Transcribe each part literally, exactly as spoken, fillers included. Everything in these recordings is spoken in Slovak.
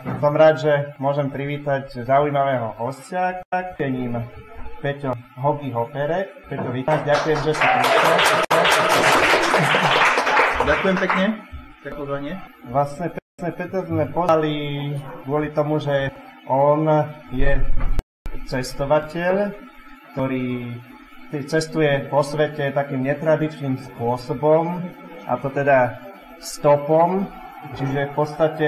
Som rád, že môžem privítať zaujímavého hostia, je ním Peťo Hogi Hopere. Peťo, vítam, ďakujem, že si prišiel. Ďakujem pekne za pozvanie. Vlastne Peťo sme poznali kvôli tomu, že on je cestovateľ, ktorý cestuje po svete takým netradičným spôsobom, a to teda stopom, čiže v podstate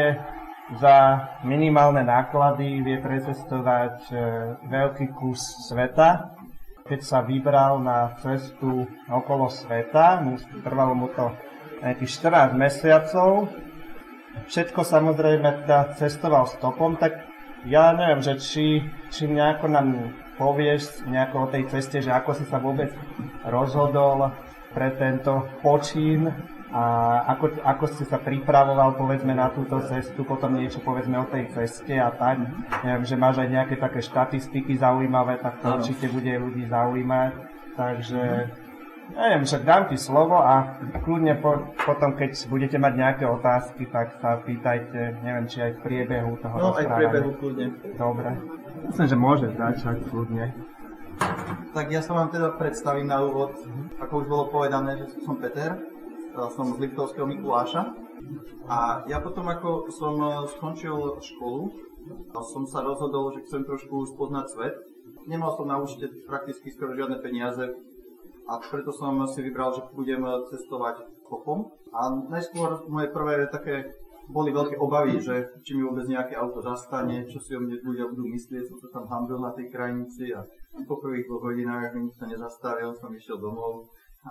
za minimálne náklady vie precestovať e, veľký kus sveta. Keď sa vybral na cestu okolo sveta, trvalo mu to nejakých štrnásť mesiacov, všetko samozrejme teda cestoval stopom, tak ja neviem, že či, či nejako nám povieš nejako o tej ceste, že ako si sa vôbec rozhodol pre tento počín a ako, ako si sa pripravoval povedzme na túto cestu, potom niečo povedzme o tej ceste a tak. Neviem, že máš aj nejaké také štatistiky zaujímavé, tak to určite bude ľudí zaujímať. Takže neviem, však dám ti slovo a kľudne po, potom, keď budete mať nejaké otázky, tak sa pýtajte, neviem, či aj v priebehu toho No, rozprávania. aj v priebehu kľudne. Dobre. Myslím, že môžeš začať kľudne. Tak ja sa vám teda predstavím na úvod. Ako už bolo povedané, že som Peter, som z Liptovského Mikuláša. A ja potom, ako som skončil školu, som sa rozhodol, že chcem trošku spoznať svet. Nemal som na účte prakticky skoro žiadne peniaze a preto som si vybral, že budem cestovať stopom. A najskôr moje prvé také boli veľké obavy, že či mi vôbec nejaké auto zastane, čo si o mne ľudia budú myslieť, som sa tam hambil na tej krajnici a po prvých dvoch hodinách mi sa nezastavil, som išiel domov.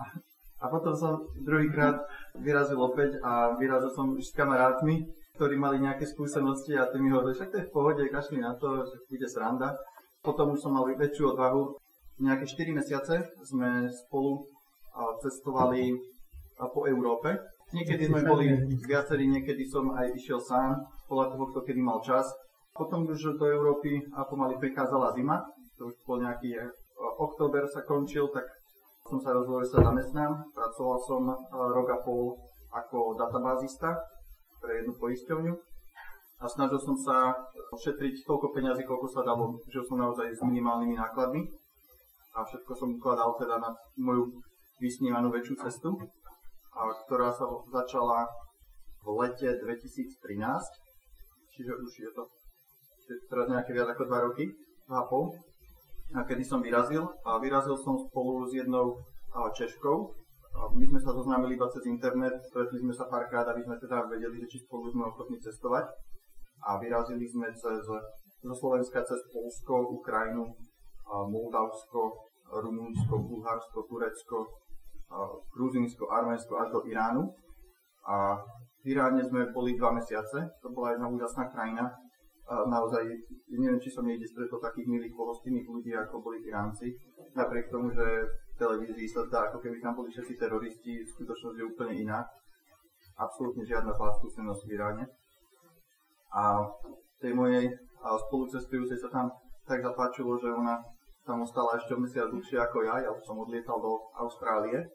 A potom som druhýkrát vyrazil opäť a vyrazil som už s kamarátmi, ktorí mali nejaké skúsenosti a tí mi hovorili, však to je v pohode, kašli na to, že bude sranda. Potom už som mal väčšiu odvahu. Nejaké štyri mesiace sme spolu cestovali po Európe. Niekedy sme boli viacerí, niekedy som aj išiel sám, podľa toho, kto kedy mal čas. Potom už do Európy a pomaly prichádzala zima, to už bol nejaký október sa končil, tak som sa rozhodol, že sa zamestnám. Pracoval som rok a pol ako databázista pre jednu poisťovňu a snažil som sa šetriť toľko peňazí, koľko sa dalo, že som naozaj s minimálnymi nákladmi a všetko som ukladal teda na moju vysnívanú väčšiu cestu, a ktorá sa začala v lete dvetisíctrinásť, čiže už je to teraz nejaké viac ako dva roky, dva a pol. A kedy som vyrazil, a vyrazil som spolu s jednou Češkou. My sme sa zoznámili iba cez internet, stretli sme sa párkrát, aby sme teda vedeli, že či spolu sme ochotní cestovať. A vyrazili sme cez, zo Slovenska cez Poľsko, Ukrajinu, Moldavsko, Rumunsko, Bulharsko, Turecko, Gruzínsko, Arménsko až do Iránu. A v Iráne sme boli dva mesiace, to bola jedna úžasná krajina. A naozaj, neviem, či som niekde stretol takých milých, pohostinných ľudí, ako boli Iránci. Napriek tomu, že v televízii sa zdá, ako keby tam boli všetci teroristi, skutočnosť je úplne iná. Absolútne žiadna zlá skúsenosť v Iráne. A tej mojej spolucestujúcej sa tam tak zapáčilo, že ona tam ostala ešte o mesiac dlhšie ako ja. Ja už som odlietal do Austrálie.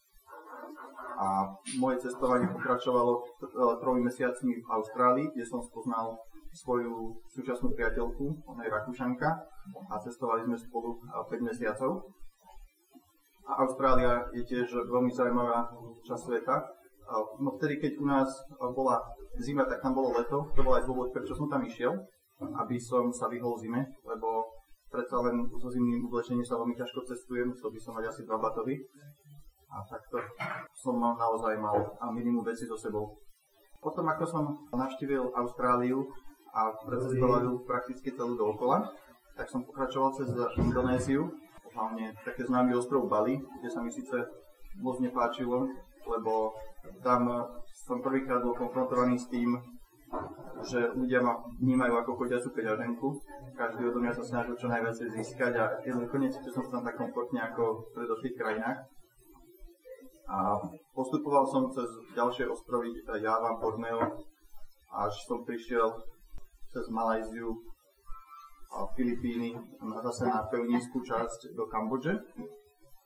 A moje cestovanie pokračovalo tromi mesiacmi v Austrálii, kde som spoznal svoju súčasnú priateľku, ona je Rakúšanka, a cestovali sme spolu päť mesiacov. A Austrália je tiež veľmi zaujímavá časť sveta. No vtedy, keď u nás bola zima, tak tam bolo leto. To bol aj dôvod, prečo som tam išiel, aby som sa vyhol zime, lebo predsa len so zimným oblečením sa veľmi ťažko cestuje, musel by som mať asi dva batovy. A takto som naozaj mal minimum veci so sebou. Potom, ako som navštívil Austráliu a precestoval ju prakticky celú dookola, tak som pokračoval cez Indonéziu, hlavne také známy ostrov Bali, kde sa mi síce moc nepáčilo, lebo tam som prvýkrát bol konfrontovaný s tým, že ľudia ma vnímajú ako chodiacu peňaženku. Každý odo mňa sa snažil čo najviac získať a jednoducho necítil som sa tam tak komfortne ako v predošlých krajinách. A postupoval som cez ďalšie ostrovy Java, Borneo, až som prišiel cez Malajziu a Filipíny a zase na pevninskú časť do Kambodže.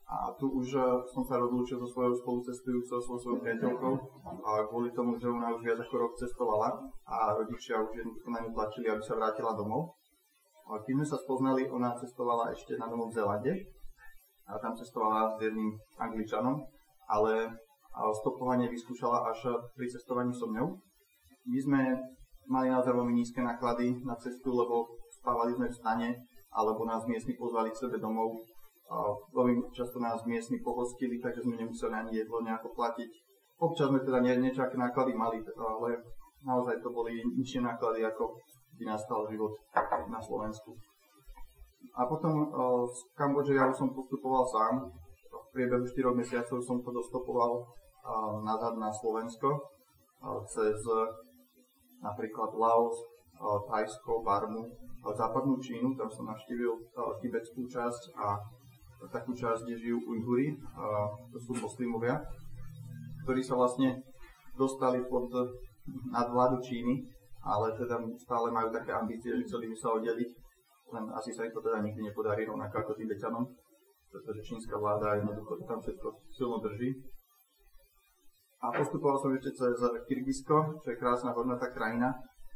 A tu už som sa rozlúčil so svojou spolucestujúcou, so svojou priateľkou, a kvôli tomu, že ona už viac ako rok cestovala a rodičia už jednoducho na ňu tlačili, aby sa vrátila domov. A keď sme sa spoznali, ona cestovala ešte na Novom Zélande a tam cestovala s jedným Angličanom, ale stopovanie vyskúšala až pri cestovaní so mňou. My sme mali naozaj veľmi nízke náklady na cestu, lebo spávali sme v stane, alebo nás miestni pozvali k sebe domov. Veľmi často nás miestni pohostili, takže sme nemuseli ani jedlo nejako platiť. Občas sme teda nie, niečo aké náklady mali, ale naozaj to boli nižšie náklady, ako by nastal život na Slovensku. A potom z Kambodže ja už som postupoval sám. V priebehu štyroch mesiacov som to dostopoval nazad na Slovensko cez napríklad Laos, Thajsko, Barmu, západnú Čínu, tam som navštívil tibetskú časť a takú časť, kde žijú Ujguri, to sú moslimovia, ktorí sa vlastne dostali pod nadvládu Číny, ale teda stále majú také ambície, že chceli by sa oddeliť, len asi sa im to teda nikdy nepodarí rovnako ako Tibetanom, pretože čínska vláda jednoducho to tam všetko silno drží. A postupoval som ešte cez Kyrgyzsko, čo je krásna hornatá krajina,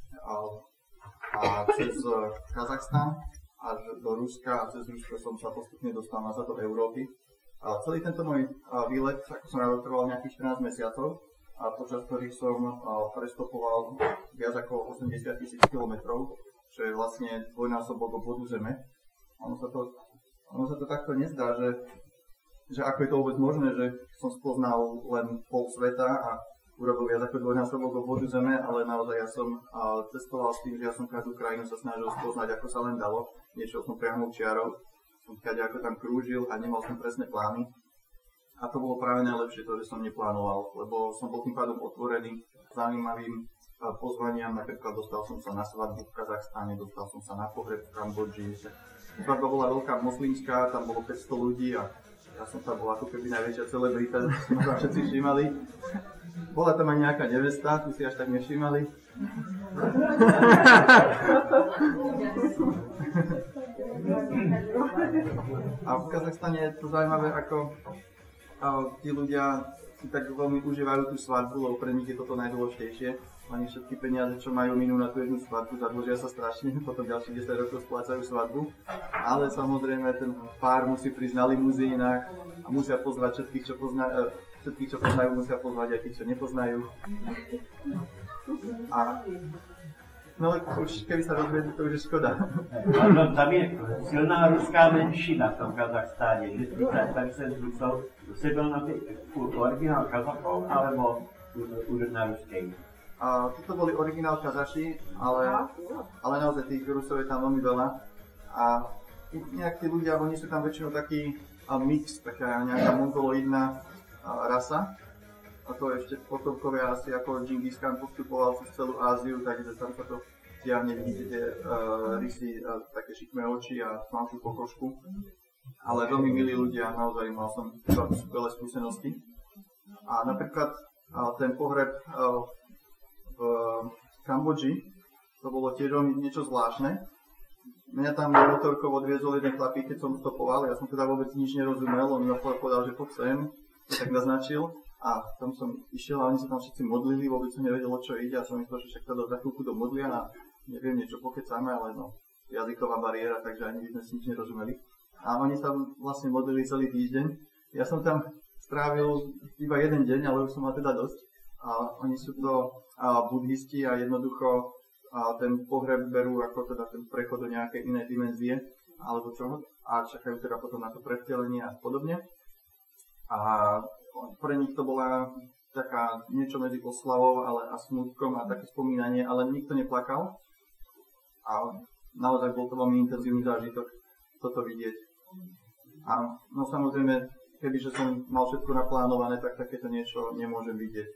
a cez Kazachstan až do Ruska a cez Rusko som sa postupne dostal nazad do Európy. A celý tento môj výlet, ako som rád, trval nejakých štrnásť mesiacov, a počas ktorých som prestopoval viac ako osemdesiat tisíc kilometrov, čo je vlastne dvojnásobok obvodu Zeme. Ono sa to, ono sa to takto nezdá, že, že ako je to vôbec možné, že som spoznal len pol sveta a urobil viac ako dvojnásobok obvodu Zeme, ale naozaj ja som uh, cestoval s tým, že ja som každú krajinu sa snažil spoznať, ako sa len dalo. Niečo som priamou čiarou, som kade ako tam krúžil a nemal som presné plány. A to bolo práve najlepšie to, že som neplánoval, lebo som bol tým pádom otvorený zaujímavým uh, pozvaniam. Napríklad dostal som sa na svadbu v Kazachstane, dostal som sa na pohreb v Kambodži. Svadba bola veľká moslimská, tam bolo päťsto ľudí a ja som tam bol ako keby najväčšia celebrita, sme sa všetci všímali. Bola tam aj nejaká nevesta, tu si až tak nevšímali. A v Kazachstane je to zaujímavé, ako tí ľudia si tak veľmi užívajú tú svadbu, lebo pre nich je toto najdôležitejšie. Oni všetky peniaze, čo majú minú na tú jednu svadbu, zadlžia sa strašne, potom ďalších desať rokov splácajú svadbu. Ale samozrejme ten pár musí prísť na limuzínach a musia pozvať všetkých, čo poznajú. Všetkých, čo poznajú, musia pozvať aj tých, čo nepoznajú. A no už keby sa rozvedli, to už je škoda. No, tam je silná ruská menšina v tom Kazachstáne. třicet procent Rusov si byl na ty originál Kazachov, alebo už na ruskej? A toto boli originál Kazaši, ale, ale naozaj tých Rusov je tam veľmi veľa. A nejak tí ľudia, oni sú tam väčšinou taký mix, taká nejaká mongoloidná rasa. A to ešte potomkovia asi ako Džingis Khan postupoval cez celú Áziu, takže tam sa to zjavne vidíte uh, rysy, uh, také šikmé oči a tmavšiu pokožku. Ale veľmi milí ľudia, naozaj mal som skvelé skúsenosti. A napríklad uh, ten pohreb uh, v Kambodži, to bolo tiež veľmi niečo zvláštne. Mňa tam motorkou odviezol jeden chlapík, keď som stopoval, ja som teda vôbec nič nerozumel, on mi povedal, že poď sem, to tak naznačil a tam som išiel a oni sa tam všetci modlili, vôbec som nevedel, o čo ide a som myslel, že však to za chvíľku domodlia a neviem, niečo pokecáme, ale no, jazyková bariéra, takže ani by sme si nič nerozumeli. A oni sa vlastne modlili celý týždeň. Ja som tam strávil iba jeden deň, ale už som mal teda dosť. A oni sú to a, budhisti a jednoducho a, ten pohreb berú ako teda ten prechod do nejakej inej dimenzie alebo čo a čakajú teda potom na to prevtelenie a podobne. A pre nich to bola taká niečo medzi oslavou ale a smutkom a také spomínanie, ale nikto neplakal. A naozaj bol to veľmi intenzívny zážitok toto vidieť. A no samozrejme, kebyže som mal všetko naplánované, tak takéto niečo nemôžem vidieť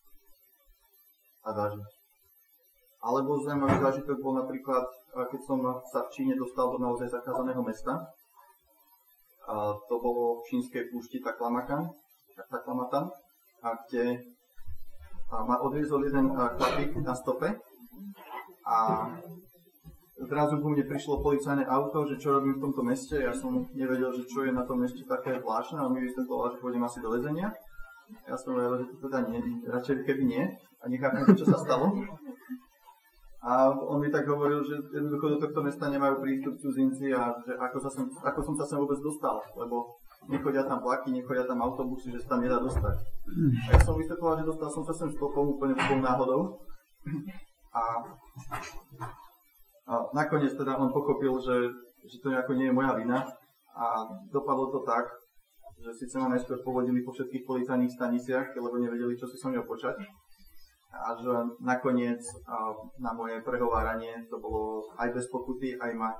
a zažiť. Alebo zaujímavý zážitok bol napríklad, keď som sa v Číne dostal do naozaj zakázaného mesta. A to bolo v čínskej púšti Taklamakan, Taklamatan, a kde a ma odviezol jeden chlapík na stope a zrazu ku mne prišlo policajné auto, že čo robím v tomto meste, ja som nevedel, že čo je na tom meste také zvláštne, a mi vysvetloval, že pôjdem asi do väzenia. Ja som vedel, že to teda nie, radšej keby nie, a nechápem, čo sa stalo. A on mi tak hovoril, že jednoducho do tohto mesta nemajú prístup cudzinci a že ako, sa sem, ako som sa sem vôbec dostal, lebo nechodia tam vlaky, nechodia tam autobusy, že sa tam nedá dostať. A ja som vysvetloval, že dostal som sa sem stopom úplne úplnou náhodou. A, a nakoniec teda on pochopil, že, že to nejako nie je moja vina. A dopadlo to tak, že síce ma najskôr povodili po všetkých policajných staniciach, lebo nevedeli, čo si so mňou počať. A že nakoniec a, na moje prehováranie to bolo aj bez pokuty, aj ma a,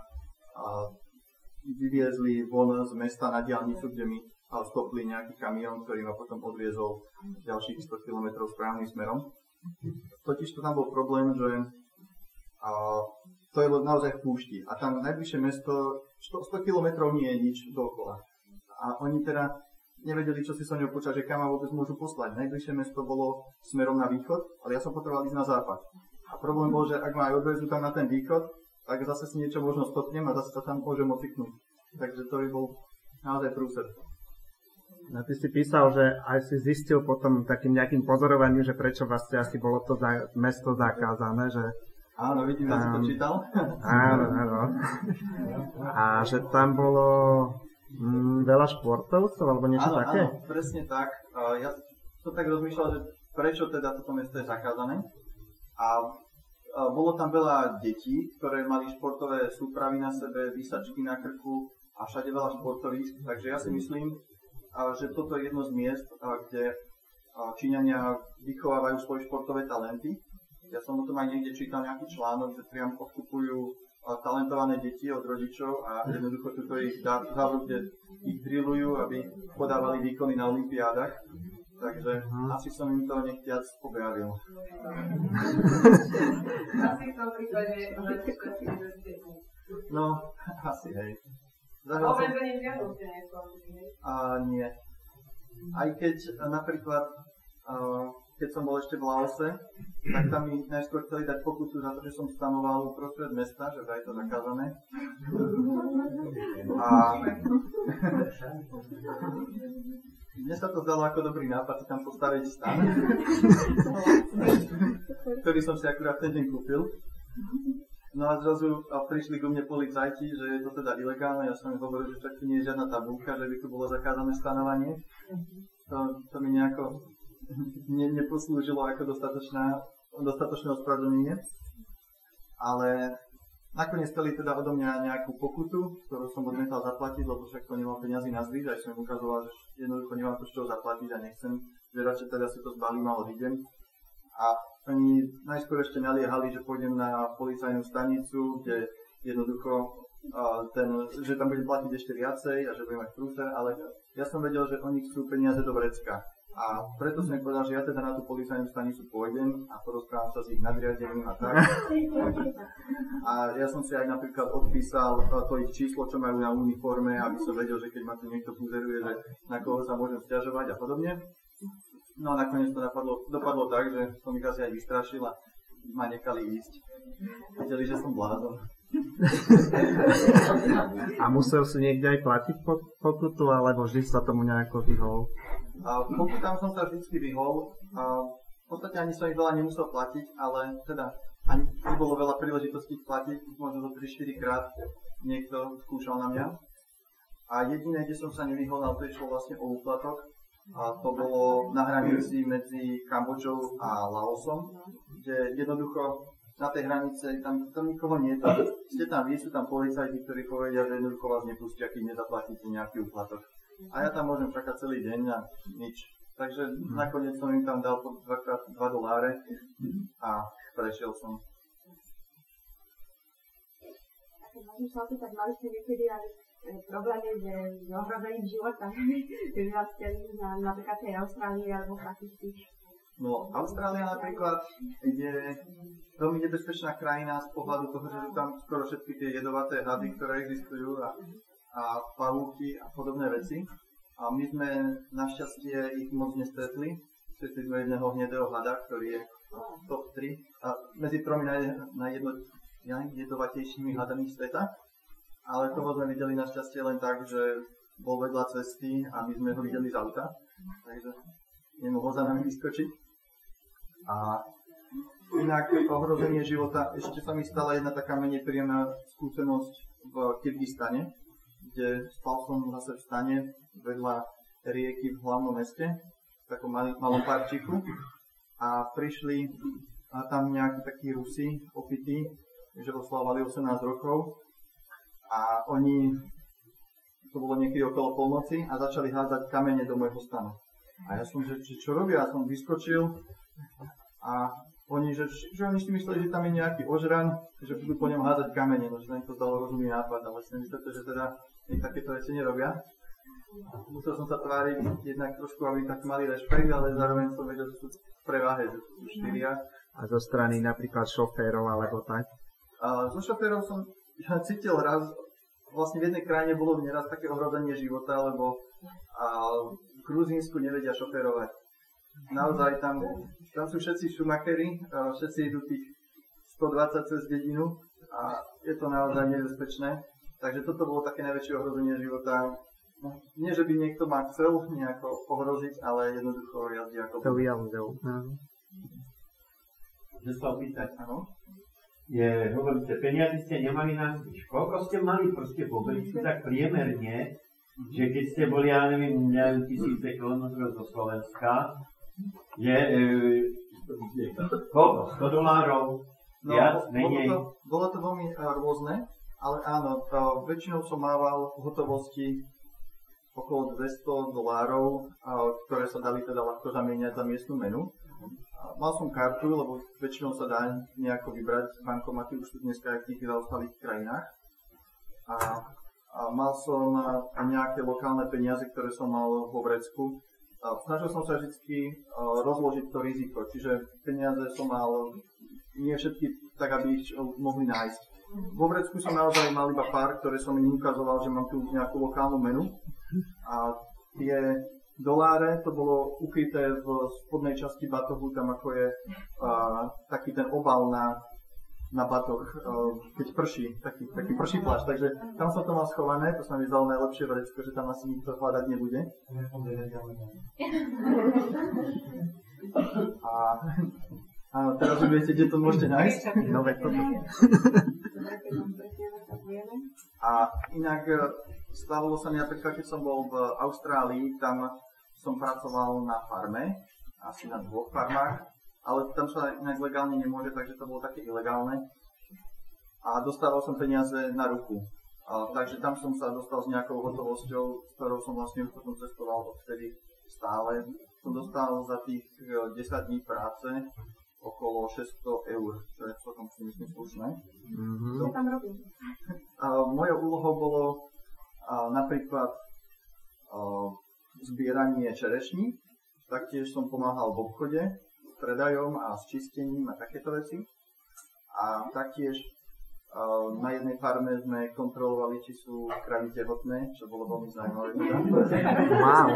vyviezli von z mesta na diaľnicu, kde mi a, stopli nejaký kamión, ktorý ma potom odviezol ďalších sto kilometrov správnym smerom. Totiž to tam bol problém, že a, to je naozaj v púšti a tam najbližšie mesto sto kilometrov nie je nič dookola. A oni teda nevedeli, čo si so mňou počať, že kam ma vôbec môžu poslať. Najbližšie mesto bolo smerom na východ, ale ja som potreboval ísť na západ. A problém bol, že ak ma aj odvezú tam na ten východ, tak zase si niečo možno stopnem a zase sa tam môžem ociknúť. Takže to by bol naozaj prúser. No, ty si písal, že aj si zistil potom takým nejakým pozorovaním, že prečo vlastne asi bolo to za, mesto zakázané, že... Áno, vidím, ja si to čítal. Áno, áno. A že tam bolo... Mm, veľa športovcov, alebo niečo áno, také? Áno, presne tak. Uh, ja som tak rozmýšľal, že prečo teda toto mesto je zakázané. A uh, bolo tam veľa detí, ktoré mali športové súpravy na sebe, výsačky na krku a všade veľa športovísk. Takže ja si myslím, uh, že toto je jedno z miest, uh, kde uh, Číňania vychovávajú svoje športové talenty. Ja som o tom aj niekde čítal nejaký článok, že priam odkupujú talentované deti od rodičov a jednoducho tuto ich dávajú, kde ich drillujú, aby podávali výkony na olympiádach. Takže hmm. asi som im to nechtiac objavil. Asi v tom prípade no, asi hej. Obmedzenie žiadom ste neskôrili, hej? Nie. Aj keď napríklad uh, keď som bol ešte v Laose, tak tam mi najskôr chceli dať pokutu za to, že som stanoval uprostred mesta, že vraj to zakázané. A mne sa to zdalo ako dobrý nápad si tam postaviť stan, ktorý som si akurát ten deň kúpil. No a zrazu a prišli ku mne policajti, že je to teda ilegálne. Ja som im hovoril, že však tu nie je žiadna tabulka, že by tu bolo zakázané stanovanie. To, to mi nejako ne, neposlúžilo ako dostatočné ospravedlnenie. Ale nakoniec chceli teda odo mňa nejakú pokutu, ktorú som odmietal zaplatiť, lebo však to nemám peniazy na zvyš, aj som im ukazoval, že jednoducho nemám to z čoho zaplatiť a nechcem, že radšej teda si to zbalím a odídem. A oni najskôr ešte naliehali, že pôjdem na policajnú stanicu, kde jednoducho uh, ten, že tam budem platiť ešte viacej a že budem mať prúser, ale ja som vedel, že oni chcú peniaze do vrecka. A preto som im povedal, že ja teda na tú policajnú stanicu pôjdem a porozprávam sa s ich nadriadeným a tak. A ja som si aj napríklad odpísal to ich číslo, čo majú na uniforme, aby som vedel, že keď ma tu niekto buzeruje, že na koho sa môžem sťažovať a podobne. No a nakoniec to napadlo, dopadlo tak, že som ich asi aj vystrašil a ma nechali ísť. Videli, že som blázon. A musel si niekde aj platiť pokutu, alebo vždy sa tomu nejako vyhol? A pokutám som sa vždycky vyhol. A v podstate ani som ich veľa nemusel platiť, ale teda ani nebolo veľa príležitostí platiť, možno to tri štyri krát niekto skúšal na mňa. A jediné, kde som sa nevyhol, ale to išlo vlastne o úplatok. A to bolo na hranici medzi Kambodžou a Laosom, kde jednoducho na tej hranice, tam, tam nikoho nie je. Ste tam vy, sú tam policajti, ktorí povedia, že jednoducho vás nepustia, kým nezaplatíte nejaký úplatok. A ja tam môžem čakať celý deň a nič. Takže nakoniec som im tam dal po dvakrát dva doláre a prešiel som. Môžem sa opýtať, mali ste niekedy aj problémy, že ohrozením života, že vás chceli na, napríklad tej Austrálii alebo prakticky? No, Austrália napríklad je veľmi nebezpečná krajina z pohľadu toho, že sú tam skoro všetky tie jedovaté hady, ktoré existujú a, a pavúky a podobné veci. A my sme našťastie ich moc nestretli. Stretli sme jedného hnedého hada, ktorý je top tri. A medzi tromi na jedno najjedovatejšími hadami sveta, ale toho sme videli našťastie len tak, že bol vedľa cesty a my sme ho videli z auta, takže nemohol za nami vyskočiť. A inak ohrozenie života, ešte sa mi stala jedna taká menej príjemná skúsenosť v Kyrgyzstane, kde spal som zase v stane vedľa rieky v hlavnom meste, v takom malom parčíku, a prišli a tam nejakí takí Rusi opití, že oslavovali osemnásť rokov a oni, to bolo niekedy okolo polnoci, a začali hádzať kamene do môjho stanu. A ja som, že, že čo robia? Ja som vyskočil a oni, že, že oni si mysleli, že tam je nejaký ožran, že budú po ňom hádzať kamene, no že sa im to zdalo rozumný nápad, ale si myslíte, že teda nech takéto veci nerobia. Musel som sa tváriť jednak trošku, aby tak mali rešpekt, ale zároveň som vedel, že sú v preváhe, že sú štyria. A zo strany napríklad šoférov alebo tak? A zo šoférov som ja cítil raz, vlastne v jednej krajine bolo neraz také ohrozenie života, lebo a, v Gruzínsku nevedia šoférovať. Naozaj tam, tam sú všetci šumachery, všetci idú tých stodvadsať cez dedinu a je to naozaj nebezpečné. Takže toto bolo také najväčšie ohrozenie života. No, nie, že by niekto ma chcel nejako ohroziť, ale jednoducho jazdí ako... To vyjazdil. Že sa opýtať, áno. Je, hovoríte, peniazy ste nemali na zvyš. Koľko ste mali proste po Belisku tak priemerne, že keď ste boli, ja neviem, neviem, tisíce kilometrov zo Slovenska, je, e, koľko? sto dolárov? No, viac, menej? Bolo to, bolo to veľmi uh, rôzne, ale áno, to, väčšinou som mával v hotovosti okolo dvesto dolárov, uh, ktoré sa dali teda ľahko zamieňať za miestnu menu. Mal som kartu, lebo väčšinou sa dá nejako vybrať bankomaty, už sú dneska aj v tých zaostalých krajinách. A, a mal som nejaké lokálne peniaze, ktoré som mal vo vrecku. A snažil som sa vždy rozložiť to riziko, čiže peniaze som mal nie všetky tak, aby ich mohli nájsť. Vo vrecku som naozaj mal iba pár, ktoré som im ukazoval, že mám tu nejakú lokálnu menu. A tie doláre, to bolo ukryté v spodnej časti batohu, tam ako je uh, taký ten obal na, na batoh, uh, keď prší, taký, taký prší plášť, takže tam som to mal schované, to sa mi zdalo najlepšie vrecko, že tam asi nikto hľadať nebude. A áno, teraz už viete, kde to môžete nájsť. No veď toto. A inak stalo sa mi napríklad, keď som bol v Austrálii, tam som pracoval na farme, asi na dvoch farmách, ale tam sa inak legálne nemôže, takže to bolo také ilegálne. A dostával som peniaze na ruku. A, takže tam som sa dostal s nejakou hotovosťou, s ktorou som vlastne už potom cestoval odtedy stále. Som dostal za tých desať dní práce okolo šesťsto eur, čo je celkom si myslím slušné. Mm-hmm. Čo tam robíš? Mojou úlohou bolo a, napríklad a, zbieranie čerešní, taktiež som pomáhal v obchode s predajom a s čistením a takéto veci. A taktiež uh, na jednej farme sme kontrolovali, či sú kravy tehotné, čo bolo veľmi zaujímavé. Wow.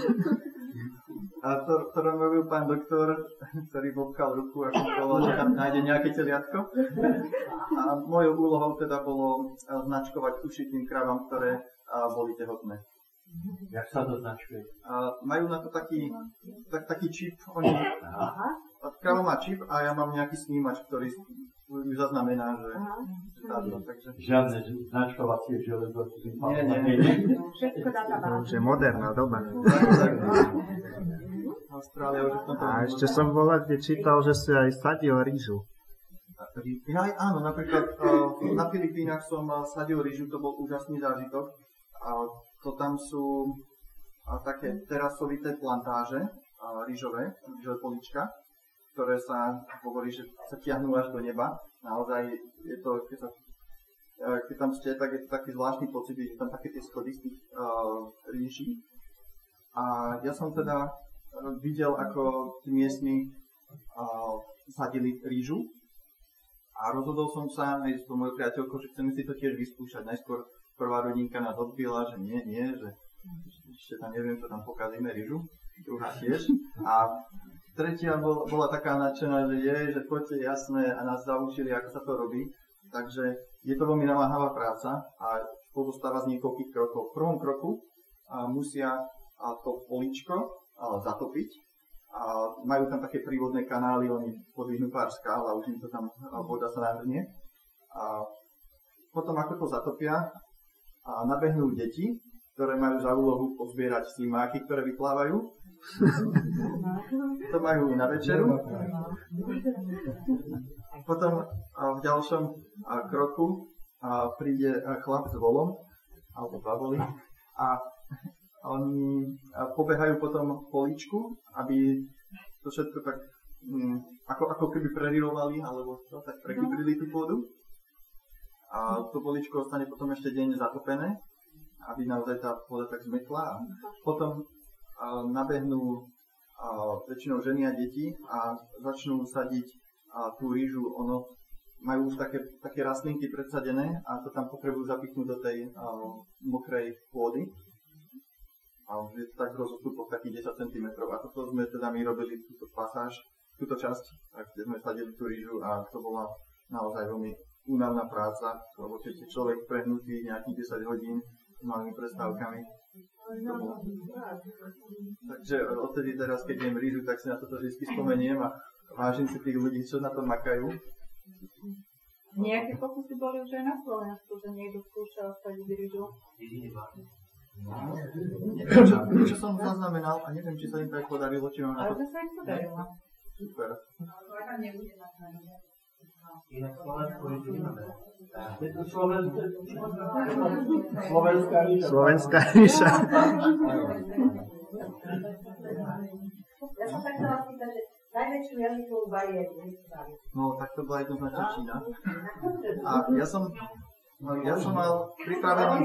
A to, to robil pán doktor, ktorý bobkal ruku a kontroloval, že tam nájde nejaké teliatko. A mojou úlohou teda bolo značkovať uši tým kravám, ktoré uh, boli tehotné. Jak sa to značkuje? Uh, majú na to taký, tak, taký čip. Oni, kráva má čip a ja mám nejaký snímač, ktorý ju zaznamená, že táto, takže... Žiadne značkovacie železo. Nie, nie, nie. Všetko dáta. To je moderná doba. Austrália už v tomto... A ešte som bola, kde čítal, že si aj sadil rýžu. Ja, áno, napríklad uh, na Filipínach som sadil rýžu, to bol úžasný zážitok. Uh, To tam sú a, také terasovité plantáže, a, rýžové, rýžové polička, ktoré sa hovorí, že sa tiahnú až do neba. Naozaj je to, keď, sa, keď tam ste, tak je to taký zvláštny pocit, že tam také tie schody z tých uh, rýží. A ja som teda videl, ako tí miestni uh, sadili rýžu. A rozhodol som sa aj s tou mojou priateľkou, že chceme si to tiež vyskúšať. Najskôr prvá rodinka nás odbila, že nie, nie, že ešte tam neviem, čo tam pokazíme rýžu. Druhá tiež. A tretia bol, bola taká nadšená, že je, že poďte, jasné, a nás zaučili, ako sa to robí. Takže je to veľmi namáhavá práca a pozostáva z niekoľkých krokov. V prvom kroku a, musia a, to políčko a, zatopiť. A majú tam také prívodné kanály, oni podvihnú pár skál a už im to tam a, voda sa nahrnie. A potom ako to zatopia, a nabehnú deti, ktoré majú za úlohu pozbierať slimáky, ktoré vyplávajú. To majú na večeru. Potom a, v ďalšom a, kroku a, príde a, chlap s volom, alebo bavoli, a oni a, pobehajú potom políčku, aby to všetko tak, m, ako, ako keby prerirovali, alebo čo, tak prekyprili tú pôdu. A to políčko ostane potom ešte deň zatopené, aby naozaj tá pôda tak zmetla. A potom a, nabehnú a, väčšinou ženy a deti a začnú sadiť a, tú rýžu. Ono majú už také, také rastlinky predsadené a to tam potrebujú zapichnúť do tej a, mokrej pôdy. A už je to tak rozostupoch takých desať centimetrov. A toto sme teda my robili túto pasáž, túto časť, kde sme sadili tú rýžu a to bola naozaj veľmi únavná práca, lebo keď je človek prehnutý nejakých desať hodín s malými prestávkami. Takže odtedy teraz, keď jem rýžu, tak si na toto vždy spomeniem a vážim si tých ľudí, čo na to makajú. Nejaké pokusy boli už aj na Slovensku, že niekto skúšal sadiť rýžu? Niečo, niečo som zaznamenal a neviem, či sa im tak podarilo, či mám na to... Ale to sa im podarilo. Super. Inak Slovensku ešte nemáme. Je to Slovenská Slovenská ríša. Slovenská ríša. Ja som tak chcela spýtať, že najväčšiu jazykovú bariéru vystavili. No, tak to bola jednoznačne Čína. A ja som, no, ja som mal pripravený...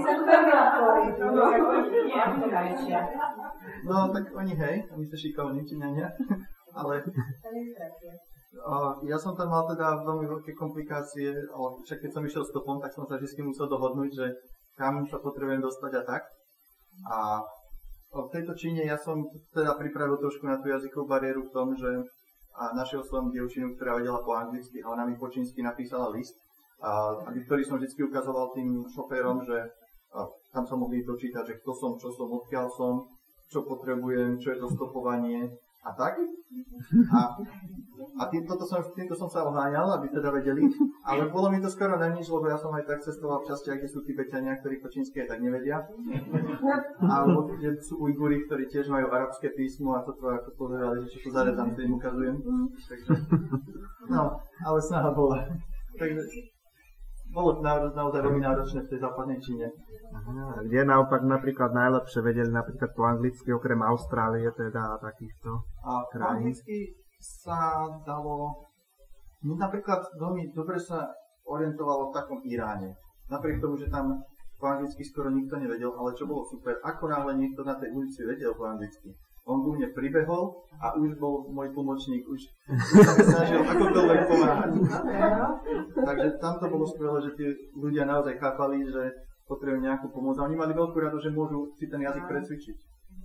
No, tak oni hej, oni sú šikovní Číňania, ale... Uh, ja som tam mal teda veľmi veľké komplikácie, ale však keď som išiel stopom, tak som sa vždy musel dohodnúť, že kam sa potrebujem dostať a tak. A v tejto Číne ja som teda pripravil trošku na tú jazykovú bariéru v tom, že a našiel som dievčinu, ktorá vedela po anglicky a ona mi po čínsky napísala list, a, ktorý som vždy ukazoval tým šoférom, že a, tam sa mohli dočítať, že kto som, čo som, odkiaľ som, čo potrebujem, čo je to stopovanie a tak. A, a tým, toto som, týmto som sa oháňal, aby teda vedeli, ale bolo mi to skoro na nič, lebo ja som aj tak cestoval v častiach, kde sú Tibetania, ktorí po čínsky aj tak nevedia. Alebo kde sú Ujguri, ktorí tiež majú arabské písmo a toto ako pozerali, že čo to zarezám, to im ukazujem. Takže, no, ale snaha bola. Takže bolo to naozaj veľmi náročné v tej západnej Číne. Aha, kde naopak napríklad najlepšie vedeli napríklad po anglicky, okrem Austrálie teda a takýchto a krajín? Po anglicky sa dalo, no napríklad veľmi dobre sa orientovalo v takom Iráne. Napriek tomu, že tam po anglicky skoro nikto nevedel, ale čo bolo super, ako náhle niekto na tej ulici vedel po anglicky. On ku mne pribehol a už bol môj tlmočník, už sa mi snažil akokoľvek pomáhať. Takže tam to bolo skvelé, že tí ľudia naozaj chápali, že potrebujú nejakú pomoc. A oni mali veľkú radu, že môžu si ten jazyk precvičiť.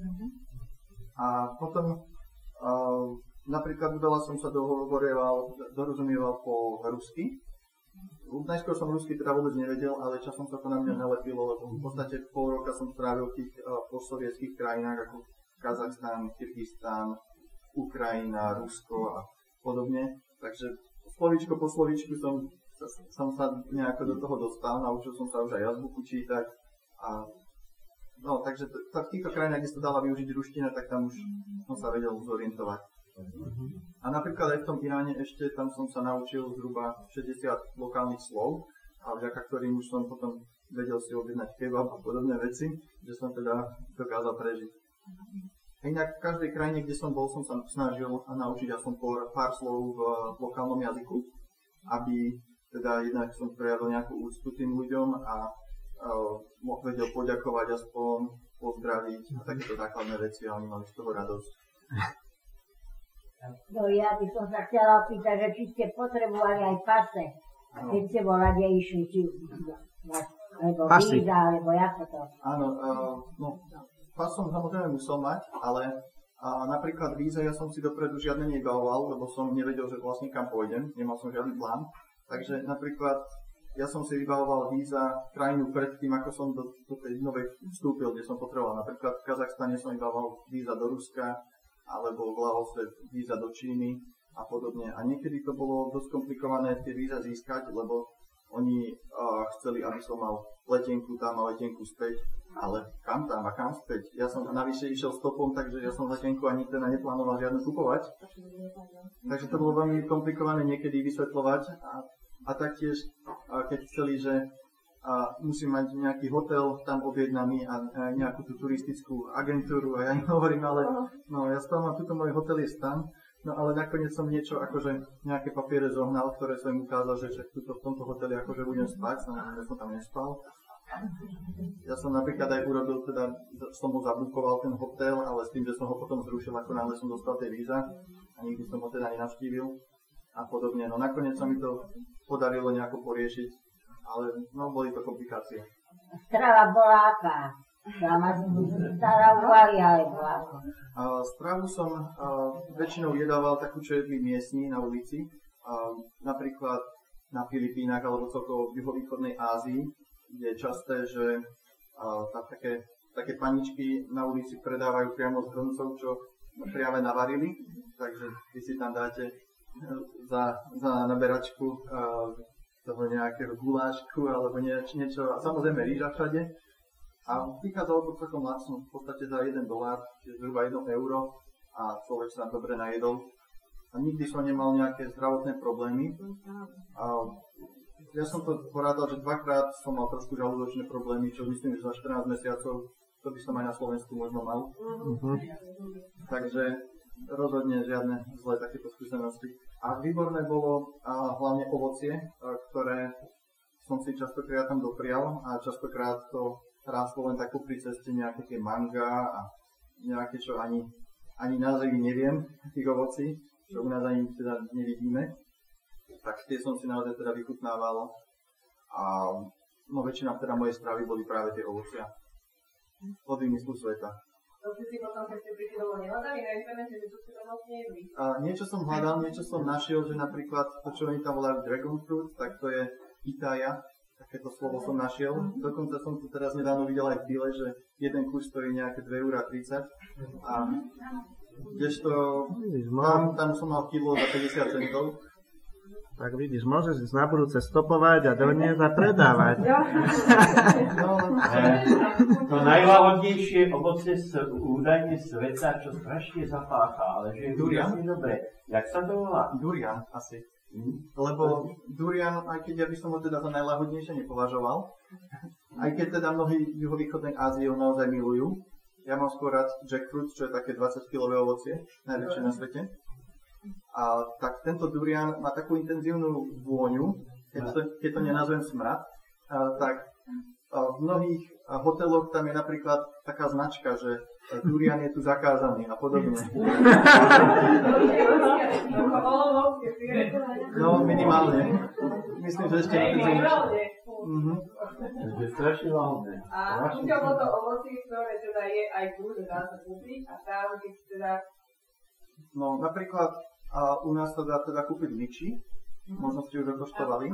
A potom uh, napríklad veľa som sa dohovorieval, dorozumieval po rusky. Najskôr som rusky teda vôbec nevedel, ale časom sa to na mňa nalepilo, lebo v podstate pol roka som strávil v tých uh, postsovietských krajinách ako Kazachstan, Kyrgyzstan, Ukrajina, Rusko a podobne. Takže slovíčko po slovíčku som, som sa nejako do toho dostal, naučil som sa už aj azbuku čítať. A, no, takže t- t- v týchto krajinách, kde sa dala využiť ruština, tak tam už som sa vedel zorientovať. A napríklad aj v tom Iráne ešte, tam som sa naučil zhruba šesťdesiat lokálnych slov, a vďaka ktorým už som potom vedel si objednať kebab a podobné veci, že som teda dokázal prežiť. Inak v každej krajine, kde som bol, som sa snažil naučiť aspoň pár slov v lokálnom jazyku, aby teda jednak som prejavil nejakú úctu tým ľuďom a uh, vedel poďakovať aspoň, pozdraviť a takéto základné veci a oni mali z toho radosť. No ja by som sa chcela opýtať, že či ste potrebovali aj pase, keď ste bola, kde išli, či alebo víza, alebo ako to? Áno, uh, no. Pas som samozrejme musel mať, ale a napríklad víza ja som si dopredu žiadne nebavoval, lebo som nevedel, že vlastne kam pôjdem, nemal som žiadny plán. Takže napríklad ja som si vybavoval víza krajinu predtým, ako som do, do tej novej vstúpil, kde som potreboval. Napríklad v Kazachstane som vybavoval víza do Ruska, alebo v Laose víza do Číny a podobne. A niekedy to bolo dosť komplikované tie víza získať, lebo oni uh, chceli, aby som mal letenku tam a letenku späť, ale kam tam a kam späť? Ja som navyše išiel stopom, takže ja som letenku ani teda neplánoval žiadnu kupovať. Takže to bolo veľmi komplikované niekedy vysvetľovať. A A taktiež, keď chceli, že musím mať nejaký hotel tam objednaný a nejakú tú turistickú agentúru a ja im hovorím, ale no ja stávam, tuto môj hotel je tam, no ale nakoniec som niečo, akože nejaké papiere zohnal, ktoré som im ukázal, že, že tuto, v tomto hoteli akože budem spať, samozrejme som tam nespal. Ja som napríklad aj urobil, teda som ho zabukoval ten hotel, ale s tým, že som ho potom zrušil, ako náhle som dostal tie víza a nikdy som ho teda nenavštívil a podobne. No nakoniec sa mi to podarilo nejako poriešiť, ale no boli to komplikácie. Strava bola aká? Stravu alebo ako? Stravu som a, väčšinou jedával takú, čo jedli miestni na ulici. A, napríklad na Filipínach alebo celkovo v juhovýchodnej Ázii, kde je časté, že a, tá, také, také paničky na ulici predávajú priamo z hrncov, čo priame navarili. Takže vy si tam dáte za, za naberačku uh, toho nejakého gulášku alebo nieč, niečo, a samozrejme rýža všade. A vychádzalo to celkom lacno, v podstate za jeden dolár, čiže zhruba jedno euro a človek sa dobre najedol. A nikdy som nemal nejaké zdravotné problémy. A ja som to porádal, že dvakrát som mal trošku žalúdočné problémy, čo myslím, že za štrnásť mesiacov to by som aj na Slovensku možno mal. Uh-huh. Takže rozhodne žiadne zlé takéto skúsenosti. A výborné bolo a hlavne ovocie, a ktoré som si častokrát tam doprial a častokrát to rástlo len takú pri ceste nejaké tie manga a nejaké, čo ani, ani názvy neviem, tých ovocí, čo u nás ani teda nevidíme. Tak tie som si naozaj teda vychutnával a no väčšina teda mojej stravy boli práve tie ovocia od vymyslu sveta. To si si potom, keď ste prišli domov, nehľadali na internete, že to si tam vlastne jedli? Niečo som hľadal, niečo som našiel, že napríklad to, čo oni tam volajú dragon fruit, tak to je pitaya, takéto slovo som našiel. Dokonca som tu teraz nedávno videl aj v Pile, že jeden kus stojí nejaké dva eurá tridsať. A kdežto tam, tam som mal kilo za päťdesiat centov. Tak vidíš, môžeš ísť na budúce stopovať a doniesť a predávať. No, to najlahodnejšie ovoce z údajne sveta, čo strašne zapácha, ale že je durian. Dobre. Jak sa to volá? Durian asi. Mm. Lebo durian, aj keď ja by som ho teda za najlahodnejšie nepovažoval, aj keď teda mnohí v juhovýchodnej Ázii ho naozaj milujú, ja mám skôr rád jackfruit, čo je také dvadsaťkilové ovocie, najväčšie na svete. A tak tento durian má takú intenzívnu vôňu, keď to, keď to nenazvem smrad, a, tak a v mnohých hoteloch tam je napríklad taká značka, že durian je tu zakázaný a podobne. No minimálne. Myslím, že ešte intenzívnejšie. Mhm. Je strašne lahodné. A pokiaľ bolo to ovoci, ktoré teda je aj tu, že dá sa kúpiť a tam, keď teda... No napríklad a u nás sa dá teda kúpiť liči, možno ste už okoštovali.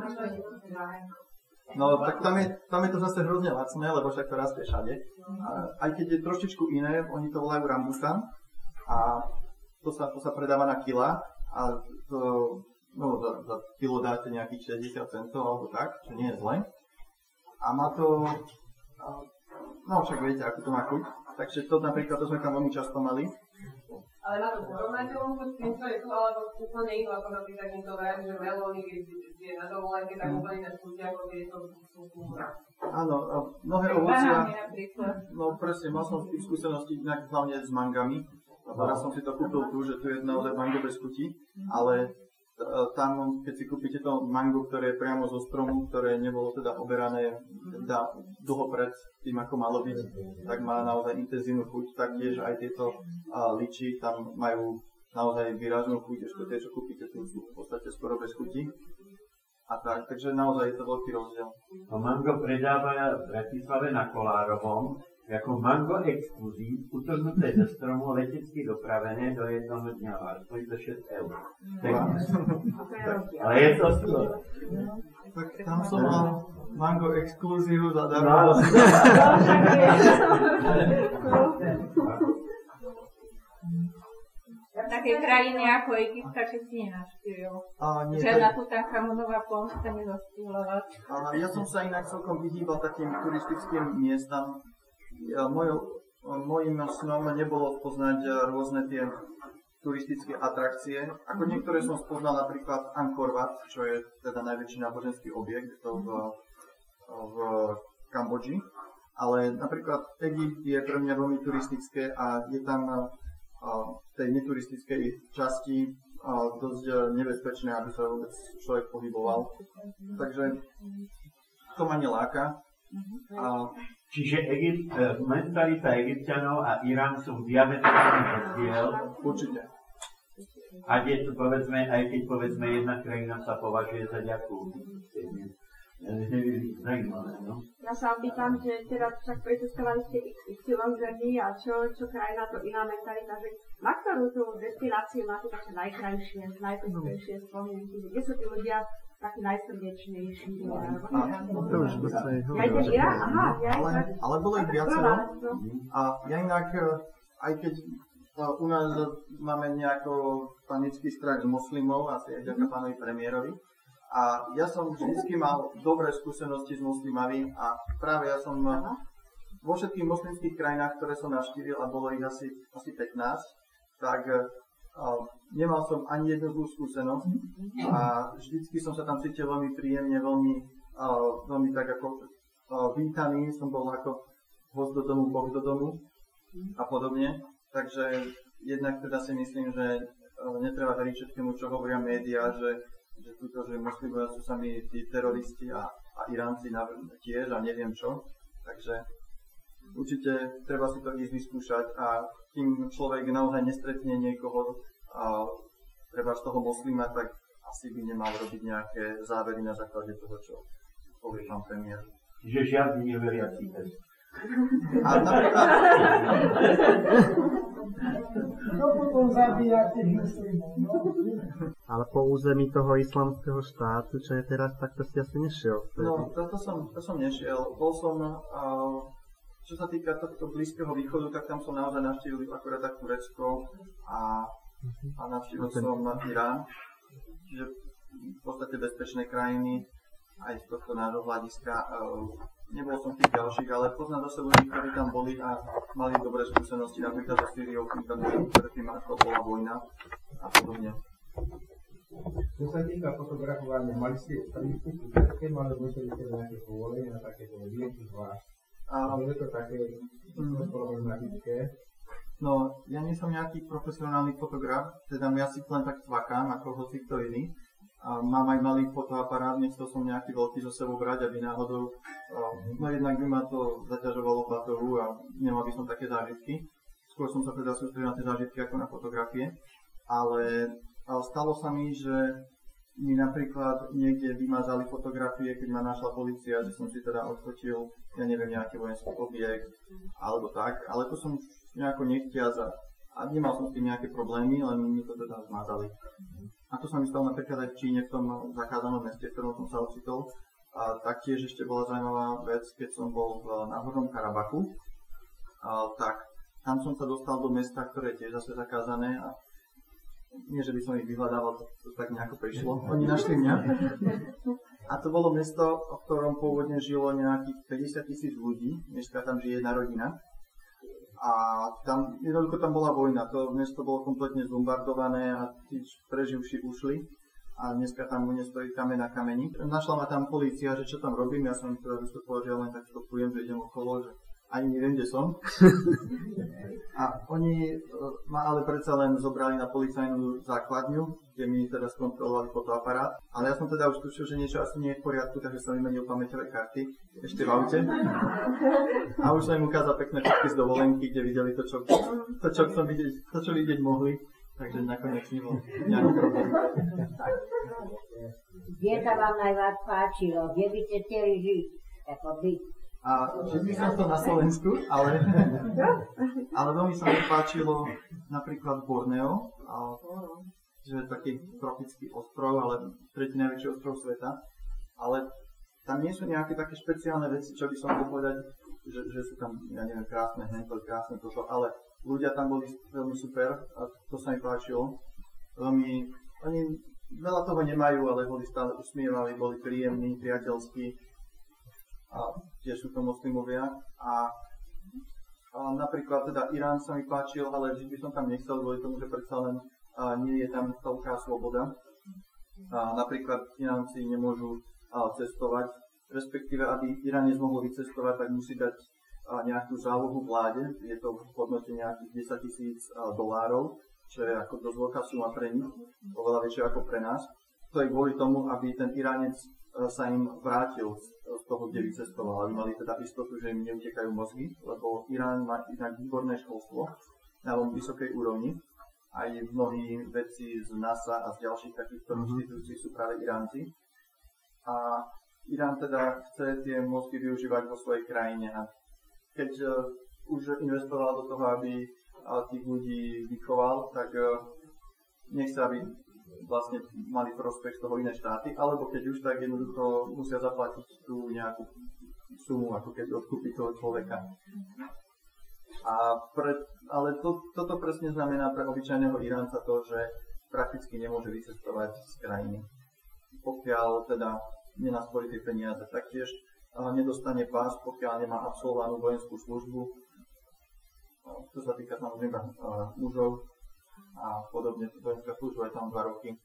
No tak tam je, tam je to zase hrozne lacné, lebo však to rastie všade. A aj keď je trošičku iné, oni to volajú rambutan a to sa, to sa predáva na kila a to, no, za, za kilo dáte nejakých šesťdesiat centov alebo tak, čo nie je zle. A má to, no však viete, ako to má chuť. Takže to napríklad, to sme tam veľmi často mali. Ale má to porovnateľnú s tým, čo je tu, alebo úplne inú, ako napríklad niekto vrát, že melóny, keď je na dovolenke, tak úplne na chuť, ako je to kultúra. Áno, mnohé ovocia, no presne, mal som tých skúseností hlavne s mangami. Raz som si to kúpil tu, že tu je naozaj mango bez chuti, ale tam, keď si kúpite to mango, ktoré je priamo zo stromu, ktoré nebolo teda oberané teda dlho pred tým, ako malo byť, tak má naozaj intenzívnu chuť. Taktiež aj tieto uh, liči tam majú naozaj výraznú chuť, ešte tie, čo kúpite, tu sú v podstate skoro bez chuti. A tak, takže naozaj je to veľký rozdiel. To mango predáva v Bratislave na Kolárovom Jako mango exkluzív, utrhnuté ze stromu, letecky dopravené do jednoho dňa, ale stojí to šesť eur. Ale je to skoro. Tak tam som mal mango exkluzívu zadarmo. V takej krajine ako Egypta, keď si nenavštívil. Že na Tutanchamonová pomsta nezastúľovať. Ja som sa inak celkom vyhýbal takým turistickým miestam. Ja, mojou, mojím snom nebolo poznať rôzne tie turistické atrakcie. Ako niektoré som spoznal, napríklad Angkor Wat, čo je teda najväčší náboženský objekt to v, v Kambodži. Ale napríklad Egypt je pre mňa veľmi turistické a je tam v tej neturistickej časti dosť nebezpečné, aby sa vôbec človek pohyboval. Takže to ma neláka. A čiže Egypt, mentalita Egypťanov a Irán sú diametrálny rozdiel. Určite. A je to, povedzme, aj keď povedzme jedna krajina sa považuje za nejakú zajímavé, no? Ja sa opýtam, že teda však pretestovali ste Y zemí a čo, čo krajina, to iná mentalita, že na ktorú tú destináciu máte také najkrajšie, najpestrejšie spomienky, kde sú tí ľudia takí najsrdečnejší. To už dostane hovorím. Ja aha, ja ale, ale bolo ich viacero. A ja inak, aj keď u nás máme nejako panický strach z moslimov, asi aj ďaká pánovi premiérovi, a ja som vždycky mal dobré skúsenosti s moslimami a práve ja som vo všetkých moslimských krajinách, ktoré som navštívil, a bolo ich asi, asi pätnásť, tak uh, nemal som ani jednu zlú skúsenosť a vždycky som sa tam cítil veľmi príjemne, veľmi, uh, veľmi tak ako uh, vítaný, som bol ako host do domu, boh do domu a podobne. Takže jednak teda si myslím, že uh, netreba veriť všetkému, čo hovoria médiá, že že tuto, že moslimovia sú sami tí teroristi a, a Iránci tiež a neviem čo. Takže určite treba si to ísť vyskúšať a kým človek naozaj nestretne niekoho a treba z toho moslima, tak asi by nemal robiť nejaké závery na základe toho, čo povie pán premiér. Čiže žiadny neveriaci test. A napríklad... Čo potom zabíjate muslimov? Ale po území toho islamského štátu, čo je teraz, tak to si asi nešiel. No, to, to, som, to som nešiel. Bol som, uh, čo sa týka tohto Blízkeho východu, tak tam som naozaj navštívil akurát tak Turecko a, a navštívil okay. som Irán. Čiže v podstate bezpečné krajiny, aj z tohto nášho hľadiska. Uh, nebol som tých ďalších, ale poznám zase ľudí, ktorí tam boli a mali dobré skúsenosti, napríklad so Sýriou, predtým ako bola vojna a podobne. Čo sa týka fotografovania, mali ste prístup k všetkému, ale museli ste nejaké povolenie na takéto výjimky zvlášť. Ale je to také mm. problematické. No, ja nie som nejaký profesionálny fotograf, teda ja si len tak cvakám, ako hoci kto iný. A mám aj malý fotoaparát, nechcel som nejaký veľký zo sebou brať, aby náhodou, no jednak by ma to zaťažovalo batohu a nemal by som také zážitky. Skôr som sa teda sústredil na tie zážitky ako na fotografie, ale stalo sa mi, že mi napríklad niekde vymazali fotografie, keď ma našla polícia, že som si teda odfotil, ja neviem, nejaký vojenský objekt, alebo tak, ale to som nejako nechtiac a nemal som s tým nejaké problémy, len mi to teda zmazali. A to sa mi stalo napríklad aj v Číne, v tom zakázanom meste, v ktorom som sa ocitol. A taktiež ešte bola zaujímavá vec, keď som bol v Náhornom Karabachu, a tak tam som sa dostal do mesta, ktoré je tiež zase zakázané a nie, že by som ich vyhľadával, to, to tak nejako prišlo. Oni našli mňa. A to bolo mesto, v ktorom pôvodne žilo nejakých päťdesiat tisíc ľudí, dneska tam žije jedna rodina. A tam, jednoducho tam bola vojna, to mesto bolo kompletne zbombardované a tí preživší ušli a dneska tam nestojí kameň na kameni. Našla ma tam polícia, že čo tam robím, ja som im teda vystúpil, že ja len tak stopujem, že idem okolo, že ani neviem, kde som. A oni ma ale predsa len zobrali na policajnú základňu, kde mi teda skontrolovali fotoaparát. Ale ja som teda už tušil, že niečo asi nie je v poriadku, takže som vymenil pamäťové karty ešte v aute. A už som im ukázal pekné fotky z dovolenky, kde videli to, čo, to, čo chcem vidieť, to, čo vidieť mohli. Takže nakoniec nebol nejaký problém. Kde sa vám najviac páčilo? Kde by ste chceli žiť? Ako byť? A že by som to na Slovensku, ale, ale veľmi sa mi páčilo napríklad Borneo, že je taký tropický ostrov, ale tretí najväčší ostrov sveta. Ale tam nie sú nejaké také špeciálne veci, čo by som mohol povedať, že, že sú tam, ja neviem, krásne hento, krásne toto, ale ľudia tam boli veľmi super a to sa mi páčilo. Veľmi, oni veľa toho nemajú, ale boli stále usmievali, boli príjemní, priateľskí. A tiež sú to moslimovia a, a napríklad teda Irán sa mi páčil, ale vždy by som tam nechcel kvôli tomu, že predsa len a, nie je tam toľká sloboda. A, napríklad Iránci nemôžu a, cestovať, respektíve aby Iránec mohol vycestovať, tak musí dať a, nejakú zálohu vláde, je to v hodnote nejakých desaťtisíc dolárov, čo je ako dosť veľká suma pre nich, oveľa väčšia ako pre nás. To je kvôli tomu, aby ten Iránec sa im vrátil z toho, kde vycestoval, aby mali teda istotu, že im neutekajú mozgy, lebo Irán má inak výborné školstvo na veľmi vysokej úrovni. Aj mnohí vedci z NASA a z ďalších takýchto inštitúcií sú práve Iránci. A Irán teda chce tie mozgy využívať vo svojej krajine. A keď uh, už investoval do toho, aby uh, tých ľudí vychoval, tak uh, nechce, aby vlastne mali prospech z toho iné štáty, alebo keď už, tak jednoducho musia zaplatiť tú nejakú sumu, ako keď odkúpi toho človeka. A pre, ale to, toto presne znamená pre obyčajného Iránca to, že prakticky nemôže vycestovať z krajiny. Pokiaľ teda nenasporí tie peniaze, taktiež nedostane pás, pokiaľ nemá absolvovanú vojenskú službu. To sa týka samozrejme mužov a podobne. Vojenská služba je tam dva roky.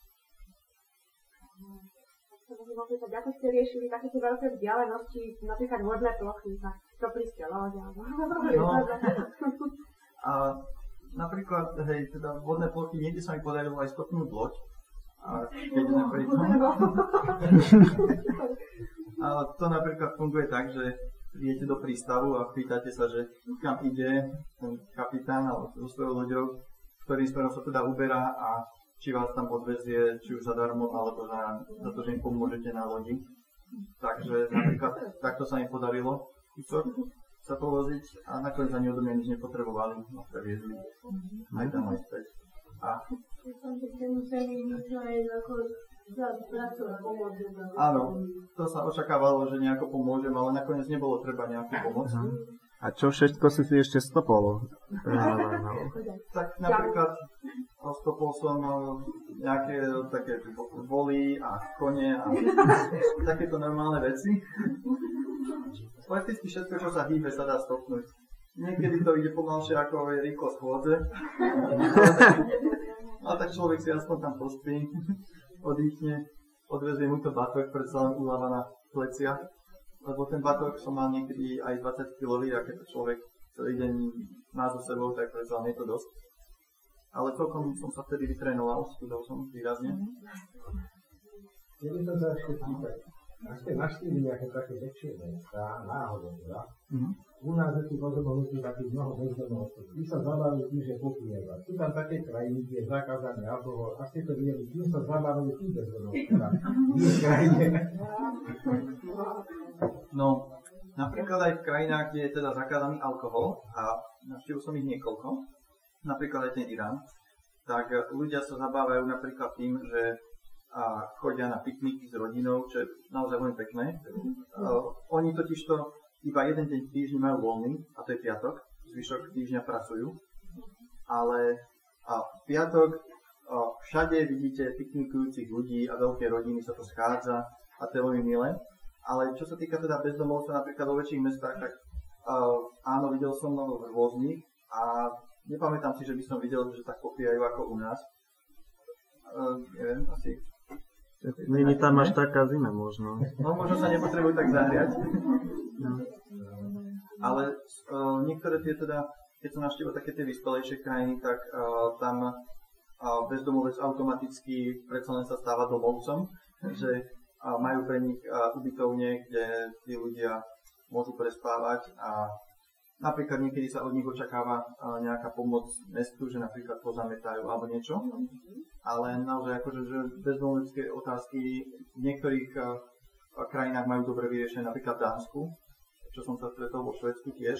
Ako ste riešili takéto veľké vzdialenosti, napríklad vodné plochy, tak to príste loď, alebo... No, a napríklad, hej, teda vodné plochy, niekde sa mi podarilo aj stopnúť loď. A keď napríklad... A to napríklad funguje tak, že idete do prístavu a pýtate sa, že kam ide ten kapitán alebo so svojou loďou, ktorým smerom sa teda uberá a či vás tam odvezie, či už zadarmo, alebo za, za to, že im pomôžete na lodi. Takže napríklad takto sa im podarilo sa povoziť a nakoniec ani odo mňa nič nepotrebovali, no previezli aj tam aj späť. A... Áno, to sa očakávalo, že nejako pomôžem, ale nakoniec nebolo treba nejakú pomoc. A čo všetko si si ešte stopol? Tak napríklad stopol som nejaké také voly a kone a takéto normálne veci. Prakticky všetko, čo sa hýbe, sa dá stopnúť. Niekedy to ide pomalšie ako je rýchlosť chôdze. A tak človek si aspoň tam pospí, oddychne, odvezie mu to batok, predsa len uľava na pleciach. Lebo ten batok som mal niekedy aj dvadsať kilový a keď to človek celý deň má so sebou, tak predsa len je to dosť. Ale celkom som sa vtedy vytrénoval, skúdal som výrazne. Ja by som sa ešte pýtať, ak ste naštívili nejaké také väčšie mesta, náhodou, teda? Mm-hmm. U nás je tu podobností takých mnoho bezdomovcov. Tí sa zabavujú tým, že popíjajú. Sú tam také krajiny, kde je zakázaný alkohol. A ste to videli, tým sa zabavujú tí bezdomovci. V ich krajine. No, napríklad aj v krajinách, kde je teda zakázaný alkohol, a navštívil som ich niekoľko, napríklad aj ten Irán, tak ľudia sa zabávajú napríklad tým, že a chodia na pikniky s rodinou, čo je naozaj veľmi pekné. Uh, oni totižto iba jeden deň v týždni majú voľný, a to je piatok, zvyšok týždňa pracujú. Ale uh, v piatok uh, všade vidíte piknikujúcich ľudí a veľké rodiny sa to schádza a to je veľmi milé. Ale čo sa týka teda bezdomovcov, napríklad vo väčších mestách, tak uh, áno, videl som v rôznych a nepamätám si, že by som videl, že tak popíjajú ako u nás. Uh, neviem, asi... Není tam až taká zima možno. No možno sa nepotrebujú tak zahriať. No. Ale uh, niektoré tie teda, keď som navštívil také tie vyspelejšie krajiny, tak uh, tam uh, bezdomovec automaticky predsa len sa stáva domovcom, že uh, majú pre nich uh, ubytovne, kde tí ľudia môžu prespávať a napríklad niekedy sa od nich očakáva uh, nejaká pomoc mestu, že napríklad pozametajú alebo niečo. Ale naozaj akože, že bezdomovecké otázky v niektorých uh, krajinách majú dobre vyriešené, napríklad v Dánsku, čo som sa stretol vo Švédsku tiež.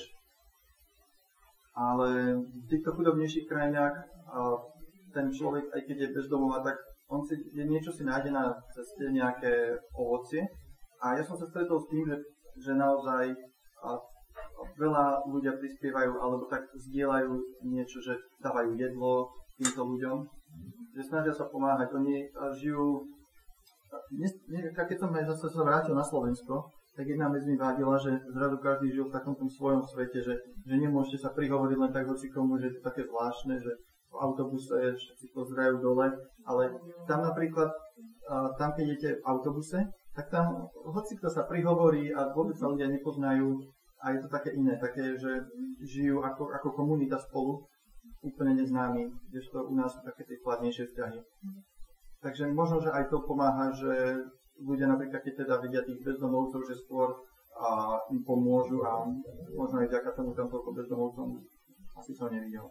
Ale v týchto chudobnejších krajinách ten človek, aj keď je bezdomová, tak on si niečo si nájde na ceste, nejaké ovocie. A ja som sa stretol s tým, že, že naozaj veľa ľudia prispievajú alebo tak zdieľajú niečo, že dávajú jedlo týmto ľuďom, že snažia sa pomáhať. Oni žijú, keď som aj zase sa vrátil na Slovensko, tak jedna vec mi vadila, že zrazu každý žil v takom tom svojom svete, že, že nemôžete sa prihovoriť len tak hoci komu, že je to také zvláštne, že v autobuse všetci pozerajú dole, ale tam napríklad, tam keď idete v autobuse, tak tam hoci kto sa prihovorí a vôbec sa ľudia nepoznajú a je to také iné, také, že žijú ako, ako komunita spolu, úplne neznámi, kdežto u nás sú také tie chladnejšie vzťahy. Takže možno, že aj to pomáha, že ľudia napríklad, keď teda vidia tých bezdomovcov, že skôr a, im pomôžu a možno aj vďaka tomu tam toľko bezdomovcom asi som nevidel.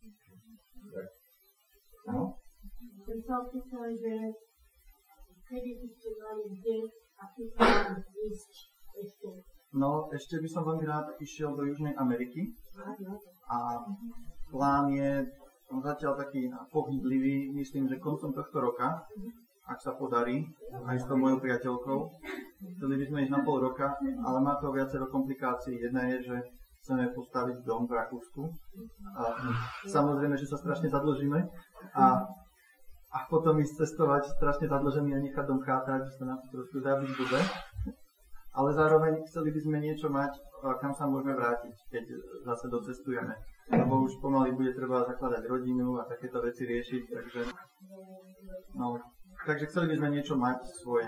Áno? Chcem sa opýtať, že kedy by ste mali kde a keď vám ísť ešte? No, ešte by som veľmi rád išiel do Južnej Ameriky a plán je zatiaľ taký pohyblivý, myslím, že koncom tohto roka, ak sa podarí, aj s tou mojou priateľkou. Chceli by sme ísť na pol roka, ale má to viacero komplikácií. Jedna je, že chceme postaviť dom v Rakúsku. A samozrejme, že sa strašne zadlžíme a, a potom ísť cestovať strašne zadlžený a nechať dom chátrať, že sa nám to trošku dá byť dube. Ale zároveň chceli by sme niečo mať, kam sa môžeme vrátiť, keď zase docestujeme. Lebo už pomaly bude treba zakladať rodinu a takéto veci riešiť, takže... No, takže chceli by sme niečo mať svoje.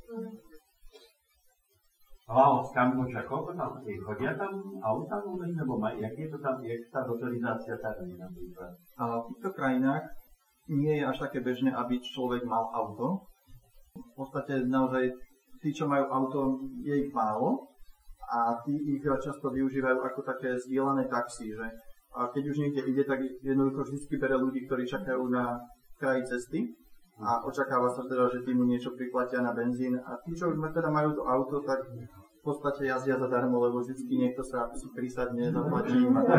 Hlavne z Kambodža, koľko tam chodia tam auta vôbec, nebo maj, jak je to tam, jak tá motorizácia tá napríklad? A v týchto krajinách nie je až také bežné, aby človek mal auto. V podstate naozaj tí, čo majú auto, je ich málo a tí ich často využívajú ako také zdieľané taxi, že a keď už niekde ide, tak jednoducho vždy bere ľudí, ktorí čakajú na kraji cesty a očakáva sa teda, že tým niečo priplatia na benzín a tí, čo už teda majú to auto, tak v podstate jazdia zadarmo, lebo vždy niekto sa si prisadne, zaplatí im a tak.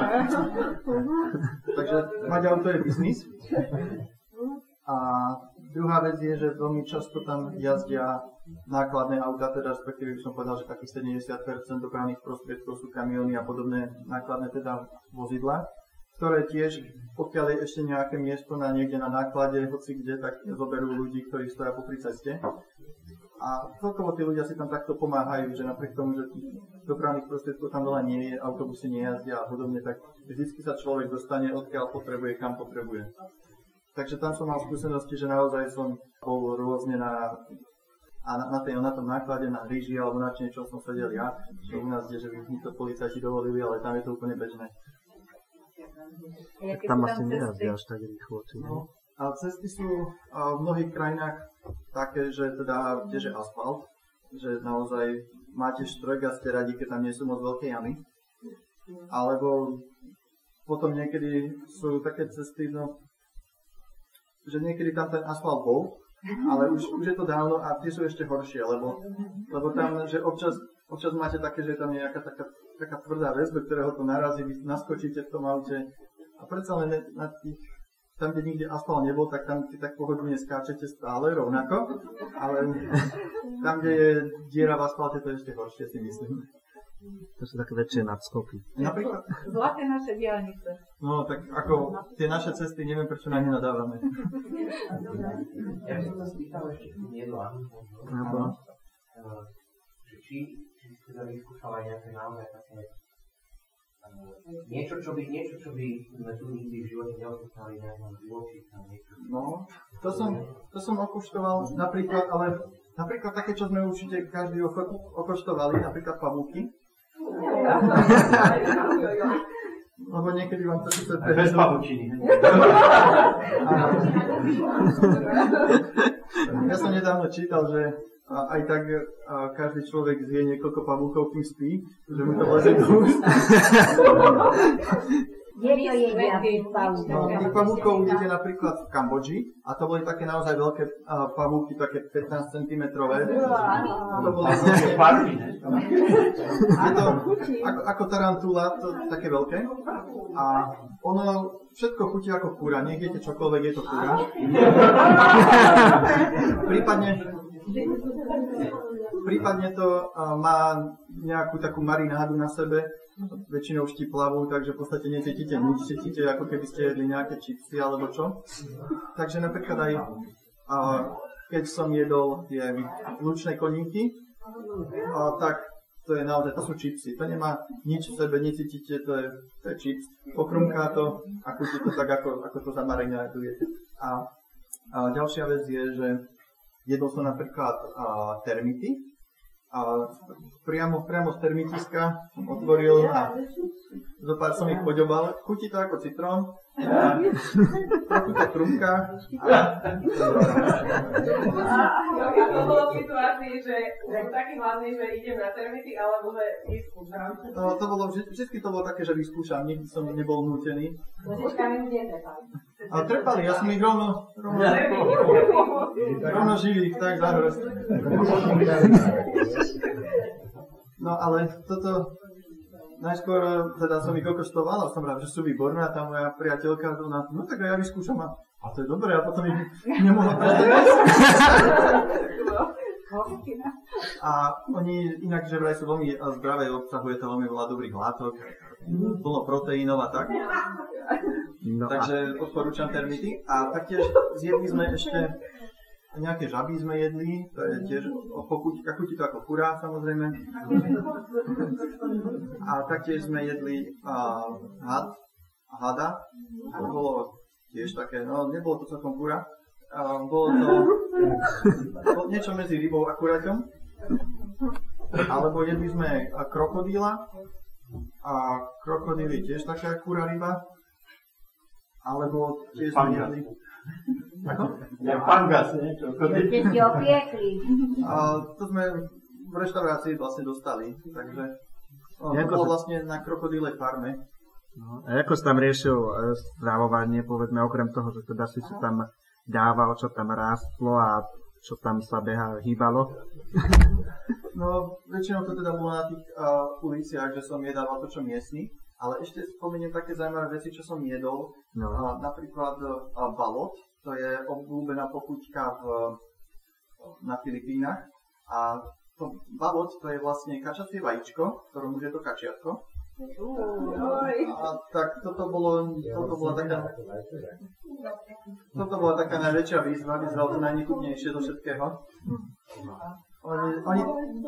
Takže mať auto je biznis. A druhá vec je, že veľmi často tam jazdia nákladné auta, teda respektíve by som povedal, že takých sedemdesiat percent dopravných prostriedkov sú kamióny a podobné nákladné teda vozidlá, ktoré tiež, pokiaľ je ešte nejaké miesto na niekde na náklade, hoci kde, tak zoberú ľudí, ktorí stoja popri ceste. A celkovo tí ľudia si tam takto pomáhajú, že napriek tomu, že dopravných prostriedkov tam veľa nie je, autobusy nejazdia a podobne, tak vždycky sa človek dostane odkiaľ potrebuje, kam potrebuje. Takže tam som mal skúsenosti, že naozaj som bol rôzne na, a na, na, tej, na tom náklade, na ríži alebo na niečom som sedel ja, čo u nás je, že by mi to policajti dovolili, ale tam je to úplne bežné. Tak tam asi nejazdí až tak rýchlo. No, a cesty sú a v mnohých krajinách také, že teda tiež je asfalt, že naozaj máte štrojk a ste radi, keď tam nie sú moc veľké jamy. Alebo potom niekedy sú také cesty, no, že niekedy tam ten asfalt bol, ale už, už je to dávno a tie sú ešte horšie, lebo, lebo tam, že občas, občas máte také, že tam je nejaká taká, taká tvrdá vec, do ktorého to narazí, vy naskočíte v tom aute a predsa len na tých, tam, kde nikde asfalt nebol, tak tam si tak pohodlne skáčete stále rovnako, ale tam, kde je diera v asfalte, to je ešte horšie, si myslím. To sú také väčšie nadskoky. Napríklad? Zlaté naše diaľnice. No, tak ako tie naše cesty, neviem, prečo na ne nadávame. Ja som sa spýtal ešte tým jedlám. Že či, či si teda vyskúšala nejaké naozaj také niečo, čo by, niečo, čo by sme tu nikdy v živote neochutnali nejakom živočícha, niečo. No, to som, to som okúštoval napríklad, ale napríklad také, čo sme určite každý okoštovali, napríklad pavúky. Lebo niekedy vám to síce prevedú. Bez pavučiny. Ja som nedávno čítal, že aj tak každý človek zje niekoľko pavúkov, kým spí, že mu to vlezie do úst. Kde to jedia tých pavúkov? No, tých pavúkov vidíte napríklad v Kambodži a to boli také naozaj veľké uh, pavúky, také pätnásť centimetrové. To bolo veľké farby, ne? Je to ako, ako tarantula, to také veľké. A ono všetko chutí ako kúra, nech jete čokoľvek, je to kúra. Prípadne Prípadne to uh, má nejakú takú marinádu na sebe, väčšinou štiplavú, takže v podstate necítite nič, cítite ako keby ste jedli nejaké čipsy alebo čo. Takže napríklad aj uh, keď som jedol tie lučné koníky, uh, tak to je naozaj, to sú čipsy, to nemá nič v sebe, necítite, to je, to je čips, pokrumká to a chutí to tak, ako, ako to zamarinádujete. A, a ďalšia vec je, že jedol som napríklad uh, termity. A priamo, priamo z termitiska som otvoril a zo pár som ich poďobal. Chutí to ako citrón. A trochu to trúbka. To bolo v situácii, že som taký hladný, že idem na termity, alebo že vyskúšam. To, to bolo, vždy to bolo také, že vyskúšam. Nikdy som nebol nútený. Ale trepali, ja som ich rovno, rovno, rovno živých, tak zahrozť. No ale toto, najskôr teda som ich okoštoval a som rád, že sú výborné a tá moja priateľka, ona, no tak ja vyskúšam a, a to je dobré a potom ich nemohla prestať. A oni inak, že vraj sú veľmi zdravé, obsahuje to veľmi veľa dobrých látok, plno proteínov a tak. No takže odporúčam termity. A taktiež zjedli sme ešte nejaké žaby sme jedli, to je tiež pochuťka, chutí to ako kurá samozrejme. A taktiež sme jedli uh, had, hada, to bolo tiež také, no nebolo to celkom kurá, uh, bolo to bolo niečo medzi rybou a kuraťom. Alebo jedli sme krokodíla a krokodíl je tiež taká kurá ryba. Alebo tiež sme jedli. Ako? Ja pangas, nie? Keď ste opiekli. A to sme v reštaurácii vlastne dostali, takže to bolo vlastne na krokodílej farme. No, a ako si tam riešil e, stravovanie, povedzme, okrem toho, že teda si si tam dával, čo tam rástlo a čo tam sa beha, hýbalo? No, väčšinou to teda bolo na tých uh, uliciach, že som jedával to, čo miestni. Ale ešte spomeniem také zaujímavé veci, čo som jedol. No. Uh, napríklad uh, balot, to je obľúbená pochuťka v, na Filipínach. A to balot, to je vlastne kačacie vajíčko, ktorom už je to kačiatko. A tak toto bolo, toto bola taká, toto bola taká najväčšia výzva, vyzeralo to najnechutnejšie do všetkého. Oni, oni...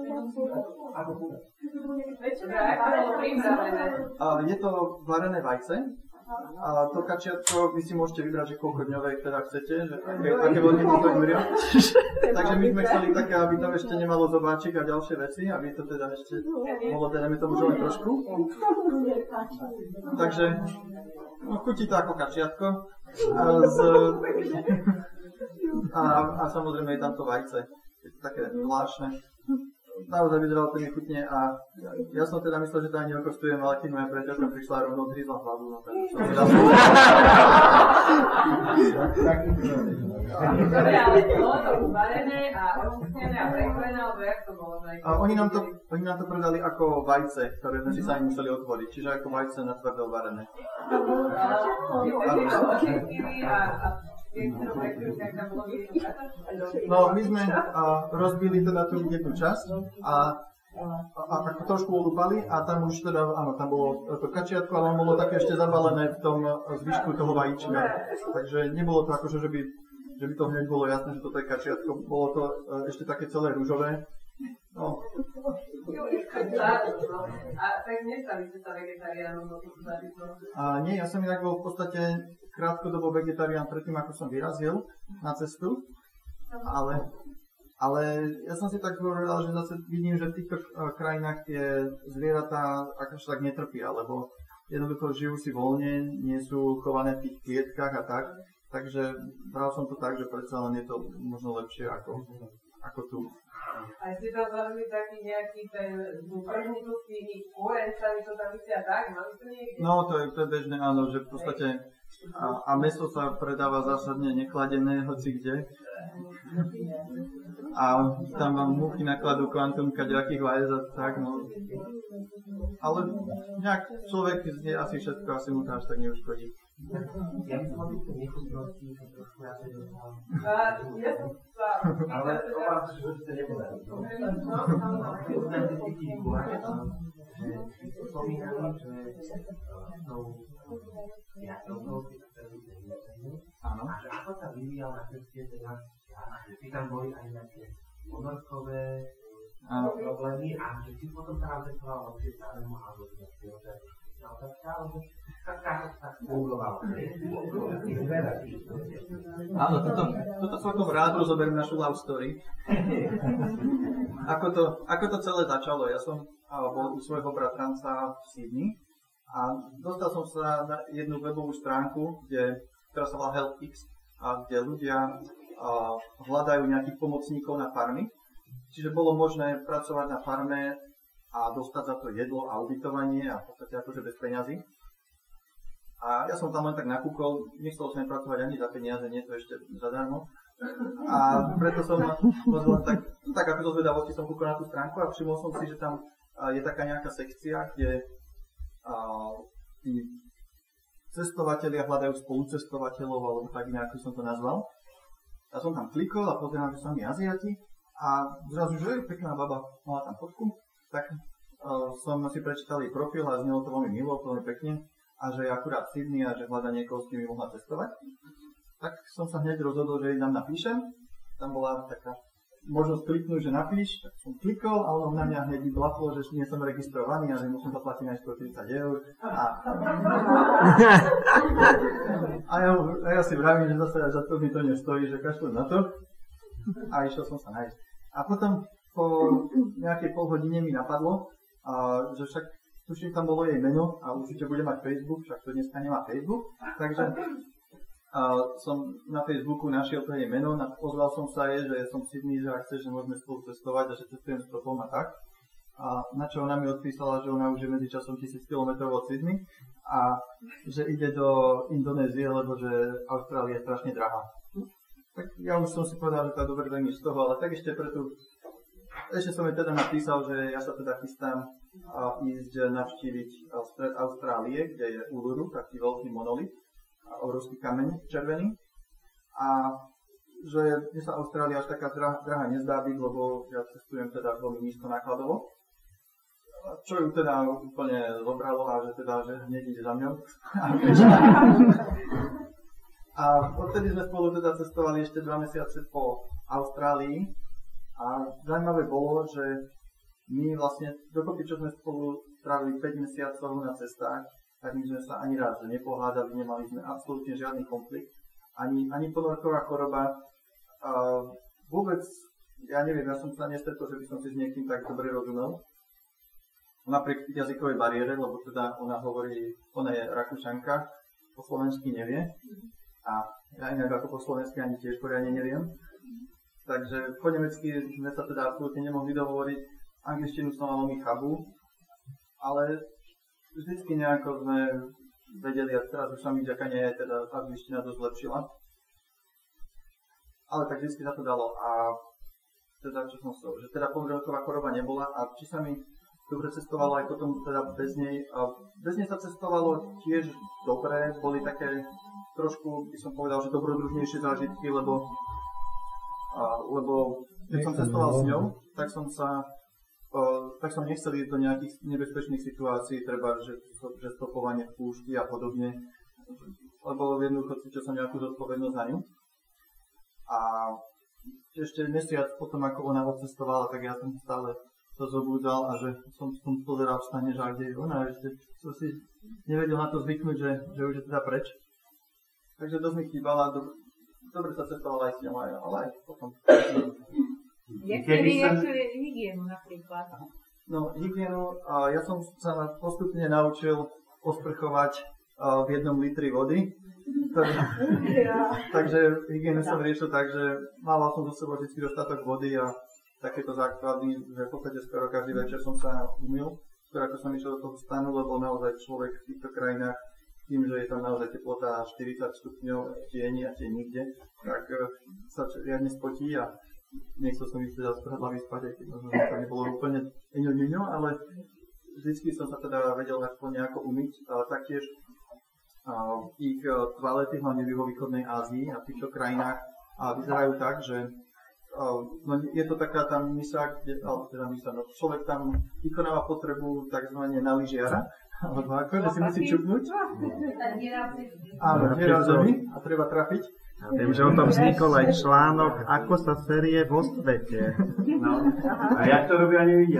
Je to varené vajce. A to kačiatko, vy si môžete vybrať, že koľko dňové teda chcete, že také, také veľké to umeria. Takže my sme chceli také, aby tam ešte nemalo zobáčik a ďalšie veci, aby to teda ešte bolo, dajme tomu, že len trošku. Takže, no chutí to ako kačiatko. A, z, a, a samozrejme je tam to vajce. Je to také zvláštne. Naozaj vyzeralo to nechutne a ja som teda myslel, že to ani neokostujem, ale keď moja priateľka prišla rovno odhryzla hlavu, no tak som si dal. Dobre, ale bolo to uvarené a očistnené a prekrojené, alebo jak to bolo? Oni nám to, oni nám to predali ako vajce, ktoré sme si sami museli otvoriť, čiže ako vajce na tvrdo uvarené. No, my sme uh, rozbili teda tú jednu časť a, a, a tak trošku olúpali a tam už teda, áno, tam bolo to kačiatko, ale bolo také ešte zabalené v tom zvyšku toho vajíčka. Takže nebolo to akože, že by, že by to hneď bolo jasné, že toto je kačiatko. Bolo to uh, ešte také celé ružové. No. A tak nestali ste sa vegetariánom do týchto zážitkov? A nie, ja som inak bol v podstate krátkodobo vegetarián predtým, ako som vyrazil na cestu. Ale, ale ja som si tak povedal, že zase vidím, že v týchto krajinách tie zvieratá akože tak netrpia, lebo jednoducho žijú si voľne, nie sú chované v tých klietkách a tak. Takže bral som to tak, že predsa len je to možno lepšie ako ako tu. A si tam zažili taký nejaký ten prvný tu s tými korencami, čo tam vysia tak, mali to niekde? No, to je, to je bežné, áno, že v podstate a, a mäso sa predáva zásadne nechladené, hoci kde. A tam vám muchy nakladú kvantum kaďakých vajec a tak, no. Ale nejak človek znie asi všetko, asi mu to až tak neuškodí. Ja by som mal týchto nechutnosti, som trošku ja to dostal. Ja som sa... Ale obávam sa, že to nepodarí. Keď sme si cítili guláče, že si spomínali, že s tou priateľkou si sa chceli vyzerať. Áno. A že ako sa vyvíjal na ceste ten náš vzťah, že si tam boli aj nejaké ponorkové problémy a že si potom sa nám cestoval lepšie starému alebo si nejakého Áno, toto, toto celkom rád rozoberiem našu love story. Ako to, ako to celé začalo? Ja som bol u svojho bratranca v Sydney a dostal som sa na jednu webovú stránku, kde, ktorá sa volá HelpX, a kde ľudia a, hľadajú nejakých pomocníkov na farmy. Čiže bolo možné pracovať na farme a dostať za to jedlo a ubytovanie a v podstate akože bez peňazí. A ja som tam len tak nakúkol, nechcel som pracovať ani za peniaze, nie to ešte zadarmo. A preto som tak, tak ako do zvedavosti som kúkol na tú stránku a všimol som si, že tam je taká nejaká sekcia, kde tí cestovatelia hľadajú spolucestovateľov, alebo tak nejak som to nazval. Ja som tam klikol a pozerám, že sú mi Aziati a zrazu, že je pekná baba, mala tam fotku. Tak uh, som si prečítal jej profil a znelo to veľmi milo, veľmi pekne a že je akurát v Sydney a že hľada niekoho, s kým by mohla cestovať. Tak som sa hneď rozhodol, že jej tam napíšem. Tam bola taká možnosť kliknúť, že napíš, tak som klikol a ono na mňa hneď vyblaplo, že nie som registrovaný a že musím zaplatiť aj stotridsať eur. A, a, ja, a ja si vravím, že zase za to mi to nestojí, že kašľujem na to. A išiel som sa nájsť. A potom po nejakej pol hodine mi napadlo, a, že však tuším tam bolo jej meno a určite bude mať Facebook, však to dneska nemá Facebook, takže a, som na Facebooku našiel to jej meno, pozval som sa jej, že som v Sydney, že ak chce, že môžeme spolu cestovať a že cestujem s topom a tak. A na čo ona mi odpísala, že ona už je medzi časom tisíc kilometrov od Sydney a že ide do Indonézie, lebo že Austrália je strašne drahá. Tak ja už som si povedal, že to je dobre veľmi z toho, ale tak ešte pre tú Ešte som jej teda napísal, že ja sa teda chystám a, ísť navštíviť stred Austrálie, kde je Uluru, taký veľký monolit, obrovský kameň červený. A že mne sa Austrália až taká drahá, drahá nezdá byť, lebo ja cestujem teda veľmi nízko nákladovo. Čo ju teda úplne zobralo a že teda, že hneď ide za mňou. A odtedy sme spolu teda cestovali ešte dva mesiace po Austrálii. A zaujímavé bolo, že my vlastne, dokopy čo sme spolu strávili päť mesiacov na cestách, tak my sme sa ani raz nepohádali, nemali sme absolútne žiadny konflikt, ani, ani ponorková choroba. Uh, vôbec, ja neviem, ja som sa nestretol, že by som si s niekým tak dobre rozumel. Napriek jazykovej bariére, lebo teda ona hovorí, ona je Rakúšanka, po slovensky nevie. A ja inak ako po slovensky ani tiež poriadne neviem. Takže po nemecky sme sa teda absolútne nemohli dohovoriť, angličtinu som mal veľmi chápu, ale vždycky nejako sme vedeli a teraz už sa mi vďaka nej teda angličtina dosť zlepšila. Ale tak vždycky sa to dalo a teda čo som chcel, že teda ponorková choroba nebola a či sa mi dobre cestovalo aj potom teda bez nej. A bez nej sa cestovalo tiež dobre, boli také trošku, by som povedal, že dobrodružnejšie zážitky, lebo A, lebo keď som cestoval s ňou, tak som sa, uh, tak som nechcel ísť do nejakých nebezpečných situácií, treba, že, že stopovanie v púšti a podobne, lebo jednoducho cítil som nejakú zodpovednosť za ňu. A ešte mesiac potom, ako ona odcestovala, tak ja som stále sa zobúdal a že som, som pozeral v stane, že kde je ona, ešte som si nevedel na to zvyknúť, že, že už je teda preč. Takže dosť mi chýbala. Dobre sa cestovala aj s ňou, ale aj potom. Jak ste vyriešili hygienu napríklad? No, hygienu, ja som sa postupne naučil osprchovať v jednom litri vody. Takže hygienu som riešil tak, že mala som zo sebou vždy dostatok vody a takéto základy, že v podstate skoro každý večer som sa umyl, skoro ako som išiel do toho stanu, lebo naozaj človek v týchto krajinách, tým, že je tam naozaj teplota štyridsať stupňov v tieni a tie nikde, tak sa riadne spotí a nechcel som ísť teda z hlavy spať, aj keď možno to nebolo úplne iňo ňuňo, ale vždycky som sa teda vedel aspoň nejako umyť, ale taktiež uh, ich uh, toalety, hlavne v juhovýchodnej Ázii a v týchto krajinách uh, vyzerajú tak, že uh, no, je to taká tá misa, kde, alebo teda misa, no, človek tam vykonáva potrebu takzvané na lyžiara, alebo ako, že si musí čupnúť. Áno, diera v zemi a treba trafiť. Ja viem, že o tom vznikol aj článok, ako sa série vo svete. No. A jak to robia, nevidia.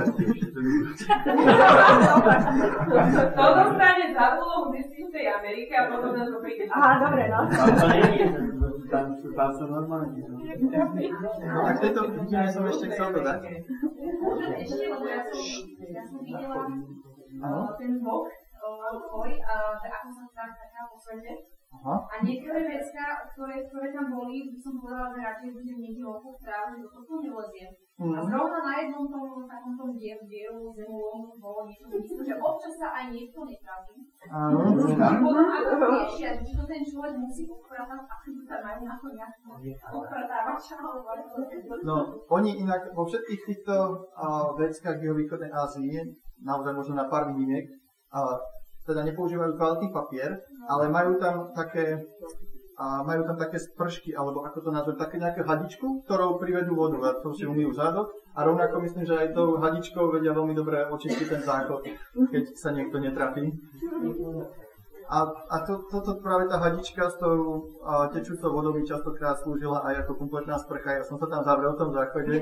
To dostane za úlohu zistí v tej Amerike a potom na to príde. Aha, dobre, no. To nie je, tam sú, tam sú normálne. No tak tejto vidíme som ešte chcel dodať. Môžem ešte, lebo ja som, ja som videla uh, ten vlog tvoj, uh, že ako sa tak taká vo svete. Aha. A niektoré vecka, ktoré, ktoré tam boli, by som povedala, že radšej budem niekde okolo tráve, do toho neleziem. Mm. A zrovna na jednom tom takom tom dielu, dielu zemulomu bolo niečo, že občas sa aj niekto netraví. Áno. A potom ako riešia, že to ten človek musí upratať, ako tam majú na to nejakého upratávača, alebo no, oni inak vo všetkých týchto uh, veckách juhovýchodnej Ázie, naozaj možno na pár výnimiek, uh, teda nepoužívajú kvalitný papier, ale majú tam také, a majú tam také spršky, alebo ako to nazvem, také nejaké hadičku, ktorou privedú vodu a to si umýjú zádok. A rovnako myslím, že aj tou hadičkou vedia veľmi dobre očistiť ten záchod, keď sa niekto netrafí. A, a to, toto práve tá hadička s tou a, tečúcou vodou mi častokrát slúžila aj ako kompletná sprcha. Ja som sa tam zavrel v tom záchode.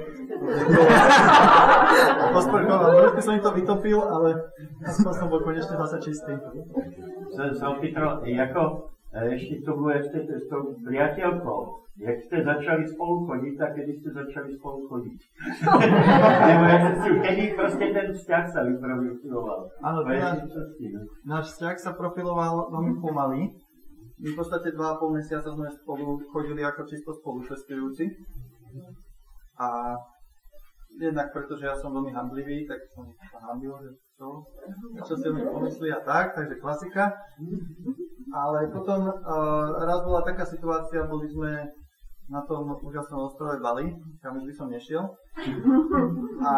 Posprchoval. Trošku som im to vytopil, ale aspoň som bol konečne zase čistý. Som sa opýtal, ako ešte to bude s tou priateľkou. Jak ste začali spolu chodiť, tak kedy ste začali spolu chodiť? Lebo ja si kedy proste ten vzťah sa vyprofiloval. Áno, náš, náš vzťah sa profiloval veľmi pomaly. My v podstate dva a pol mesiaca sme spolu chodili ako čisto spolucestujúci. A jednak pretože ja som veľmi handlivý, tak som sa handlil, že čo, čo si o mne pomyslí a tak, takže klasika. Ale potom uh, raz bola taká situácia, boli sme na tom úžasnom ostrove Bali, kam už by som nešiel. A,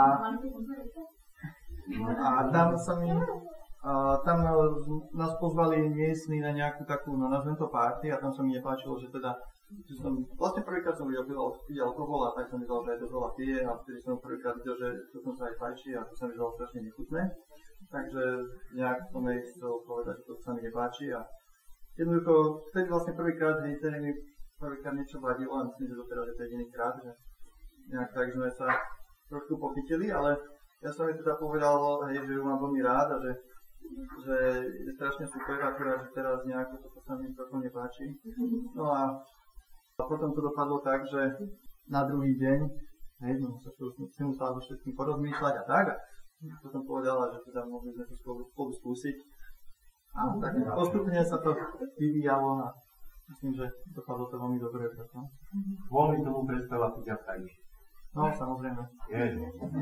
a tam sa mi, uh, tam nás pozvali miestni na nejakú takú, no nazvem to party, a tam sa mi nepáčilo, že teda, že som, vlastne prvýkrát som videl, videl alkohol a tak som videl, že aj to veľa pije a vtedy som prvýkrát videl, že to som sa aj fajčí a to sa mi videlo strašne nechutné. Takže nejak som jej chcel povedať, že to sa mi nepáči a jednoducho, vtedy vlastne prvýkrát, že mi prvýkrát niečo vadilo a myslím, že doteraz je to jediný krát, že nejak tak sme sa trošku pochytili, ale ja som jej teda povedal, hej, že ju mám veľmi rád a že, že je strašne super, akurát, že teraz nejako toto sa mi trochu nepáči. No a potom to dopadlo tak, že na druhý deň, hej, no sa to si musela so všetkým porozmýšľať a tak. A potom povedala, že teda mohli sme to spolu, spolu skúsiť. A tak postupne sa to vyvíjalo a myslím, že dopadlo to veľmi dobre. Mohli tomu predstavať ťa vtajiť. No, samozrejme. Ježiš.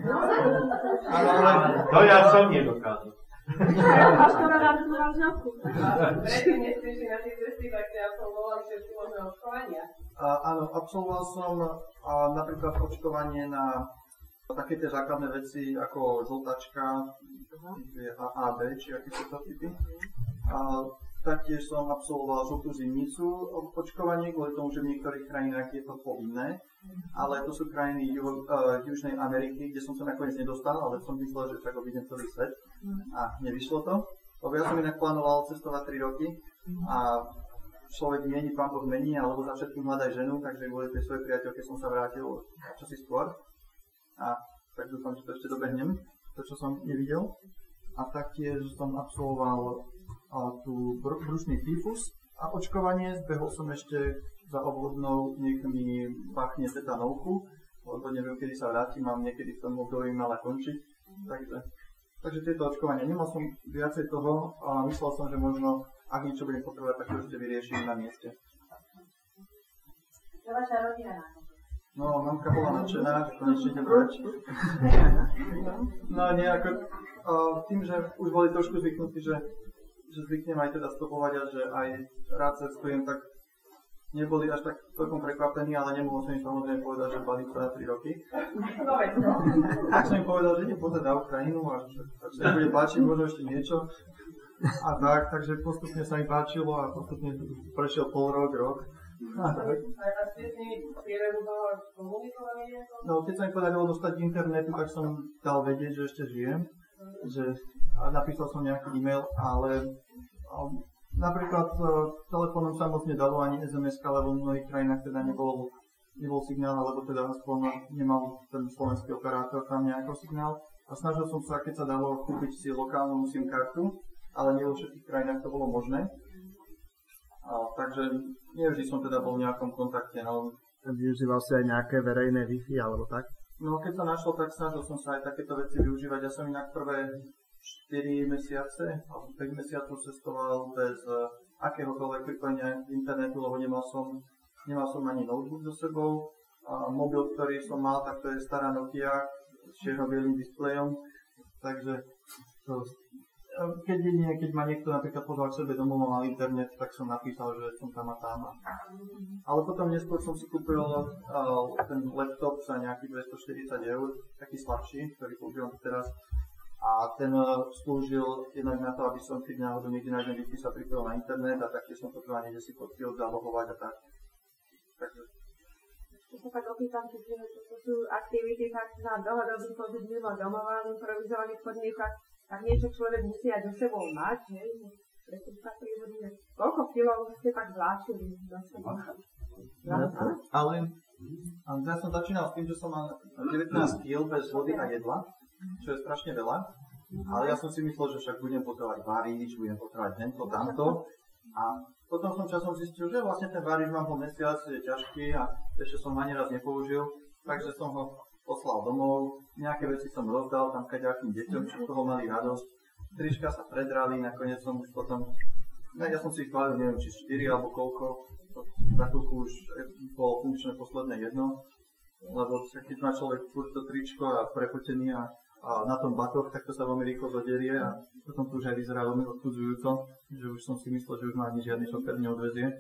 Ale, ale... To ja som nedokázal. Máš to rada tú manželku. Predtým nestešili na tie cesty, tak ste absolvovali všetky možné očkovania. Áno, absolvoval som a, napríklad očkovanie na také tie základné veci ako žltačka, á á bé, či aké sú to typy. A taktiež som absolvoval žltú zimnicu očkovanie, kvôli tomu, že v niektorých krajinách je to povinné, ale to sú krajiny Juho, uh, Južnej Ameriky, kde som sa nakoniec nedostal, ale som myslel, že však obídem celý svet a nevyšlo to. Lebo ja som inak plánoval cestovať tri roky a človek mení, pán Boh mení, alebo za všetkým hľadaj ženu, takže kvôli tej svojej priateľke som sa vrátil čosi skôr. A tak dúfam, že to ešte dobehnem, to čo som nevidel. A taktiež som absolvoval a, tú br- brušný tyfus a očkovanie. Zbehol som ešte za obvodnou, nech mi pachne tetanovku, lebo neviem, kedy sa vrátim, mám niekedy v tom období mala končiť. Takže, takže tieto očkovania. Nemal som viacej toho a myslel som, že možno ak niečo budem potrebovať, tak to ešte vyriešim na mieste. To vaša rodina na to? No, mamka bola nadšená, že konečne ide preč. No nejako, uh, tým, že už boli trošku zvyknutí, že, že zvyknem aj teda stopovať a že aj rád cestujem, tak neboli až tak celkom prekvapení, ale nemohol som im samozrejme povedať, že balím sa na tri roky. Tak som im povedal, že idem pozrieť na Ukrajinu a že sa im bude páčiť možno ešte niečo. A tak, takže postupne sa mi páčilo a postupne prešiel pol rok, rok. A ste s nimi priebehu toho komunikovali? No, keď sa mi podarilo dostať k internetu, tak som dal vedieť, že ešte žijem. Že, a napísal som nejaký e-mail, ale um, napríklad uh, telefónom sa moc nedalo ani es em eska, lebo v mnohých krajinách teda nebol, nebol signál, alebo teda aspoň nemal ten slovenský operátor tam nejaký signál. A snažil som sa, keď sa dalo, kúpiť si lokálnu SIM kartu, ale nie vo všetkých krajinách to bolo možné. A, takže nevždy som teda bol v nejakom kontakte. No. Využíval si aj nejaké verejné Wi-Fi alebo tak? No keď sa našlo, tak snažil som sa aj takéto veci využívať. Ja som inak prvé štyri mesiace alebo päť mesiacov cestoval bez uh, akéhokoľvek pripojenia internetu, lebo nemal som, nemal som ani notebook so sebou. A mobil, ktorý som mal, tak to je stará Nokia s čierno-bielým displejom. Takže to Keď, nie, keď ma niekto napríklad pozval k sebe domov a mal internet, tak som napísal, že som tam a tam. Ale potom neskôr som si kúpil uh, ten laptop za nejakých dvestoštyridsať eur, taký slabší, ktorý používam teraz. A ten uh, slúžil jednak na to, aby som, keď náhodou niekde nájdem Wi-Fi, sa pripojil na internet a taktiež som potreboval niekde si podpil, zalogovať a tak. Takže. Ja sa tak opýtam, že to sú aktivity fakt na dlhodobý pobyt mimo domova, v improvizovaných podmienkach. Tak niečo človek musí aj do sebou mať, hej? Prečo sa prírodne, koľko kilov ste tak zvláštili za sebou? Ale ja som začínal s tým, že som mal devätnásť kíl bez vody a jedla, čo je strašne veľa. Ale ja som si myslel, že však budem potrebovať varíč, budem potrebovať hento, tamto. A potom som časom zistil, že vlastne ten varíč mám po mesiac, je ťažký a ešte som ho ani raz nepoužil. Takže som ho poslal domov, nejaké veci som rozdal tam kaďakým deťom, čo toho mali radosť. Trička sa predrali, nakoniec som už potom, no ja som si ich chválil, neviem, či štyri alebo koľko, za chvíľku už bolo funkčné posledné jedno, lebo keď má človek furt to tričko a prepotený a, a na tom batoh, tak to sa veľmi rýchlo zoderie a potom to už aj vyzerá veľmi odpudzujúco, že už som si myslel, že už ma ani žiadny šofer neodvezie.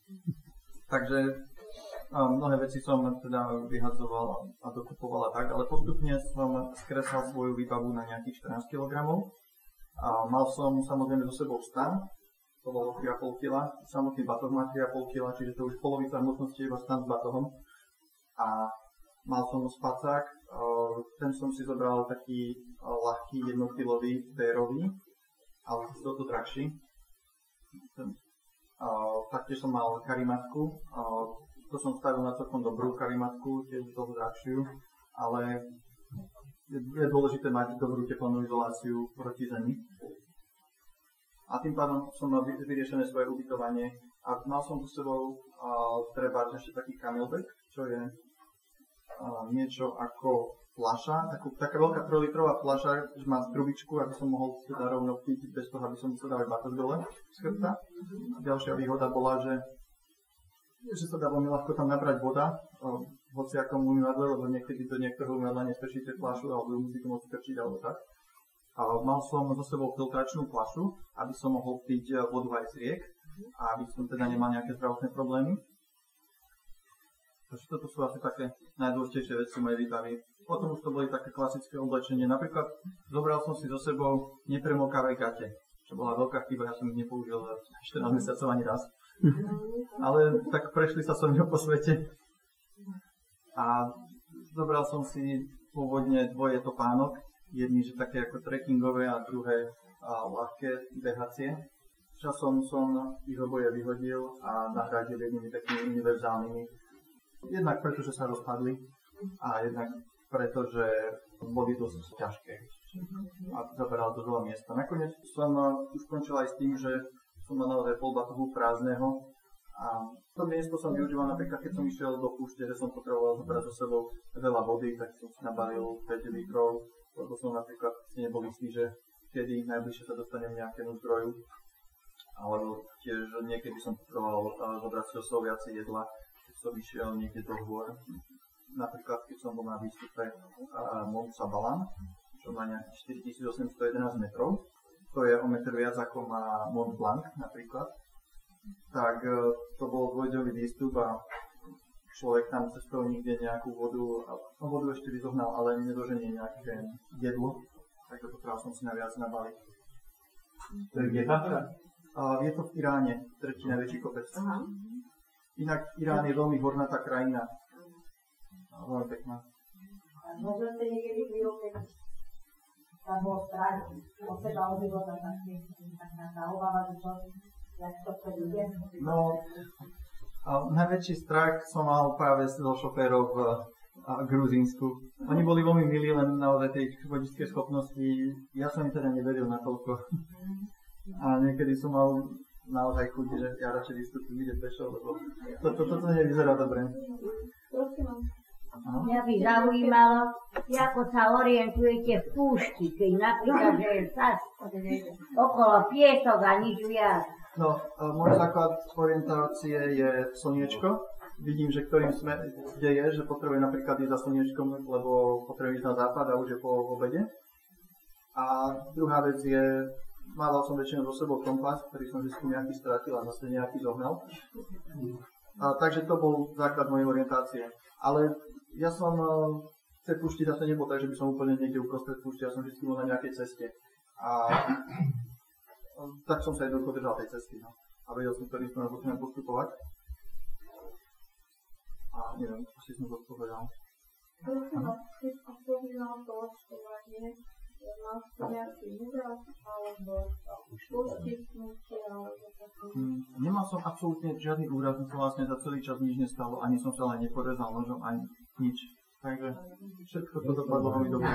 Takže a mnohé veci som teda vyhadzoval a dokupoval a tak, ale postupne som skresal svoju výbavu na nejakých štrnásť kilogramov. A mal som samozrejme so sebou stan, to bolo tri a pol kila, samotný batoh má tri a pol kila, čiže to už polovica hmotnosti je iba stan s batohom. A mal som spacák, ten som si zobral taký ľahký jednokilový bérový, ale to to drahší. Taktiež som mal karimatku. To som stavil na celkom dobrú karimatku, tiež toho drahšiu, ale je, je dôležité mať dobrú teplnú izoláciu proti zemi. A tým pádom som mal vyriešené svoje ubytovanie a mal som so sebou uh, treba ešte taký camelback, čo je uh, niečo ako fľaša, taká veľká trojlitrová fľaša, že má trubičku, aby som mohol teda rovno piť bez toho, aby som musel dávať batoh dole z chrbta. A ďalšia výhoda bola, že že sa dá veľmi ľahko tam nabrať voda v hociakom umývadle, lebo niekedy do niektorého umývadla nespečíte fľašu, alebo ju musíte môcť strčiť, alebo tak. A mal som so sebou filtračnú fľašu, aby som mohol piť vodu aj z riek a aby som teda nemal nejaké zdravotné problémy. Takže toto sú asi také najdôležitejšie veci mojej výbavy. Potom už to boli také klasické oblečenie. Napríklad zobral som si so sebou nepremokavé gate, čo bola veľká chyba, ja som ich nepoužil za štrnásť mesiacov ani raz. Ale tak prešli sa so mňou po svete. A zobral som si pôvodne dvoje topánok. Jedný, že také ako trekkingové a druhé a ľahké behacie. Časom som ich oboje vyhodil a nahradil jednými takými univerzálnymi. Jednak preto, že sa rozpadli a jednak preto, že boli dosť ťažké. A zaberal to veľa miesta. Nakoniec som už končil aj s tým, že som mal naozaj pol batohu prázdneho a to miesto som využíval napríklad, keď som išiel do púšte, že som potreboval zobrať so sebou veľa vody, tak som si nabalil päť litrov, lebo som napríklad si nebol istý, že kedy najbližšie sa dostanem nejakému zdroju. Alebo tiež niekedy som potreboval zobrať si so sebou viacej jedla, keď som išiel niekde do hôr. Napríklad, keď som bol na výstupe Mont Sabalan, čo má nejakých štyritisíc osemsto jedenásť metrov. To je o meter viac ako má Mont Blanc napríklad. Tak to bol dvojdňový výstup a človek tam cestou nikde nejakú vodu, no vodu ešte vyzohnal, ale nedoženie nejaké jedlo. Takže potreboval som si na viac nabaliť. To je kde Tatra? Uh, je to v Iráne, tretí najväčší kopec. Aha. Inak Irán je veľmi hornatá krajina. Veľmi pekná. Možno ste niekedy chvíľu, keď tam bol strach od seba, od života, tak taká obava, že čo, jak to vtedy ide? No, najväčší strach som mal práve zo šoférov v Gruzínsku. Oni boli veľmi milí, len naozaj tej vodičské schopnosti, ja som im teda neveril natoľko. A niekedy som mal naozaj chuť, že ja radšej vystúpim ide pešo, lebo toto to, to, to nevyzerá dobre. Mňa by zaujímalo, ako sa orientujete v púšti, keď napríklad, že je čas okolo piesok a nič viac. No, môj základ orientácie je slniečko. Vidím, že ktorým sme, kde je, že potrebujem napríklad ísť za slniečkom, lebo potrebujem ísť na západ a už je po obede. A druhá vec je, mával som väčšinou so sebou kompas, ktorý som vždy nejaký stratil a zase nejaký zohnal. A, takže to bol základ mojej orientácie. Ale ja som v tej púšti zase nebol tak, že by som úplne niekde uprostred púšti, ja som vždy bol na nejakej ceste. A tak som sa jednoducho držal tej cesty. No. A vedel som, ktorým som potrebujem postupovať. A neviem, asi som to odpovedal. Prosím vás, keď odpovedal to očkovanie, máš to nejaký úraz, alebo postihnúcie, alebo také? Hmm, nemal som absolútne žiadny úraz, mi to vlastne za celý čas nič nestalo, ani som sa len nepodrezal nožom, ani nič. Takže všetko to dopadlo veľmi dobre.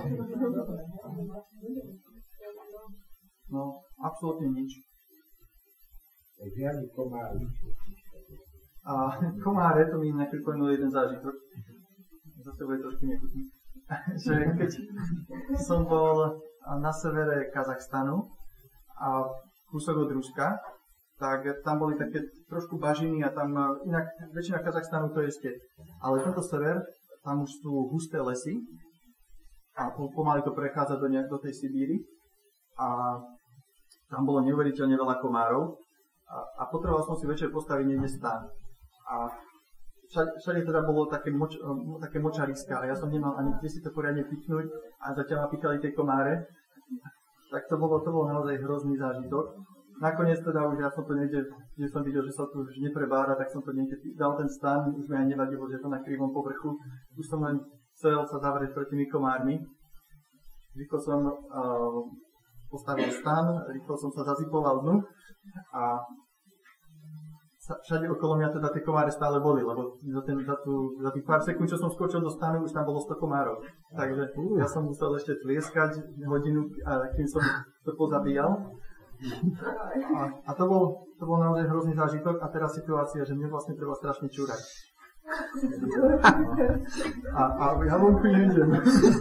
No, absolútne nič. Takže ani komári. A komáre, to mi nepripomenul jeden zážitok. Zase bude trošku nechutný. Že keď som bol na severe Kazachstanu a kúsok od Ruska, tak tam boli také trošku bažiny a tam, inak väčšina Kazachstanu to je steď. Ale tento sever, tam už sú husté lesy a pomaly to prechádza do, nejak, do tej Sibíry a tam bolo neuveriteľne veľa komárov a, a potreboval som si večer postaviť niekde stán. A všade, všade teda bolo také, moč, také močariska a ja som nemal ani kde si to poriadne pichnúť a zatiaľ ma pichali tie komáre. Tak to bolo, to bol naozaj hrozný zážitok. Nakoniec teda už ja som to niekde, kde som videl, že sa tu už neprebára, tak som to niekde dal ten stan, už mi aj nevadilo, že je to na krivom povrchu. Už som len chcel sa zavrieť pred tými komármi. Rýchlo som uh, postavil stan, rýchlo som sa zazipoval dnu a všade okolo mňa teda tie komáre stále boli, lebo za, ten, za, tú, za tých pár sekúnd, čo som skočil do stanu, už tam bolo sto komárov. Takže ja som musel ešte tlieskať hodinu, kým som to pozabíjal. A, a to, bol, to bol naozaj hrozný zážitok a teraz situácia, že mne vlastne treba strašne čúrať. A, a ja vonku nejdem.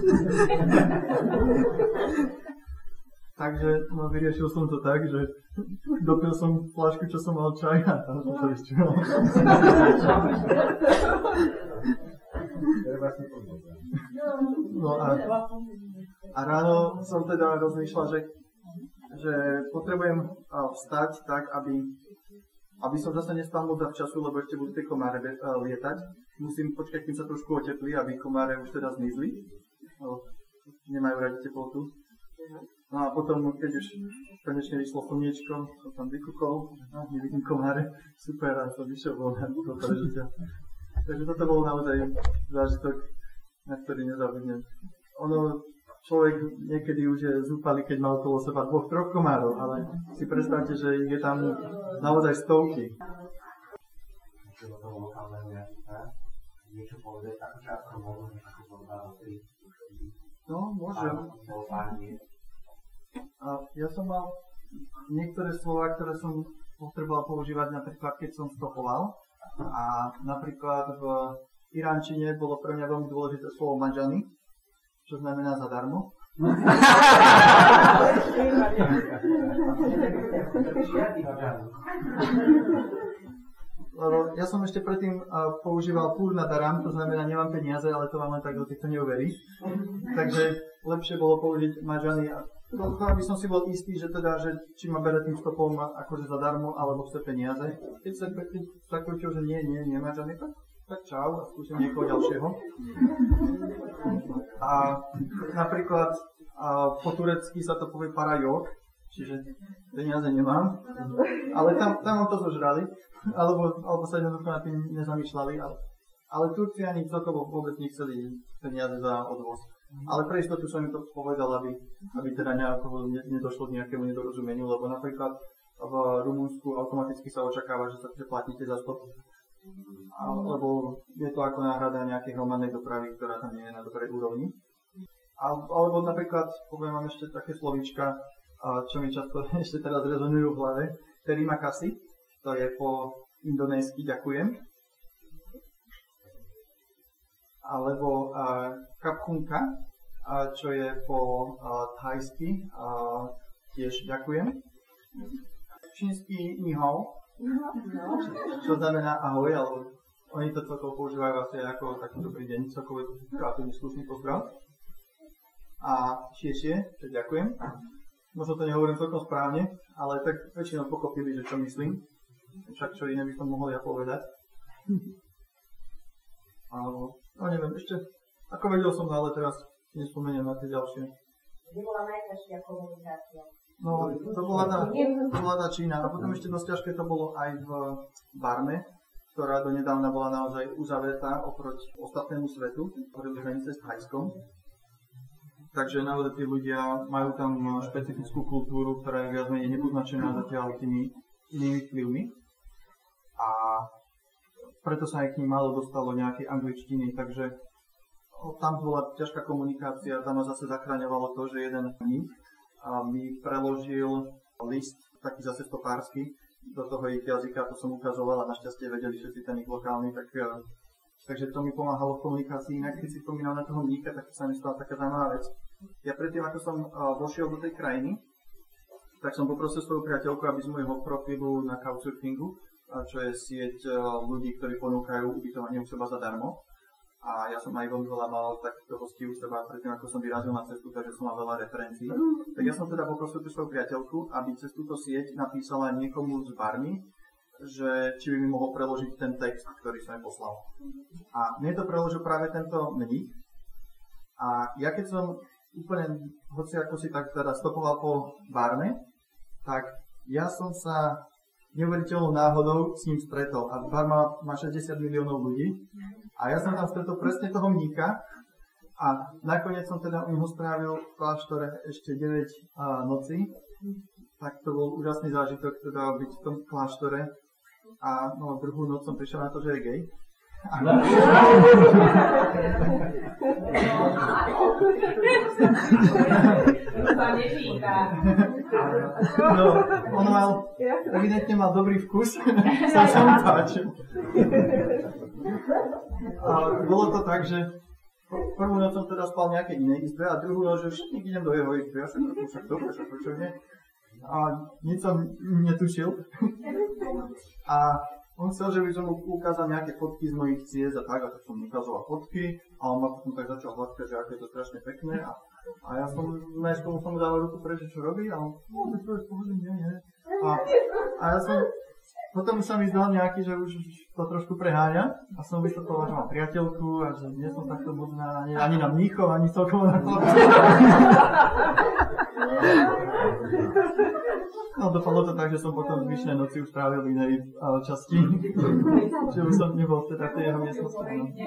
Takže no, vyriešil som to tak, že dopil som fľašku, čo som mal čaj a tam som sa vyšťural. No a, a ráno som teda rozmýšľal, že, že potrebujem vstať tak, aby, aby som zase nestal moc zavčasu, lebo ešte budú tie komáre lietať. Musím počkať, kým sa trošku oteplí, aby komáre už teda zmizli. Nemajú radi teplotu. No a potom, keď už konečne vyšlo slniečko, som tam vykúkol, no, nevidím komáre, super, a som vyšiel von na to prežitia. Takže toto bol naozaj zážitok, na ktorý nezabudnem. Ono, človek niekedy už je zúfalý, keď má okolo seba dvoch, troch komárov, ale si predstavte, že je tam naozaj stovky. No, môžem. A ja som mal niektoré slova, ktoré som potreboval používať napríklad, keď som stopoval. A napríklad v iránčine bolo pre mňa veľmi dôležité slovo manžany, čo znamená zadarmo. Lebo ja som ešte predtým uh, používal púrna daram, to znamená, nemám peniaze, ale to vám len tak do týchto neuverí. Takže lepšie bolo použiť mažany. A to, to, aby som si bol istý, že teda, že či ma bere tým stopom akože zadarmo, alebo chce peniaze. Keď sa zakrútil, že nie, nie, nie mažany, tak, tak čau a skúsim niekoho ďalšieho. A napríklad a po turecky sa to povie parajok, čiže peniaze nemám, ale tam, tam to zožrali. Alebo, alebo sa jednoducho na tým nezamýšľali, ale, ale Turci ani celkovo vôbec nechceli peniaze za odvoz. Ale pre istotu som im to povedal, aby, aby teda nejako nedošlo k nejakému nedorozumeniu, lebo napríklad v Rumunsku automaticky sa očakáva, že sa preplatíte za stop, lebo je to ako náhrada nejakej hromadnej dopravy, ktorá tam nie je na dobrej úrovni. Alebo napríklad, poviem vám ešte také slovíčka, čo mi často ešte teraz rezonujú v hlave, terima kasih. To je po indonésky ďakujem. Alebo uh, kapkunka, uh, čo je po uh, thajsky uh, tiež ďakujem. Čínsky ni hao, čo znamená ahoj, alebo oni to celkovo používajú asi ako taký dobrý deň, celkovo je slušný pozdrav. A šiešie, čo ďakujem. Možno to nehovorím celkom správne, ale tak väčšinou pochopili, že čo myslím. Však čo iné by som mohol ja povedať. Alebo, no neviem, ešte, ako vedel som, ale teraz nespomeniem na tie ďalšie. Kde bola najťažšia komunikácia? No, to bola tá, to bola tá Čína. A potom ešte dosť ťažké to bolo aj v Barme, ktorá donedávna bola naozaj uzavretá oproti ostatnému svetu, ktorý je hranice s Thajskom. Takže naozaj tí ľudia majú tam špecifickú kultúru, ktorá je viac menej nepoznačená zatiaľ tými inými vplyvmi. A preto sa aj k ním málo dostalo nejakej angličtiny, takže tam bola ťažká komunikácia, tam ma zase zachraňovalo to, že jeden mních mi preložil list, taký zase stopársky, do toho ich jazyka, to som ukazoval a našťastie vedeli všetci ten ich lokálny, tak, takže to mi pomáhalo v komunikácii. Inak keď si spomínal na toho mníka, tak sa mi stala taká zaujímavá vec. Ja predtým, ako som vošiel do tej krajiny, tak som poprosil svoju priateľku, aby z môjho profilu na Couchsurfingu, čo je sieť ľudí, ktorí ponúkajú ubytovanie u seba zadarmo. A ja som aj veľmi veľa mal takýchto hostí u seba predtým, ako som vyrazil na cestu, takže som mal veľa referencií. Tak ja som teda poprosil tú svoju priateľku, aby cez túto sieť napísala niekomu z Barmy, že či by mi mohol preložiť ten text, ktorý som jej poslal. A mne to preložil práve tento mních. A ja keď som úplne, hoci ako si tak teda stopoval po Barme, tak ja som sa neuveriteľnou náhodou s ním stretol. A Barma má šesťdesiat miliónov ľudí. A ja som tam stretol presne toho mníka. A nakoniec som teda u neho strávil v kláštore ešte deväť a, nocí. Tak to bol úžasný zážitok teda byť v tom kláštore. A no, druhú noc som prišiel na to, že je gej. No, on mal, evidentne mal dobrý vkus, sa sa mu páčil. A bolo to tak, že prvú noc som teda spal v nejakej inej izbe a druhú noc, že však idem do jeho izby, ja však to však dobre, však čo nie. A nič som netušil. A on chcel, že by som mu ukázal nejaké fotky z mojich ciest a tak, a tak som mu ukazoval fotky a on ma potom tak začal hladkať, že aké je to strašne pekné a, a ja som najskôr som mu dával ruku preč, čo robí a on, no, to je pohodlne, nie, nie. A, a ja som, potom sa mi zdal nejaký, že už to trošku preháňa a som vysvetloval, že mám priateľku a že nie som takto budná ani, ani na mníchov, ani celkovo na chlapcov. No dopadlo to tak, že som potom zvyšné noci už trávil v inej uh, časti, že už som nebol teda v tej jeho miestnosti.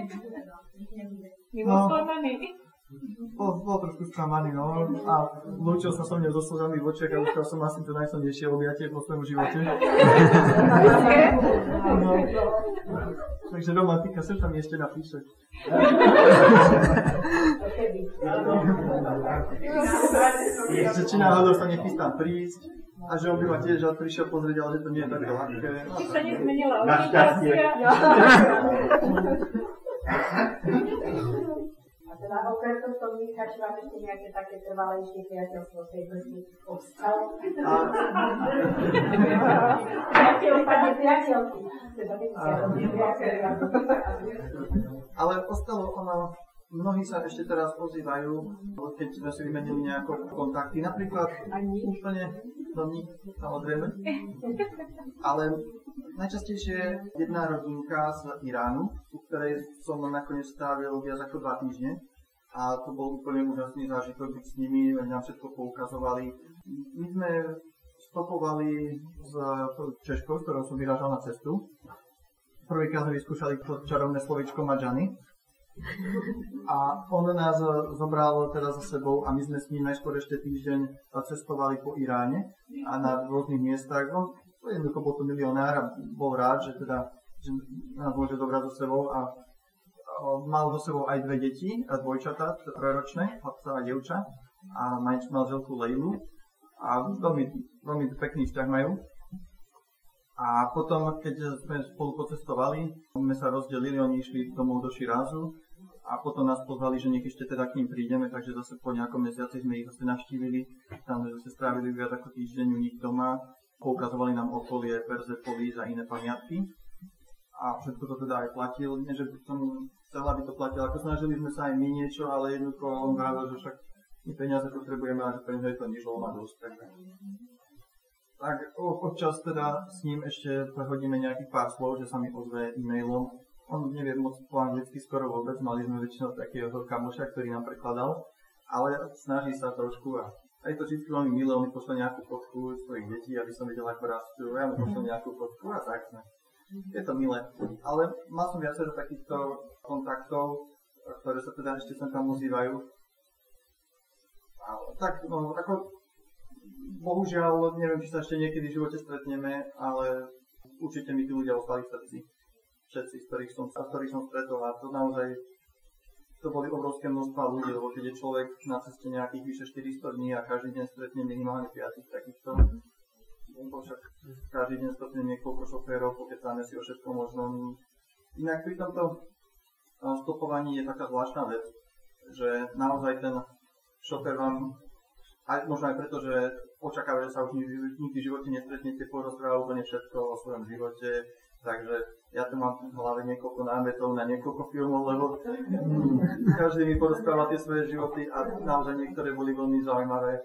No, bol, bol trošku sklamaný, no, a lúčil sa so mnou so slzami v očiach a už som asi to najsilnejšie objatie vo svojom živote. No, takže romantika sa tam ešte napíše. Že či náhodou sa nechystám prísť a že on by ma tiež prišiel pozrieť, ale že to nie je také ľahké. Či sa nezmenila orientácia. A A teda okrem tohto mnícha, či vám ešte nejaké také trvalejšie priateľstvo v tej vrsti obstalo? Nejaké prípadne priateľky. Teda ale ostalo ono, mnohí sa ešte teraz ozývajú, keď sme si vymenili nejaké kontakty, napríklad úplne, no nie, samozrejme, ale najčastejšie jedna rodinka z Iránu, u ktorej som nakoniec strávil viac ako dva týždne a to bol úplne úžasný zážitok byť s nimi, nám všetko poukazovali. My sme stopovali s Češkou, s ktorou som vyrážal na cestu. Prvýkrát sme vyskúšali to čarovné slovičko Madžany. A on nás zobral teda za sebou a my sme s ním najskôr ešte týždeň cestovali po Iráne a na rôznych miestach. On jednoducho bol to milionár a bol rád, že teda že nás môže zobrať so sebou a mal so sebou aj dve deti a dvojčatá, trojročné, chlapca a dievča a manželku Lejlu a veľmi, veľmi pekný vzťah majú. A potom, keď sme spolu pocestovali, sme sa rozdelili, oni išli domov do Širázu a potom nás pozvali, že nech ešte teda k ním prídeme, takže zase po nejakom mesiaci sme ich zase navštívili. Tam sme zase strávili viac ako týždeň u nich doma, poukazovali nám okolie, Persepolis a iné pamiatky. A všetko to teda aj platil. Nie, že by som chcel, aby to platil, ako snažili sme sa aj my niečo, ale jednoducho on vravel, že však my peniaze potrebujeme a že pre neho je to nič, má dosť. Takže. Tak občas teda s ním ešte prehodíme nejakých pár slov, že sa mi ozve e-mailom. On nevie moc po anglicky skoro vôbec, mali sme väčšinou takého kamoša, ktorý nám prekladal, ale snaží sa trošku a aj to vždy veľmi milé, on mi pošle nejakú fotku svojich detí, aby som videl, ako rastú, ja mu pošlem nejakú fotku a tak. Je to milé, ale mal som viacero takýchto kontaktov, ktoré sa teda ešte sem tam ozývajú. Tak, no, ako bohužiaľ, neviem, či sa ešte niekedy v živote stretneme, ale určite mi tí ľudia ostali v srdci. Všetci, z ktorých som, z ktorých som stretol. A to naozaj, to boli obrovské množstva ľudí, lebo keď je človek na ceste nejakých vyše štyristo dní a každý deň stretne minimálne piatich takýchto, však každý deň stretne niekoľko šoférov, pokecáme si o všetko možnom. Inak pri tomto stopovaní je taká zvláštna vec, že naozaj ten šofér vám aj možno aj preto, že očakáva, že sa už nikdy v živote nestretnete, porozpráva úplne všetko o svojom živote, takže ja tu mám v hlave niekoľko námetov na niekoľko filmov, lebo každý mi porozpráva tie svoje životy a naozaj niektoré boli veľmi zaujímavé.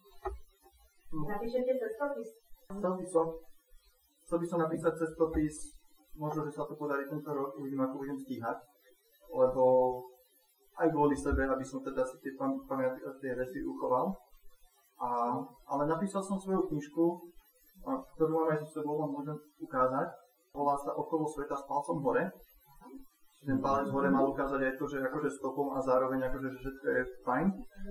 Napíšete cestopis? Chcel by som, chcel by som napísať cestopis, možno, že sa to podarí tento rok, uvidím, ako budem stíhať, lebo aj kvôli sebe, aby som teda si tie pamiatky a tie veci uchoval. A, ale napísal som svoju knižku, ktorú mám aj so sebou, vám môžem ukázať. Volá sa Okolo sveta s palcom hore. Ten palec hore mal ukázať aj to, že akože stopom a zároveň akože, že všetko je fajn.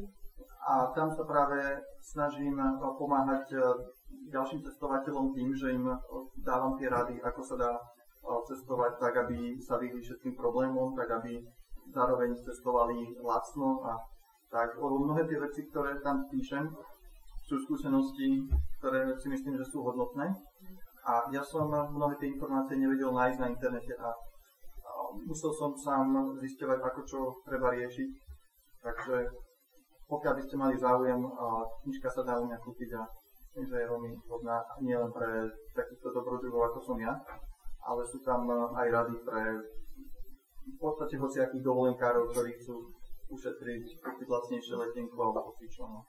A tam sa práve snažím pomáhať ďalším cestovateľom tým, že im dávam tie rady, ako sa dá cestovať tak, aby sa vyhli všetkým problémom, tak aby zároveň cestovali lacno a tak. Lebo mnohé tie veci, ktoré tam píšem, sú skúsenosti, ktoré si myslím, že sú hodnotné. A ja som mnohé tie informácie nevedel nájsť na internete a musel som sám zisťovať, ako čo treba riešiť. Takže pokiaľ by ste mali záujem, knižka sa dá u mňa kúpiť a myslím, že je veľmi hodná nielen pre takýchto dobrodruhov, ako som ja, ale sú tam aj rady pre v podstate hociakých dovolenkárov, ktorí chcú ušetriť, kúpiť lacnejšie letenku alebo pocvičovnú.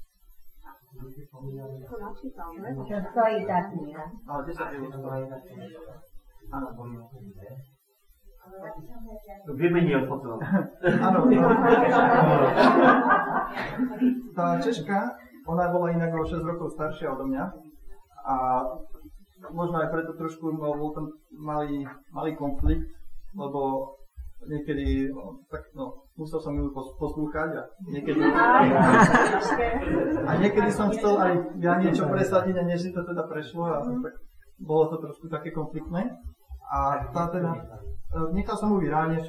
Čo stojí tá kniha? Ale desať eur stojí. Áno. Vymenil potom. Áno. Tá Češka, ona bola inak o šesť rokov staršia odo mňa a možno aj preto trošku bol tam malý, malý konflikt, lebo niekedy, no, tak no, musel som ju poslúchať a niekedy a niekedy som chcel aj ja niečo presadiť a než si to teda prešlo a tak bolo to trošku také konfliktné a tá teda nechal som ju vyrániť, čo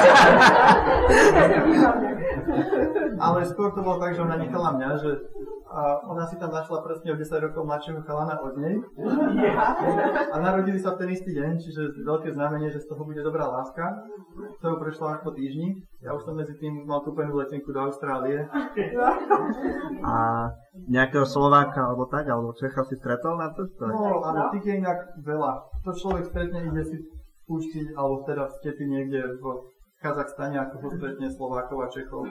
ale skôr to bolo tak, že ona nechala mňa, že A ona si tam našla presne o desať rokov mladšieho chalana od nej. A narodili sa v ten istý deň, čiže veľké znamenie, že z toho bude dobrá láska. To prešlo až po týždni. Ja už som medzi tým mal kúpenú letenku do Austrálie. A nejakého Slováka alebo tak, alebo Čecha si stretol na to? No, áno, tých je inak veľa. To človek stretne, ide si púštiť, alebo teda v stepi niekde v Kazachstane, ako ho stretne Slovákov a Čechov.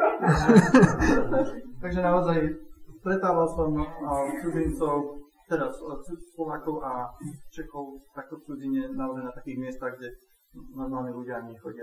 Takže naozaj stretával som cudzincov, teda Slovákov a Čechov takto v cudzine, naozaj na takých miestach, kde normálne ľudia nechodia.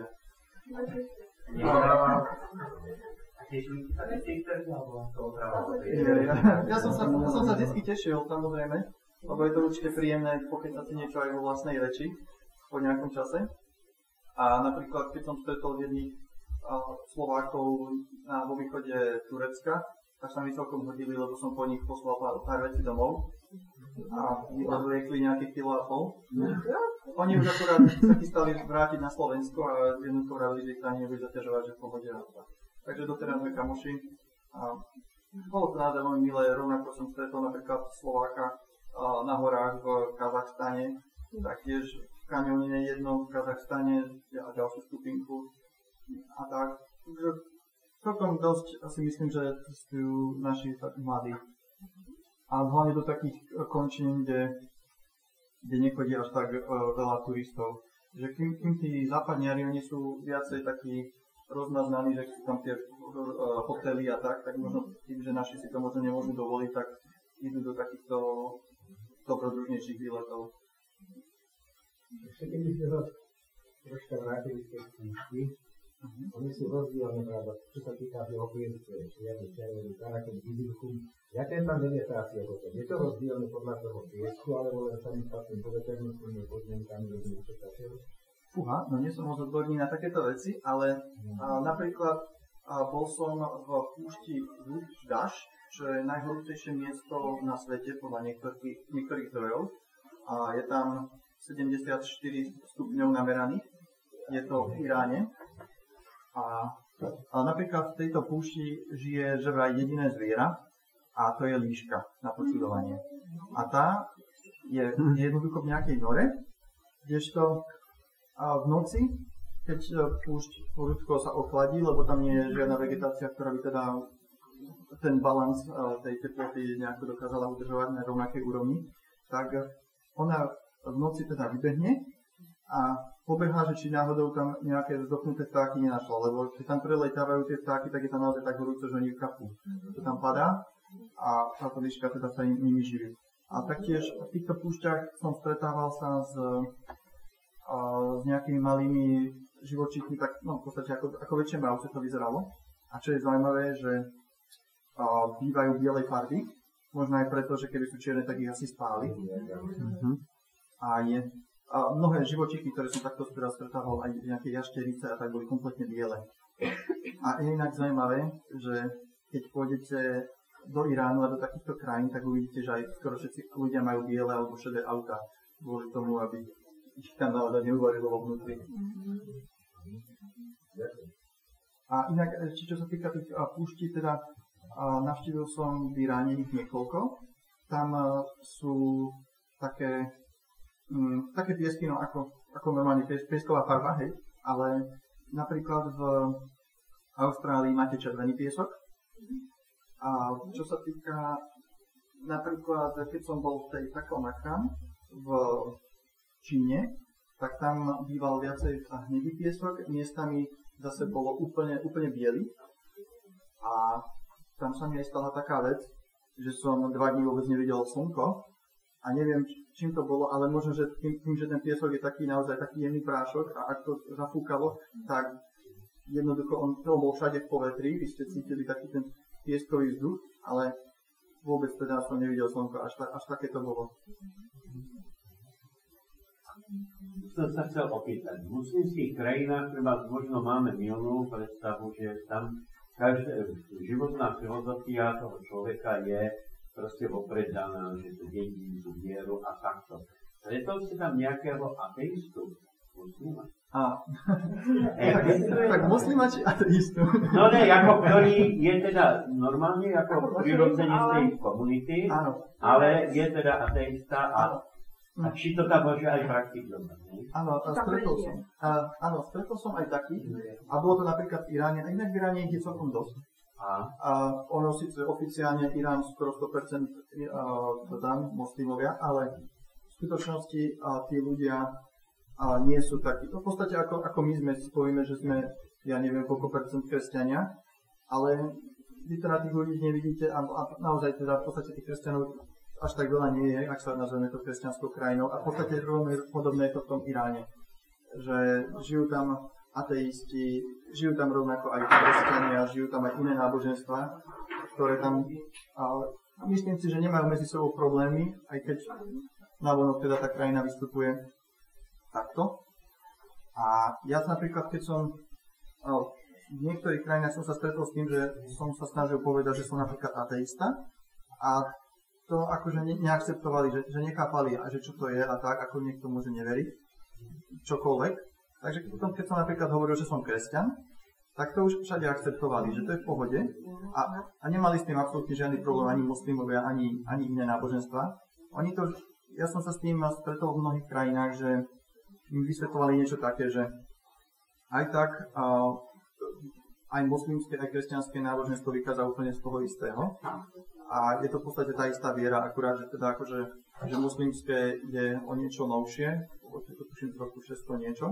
Ja som sa, ja som sa vždy tešil, samozrejme, lebo je to určite príjemné pokecať si niečo aj vo vlastnej reči po nejakom čase. A napríklad, keď som stretol jedných Slovákov na, vo východe Turecka, tak sa mi celkom hodili, lebo som po nich poslal pár, pár vecí domov a odliekli nejaké kilo a pol. Oni už akurát sa chystali vrátiť na Slovensko a jednoducho vravili, že ich tam nebude zaťažovať, že v pohode. Takže doteraz sme kamoši. A bolo to naozaj veľmi milé, rovnako som stretol napríklad Slováka na horách v Kazachstane, taktiež v kanióne jedno v Kazachstane a ďalšiu skupinku a tak. Celkom dosť asi myslím, že sú naši mladí. A hlavne do takých končín, kde, kde nechodí až tak uh, veľa turistov. Že kým, kým tí západniari, oni sú viacej takí rozmaznaní, že sú tam tie uh, hotely a tak, tak možno tým, že naši si to možno nemôžu dovoliť, tak idú do takýchto dobrodružnejších výletov. Ešte keby ste sa troška vrátili z tej knižky, Uh-huh. Oni sú rozdielne, pravda, čo sa týka toho priesku, čierny, červený, karakter, bizilkum. Jaká je tam vegetácia potom? Je to rozdielne podľa toho priesku, alebo len samostatným poveternostnými podmienkami rozdielne čo takého? Fúha, no nie som moc odborný na takéto veci, ale uh-huh. a, napríklad a, bol som v púšti Daš, čo je najhorúcejšie miesto na svete podľa niektorých, niektorých zdrojov. A je tam sedemdesiatštyri stupňov nameraných. Je to v Iráne. A, a napríklad v tejto púšti žije že vraj jediné zviera a to je líška na počudovanie. A tá je jednoducho v nejakej nore, kdežto v noci, keď púšť prudko sa ochladí, lebo tam nie je žiadna vegetácia, ktorá by teda ten balans tej teploty nejako dokázala udržovať na rovnakej úrovni, tak ona v noci teda vybehne a pobehá, že či náhodou tam nejaké zdochnuté vtáky nenašla, lebo keď tam preletávajú tie vtáky, tak je tam naozaj tak horúco, že oni kapú. To tam padá a táto líška teda sa im, nimi živí. A taktiež v týchto púšťach som stretával sa s, a, s nejakými malými živočíchmi, tak no v podstate ako, ako väčšie mravce to vyzeralo. A čo je zaujímavé, že a, bývajú bielej farby, možno aj preto, že keby sú čierne, tak ich asi spáli. Mm-hmm. A je A mnohé živočíchy, ktoré som takto stretával, aj nejaké jašterice a tak boli kompletne biele. A je inak zaujímavé, že keď pôjdete do Iránu a do takýchto krajín, tak uvidíte, že aj skoro všetci ľudia majú biele alebo šedé auta kvôli tomu, aby ich tam naozaj neuvarilo vo vnútri. A inak, čo sa týka tých púští, teda navštívil som v Iráne ich niekoľko. Tam sú také Mm, také piesky, no ako, ako normálne pies, piesková farba, hej, ale napríklad v Austrálii máte červený piesok. A čo sa týka, napríklad, keď som bol v tej Taklamakan v Číne, tak tam býval viacej hnedý piesok, miestami zase bolo úplne, úplne biely. A tam sa mi aj stala taká vec, že som dva dní vôbec nevidel slnko. A neviem, čím to bolo, ale možno, že tým, tým, že ten piesok je taký naozaj taký jemný prášok a ak to zafúkalo, tak jednoducho on, on bol všade v povetri, vy ste cítili taký ten pieskový vzduch, ale vôbec teda som nevidel slnko, až, až také to bolo. Som sa chcel opýtať, v muslimských krajinách treba možno máme milnú predstavu, že tam každá životná filozofia toho človeka je proste vopred daná, že to dedí, tú vieru a takto. Stretol ste tam nejakého ateistu? Muslima. A, tak, tak muslima či ateistu? No ne, ako ktorý je teda normálne ako prirodzene z tej komunity, ale je teda ateista a, a či to tam môže aj praktikovať. Áno, stretol som. A, áno, stretol som aj takých a bolo to napríklad v Iráne, a inak v Iráne je celkom dosť. A, a ono síce oficiálne Irán skoro sto percent dodám moslimovia, ale v skutočnosti a, tí ľudia a nie sú takí. V podstate ako, ako my sme si povieme, že sme, ja neviem, koľko percent kresťania, ale vy to na tých ľudí nevidíte a, a naozaj teda v podstate tých kresťanov až tak veľa nie je, ak sa nazveme to kresťanskou krajinou. A v podstate podobné je to v tom Iráne, že žijú tam ateisti, žijú tam rovnako aj kresťania, žijú tam aj iné náboženstvá, ktoré tam, ale myslím si, že nemajú medzi sebou problémy, aj keď navonok teda tá krajina vystupuje takto. A ja napríklad, keď som v niektorých krajinách som sa stretol s tým, že som sa snažil povedať, že som napríklad ateista a to akože ne- neakceptovali, že, že nechápali, a že čo to je a tak, ako niekto môže neveriť, čokoľvek. Takže potom, keď som napríklad hovoril, že som kresťan, tak to už všade akceptovali, že to je v pohode a, a nemali s tým absolútne žiadny problém ani moslimovia, ani, ani iné náboženstva. Oni to, ja som sa s tým stretol v mnohých krajinách, že im vysvetľovali niečo také, že aj tak uh, aj moslimské, aj kresťanské náboženstvo vychádza úplne z toho istého. A je to v podstate tá istá viera, akurát, že teda akože, že moslimské je o niečo novšie, je to tuším z roku šesťsto niečo.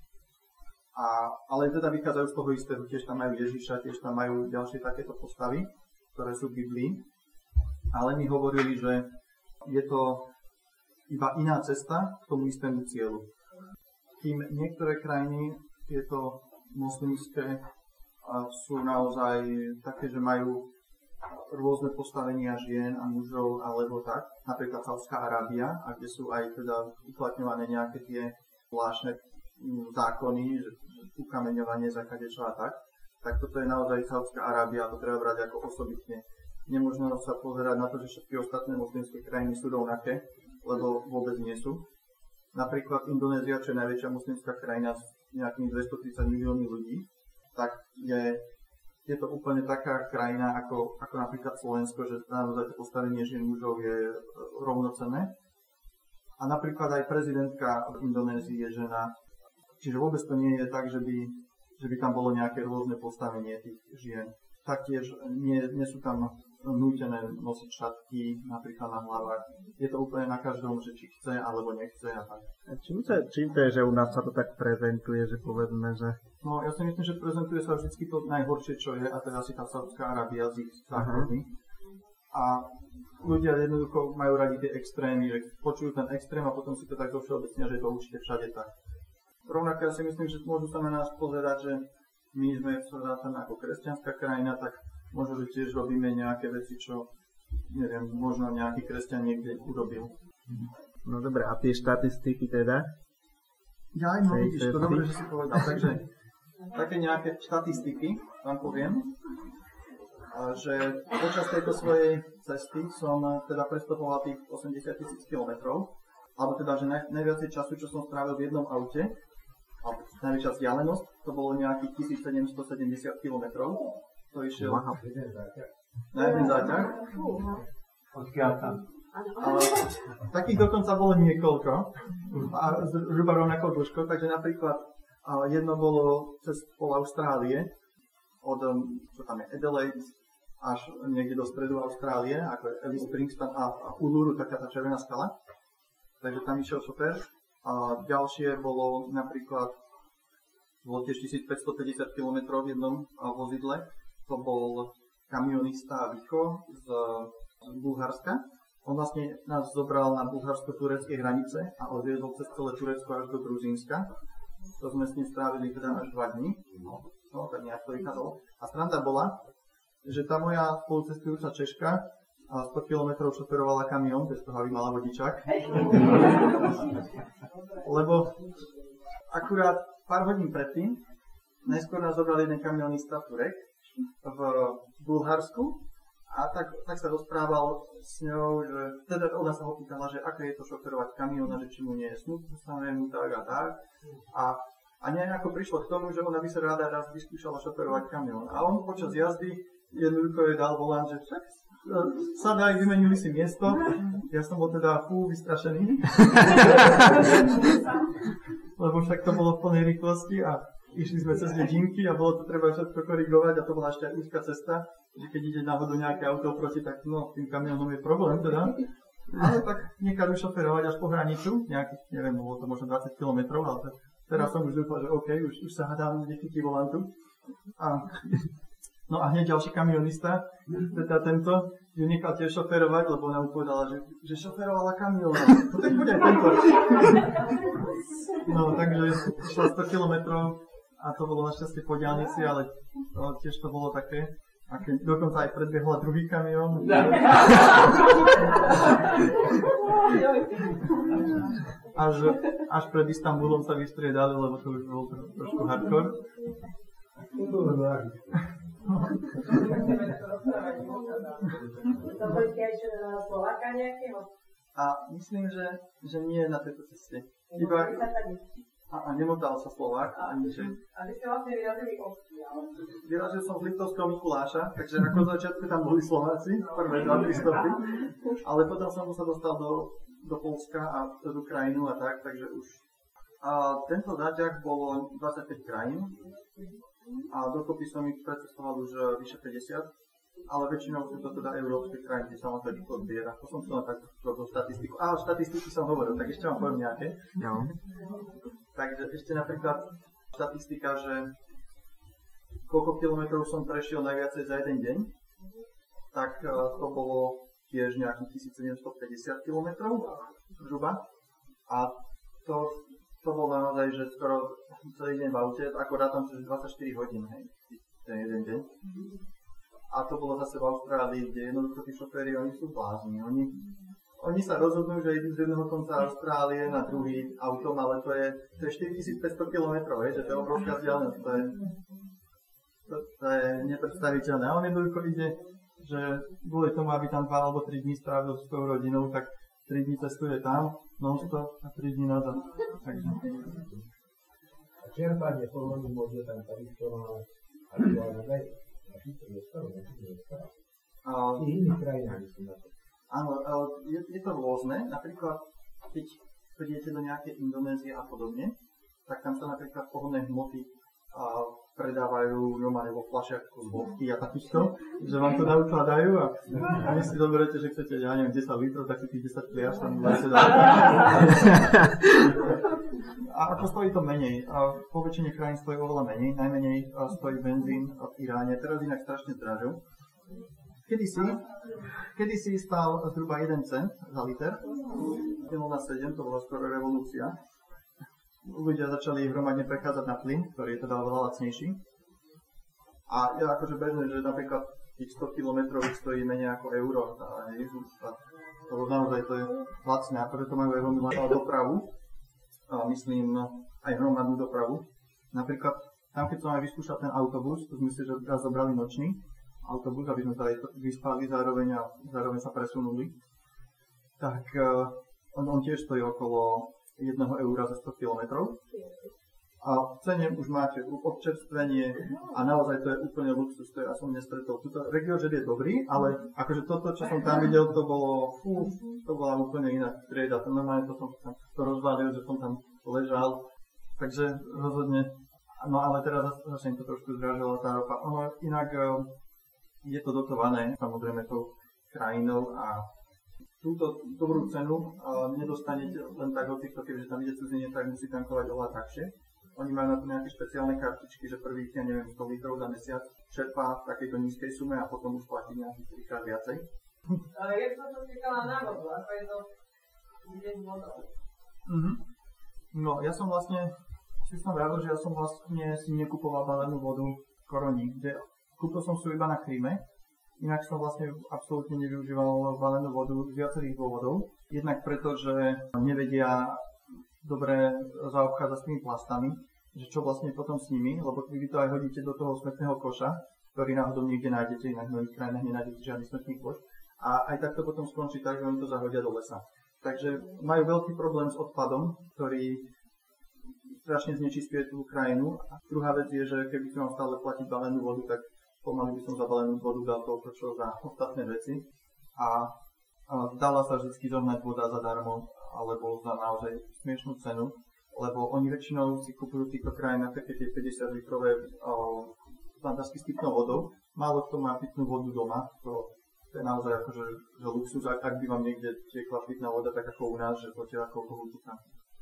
A, ale teda vychádzajú z toho istého, tiež tam majú Ježiša, tiež tam majú ďalšie takéto postavy, ktoré sú v Biblii. Ale mi hovorili, že je to iba iná cesta k tomu istému cieľu. Kým niektoré krajiny, tieto moslimské, sú naozaj také, že majú rôzne postavenia žien a mužov alebo tak, napríklad Saudská Arábia, a kde sú aj teda uplatňované nejaké tie zvláštne zákony, že ukameňovanie za kadečo a tak, tak toto je naozaj Saudská Arábia a to treba brať ako osobitne. Nemožno sa pozerať na to, že všetky ostatné moslimské krajiny sú rovnaké, lebo vôbec nie sú. Napríklad Indonézia, čo je najväčšia moslimská krajina s nejakými dvestotridsať miliónmi ľudí, tak je, je to úplne taká krajina ako, ako napríklad Slovensko, že naozaj to postavenie žien mužov je rovnocenné. A napríklad aj prezidentka v Indonézii je žena, čiže vôbec to nie je tak, že by, že by tam bolo nejaké rôzne postavenie tých žien. Taktiež nie, nie sú tam nútené nosiť šatky napríklad na hlavách. Je to úplne na každom, že či chce alebo nechce a tak. Čím to, čím to je, že u nás sa to tak prezentuje, že povedzme, že... No ja si myslím, že prezentuje sa vždy to najhoršie, čo je, a teda si tá Saudská Arábia z ich zákonmi. A ľudia jednoducho majú radi tie extrémy, že počujú ten extrém a potom si to tak zovšeobecnia, že je to určite všade tak. Rovnako ja si myslím, že môžu sa na nás pozerať, že my sme tam ako kresťanská krajina, tak možno, že tiež robíme nejaké veci, čo, neviem, možno nejaký kresťan niekde urobil. No dobre, a tie štatistiky teda? Ja aj no vidíš, to dobre, že si povedal. Takže také nejaké štatistiky vám poviem, že počas tejto svojej cesty som teda prestopoval tých osemdesiat tisíc kilometrov, alebo teda, že naj, najviac času, čo som strávil v jednom aute, alebo najväčšia vzdialenosť, to bolo nejakých tisícsedemstosedemdesiat kilometrov. To išiel na jeden záťah. Odkiaľ tam? Ale takých dokonca bolo niekoľko a zhruba rovnakou dĺžkou, takže napríklad jedno bolo cez pol Austrálie, od čo tam je, Adelaide až niekde do stredu Austrálie, ako je Alice Springs a, a Uluru, taká tá červená skala. Takže tam išiel šofér. A ďalšie bolo napríklad, bolo tiež tisícpäťstopäťdesiat kilometrov v jednom vozidle. To bol kamionista Vicho z, z Bulharska. On vlastne nás zobral na bulharsko-turecké hranice a odviezol cez celé Turecko až do Gruzínska. To sme s ním strávili teda až dva dní. No, no tak nejak to vychádzalo. A sranda bola, že tá moja spolucestujúca Češka sto kilometrov šoferovala kamión, bez toho, aby mala vodičák. Lebo akurát pár hodín predtým najskôr nás zobral jeden kamionista Turek v Bulharsku A tak, tak sa rozprával s ňou, že teda ona sa ho pýtala, že aké je to šoferovať kamión, že či mu nie je smutno stanému, tak a tak. A, a nejako prišlo k tomu, že ona by sa rada raz vyskúšala šoferovať kamión. A on počas jazdy jednoducho jej dal volant, že však sadaj, vymenili si miesto. Ja som bol teda fú, vystrašený. Lebo však to bolo v plnej rýchlosti a išli sme cez dedinky a bolo to treba všetko korigovať a to bola ešte aj úzka cesta, že keď ide náhodou nejaké auto proti, tak no, tým kamionom je problém teda. Ale tak nechali šoferovať až po hranicu, nejakých, neviem, bolo to možno dvadsať kilometrov, ale teraz som už dúfal, že OK, už, už sa hádam, kde chytí volantu. A, no a hneď ďalší kamionista, teda tento, ju nechal tiež šoferovať, lebo ona mu povedala, že, že šoferovala kamión. No tak bude aj tento. No takže išla sto kilometrov. A to bolo našťastie po diaľnici, ale to, tiež to bolo také. A keď dokonca aj predbiehla druhý kamión. Až, až pred Istanbulom sa vystriedali, lebo to už bolo tro, trošku hardcore. To boli tiež Slováka nejakého? A myslím, že, že nie na tejto ceste. Iba... A, a nemotal sa Slovák, ani že... A vy ste vlastne vyrazili odkiaľ? Vyrazil som z Liptovského Mikuláša, takže ako v začiatku tam boli Slováci, prvé dva, tri stopy, ale potom som sa dostal do, do Poľska a do Ukrajinu a tak, takže už... A tento záťah bolo dvadsaťpäť krajín a dokopy som ich precestoval už vyše päťdesiat, ale väčšinou sú to teda európske krajiny, kde sa ma to odbiera. To som chcel tak robil štatistiku. Á, štatistiky som hovoril, tak ešte vám poviem nejaké. No. Takže ešte napríklad štatistika, že koľko kilometrov som prešiel najviacej za jeden deň, tak to bolo tiež nejakých tisícsedemstopäťdesiat kilometrov zhruba. A to, to bolo naozaj, že skoro celý deň v aute, ako rátam sa, že dvadsaťštyri hodín, hej, ten jeden deň. A to bolo zase v Austrálii, kde jednoducho tí šoféri, oni sú blázni. Oni, oni sa rozhodnú, že idú z jedného konca Austrálie na druhý autom, ale to je, to je štyritisícpäťsto kilometrov, že to je obrovská vzdialenosť, to je, to, to je nepredstaviteľné. A on jednoducho ide, že kvôli tomu, aby tam dva alebo tri dní strávil s tou rodinou, tak tri dní cestuje tam, non-stop a tri dní nazad. Takže. A čerpanie povolených môže tam tarifovať aktuálne aj A v iných krajinách sú na to. Áno, je, je to rôzne. Napríklad, keď prídete do nejakej Indonézie a podobne, tak tam sa napríklad pohodné hmoty a predávajú normálne vo fľašiach z vodky a takýchto, že vám to naukladajú a, a vy si zoberete, že chcete, ja neviem, desať litrov, tak si tých desať pliaž tam dáte dať. A ako stojí to menej? A po väčšine krajín stojí oveľa menej, najmenej stojí benzín v Iráne, teraz inak strašne zdražil. Kedysi, kedysi stál zhruba jeden cent za liter, na sedem, to bola skoro revolúcia. Ľudia začali hromadne prechádzať na plyn, ktorý je teda oveľa lacnejší. A je akože bežné, že napríklad tých sto kilometrov stojí menej ako euro. A to naozaj to je lacné, a preto majú aj veľmi lacnú dopravu. A myslím aj hromadnú dopravu. Napríklad tam, keď som aj vyskúšal ten autobus, to sme si že raz zobrali nočný autobus, aby sme sa aj vyspali zároveň a zároveň sa presunuli. Tak on, on tiež stojí okolo jedného eura za sto kilometrov. A v cene už máte občerstvenie a naozaj to je úplne luxus, to ja som nestretol. Tuto RegioJet je dobrý, ale akože toto, čo som tam videl, to bolo, fú, to bola úplne iná trieda. To normálne to som to rozvalil, že som tam ležal. Takže rozhodne, no ale teraz zase im to trošku zdražila tá ropa. Ono inak je to dotované, samozrejme tou krajinou a túto dobrú cenu uh, nedostanete len tak od týchto, keďže tam ide cudzinec, tak musí tankovať oveľa drahšie. Oni majú na to nejaké špeciálne kartičky, že prvých, ja neviem, sto litrov za mesiac čerpá v takejto nízkej sume a potom už platí nejakých trikrát viacej. Ale je to to týkala na vodu, ako je to ide s vodou. Mm-hmm. No, ja som vlastne, si som rád, že ja som vlastne si nekupoval balenú vodu v Koroni, kde kúpil som si iba na Kríme. Inak som vlastne absolútne nevyužíval balenú vodu z viacerých dôvodov. Jednak preto, že nevedia dobre zaobchádzať s tými plastami, že čo vlastne potom s nimi, lebo vy to aj hodíte do toho smetného koša, v ktorý náhodou niekde nájdete, inak v mnohých krajinách nenájdete žiadny smrtný kôš. A aj tak to potom skončí tak, že oni to zahodia do lesa. Takže majú veľký problém s odpadom, ktorý strašne znečistuje tú krajinu. A druhá vec je, že keby som mal stále platiť balenú vodu, tak pomaly by som za balenú vodu dal toľko, čo za ostatné veci. A, a dala sa vždy zohnať voda zadarmo, alebo za naozaj smiešnú cenu, lebo oni väčšinou si kupujú v týchto krajinách také tie päťdesiat litrové fantasticky s pitnou vodou. Málo kto má pitnú vodu doma, to, to je naozaj akože že luxus, ak, ak by vám niekde tiekla pitná voda, tak ako u nás, že to tieľa ako kohutica.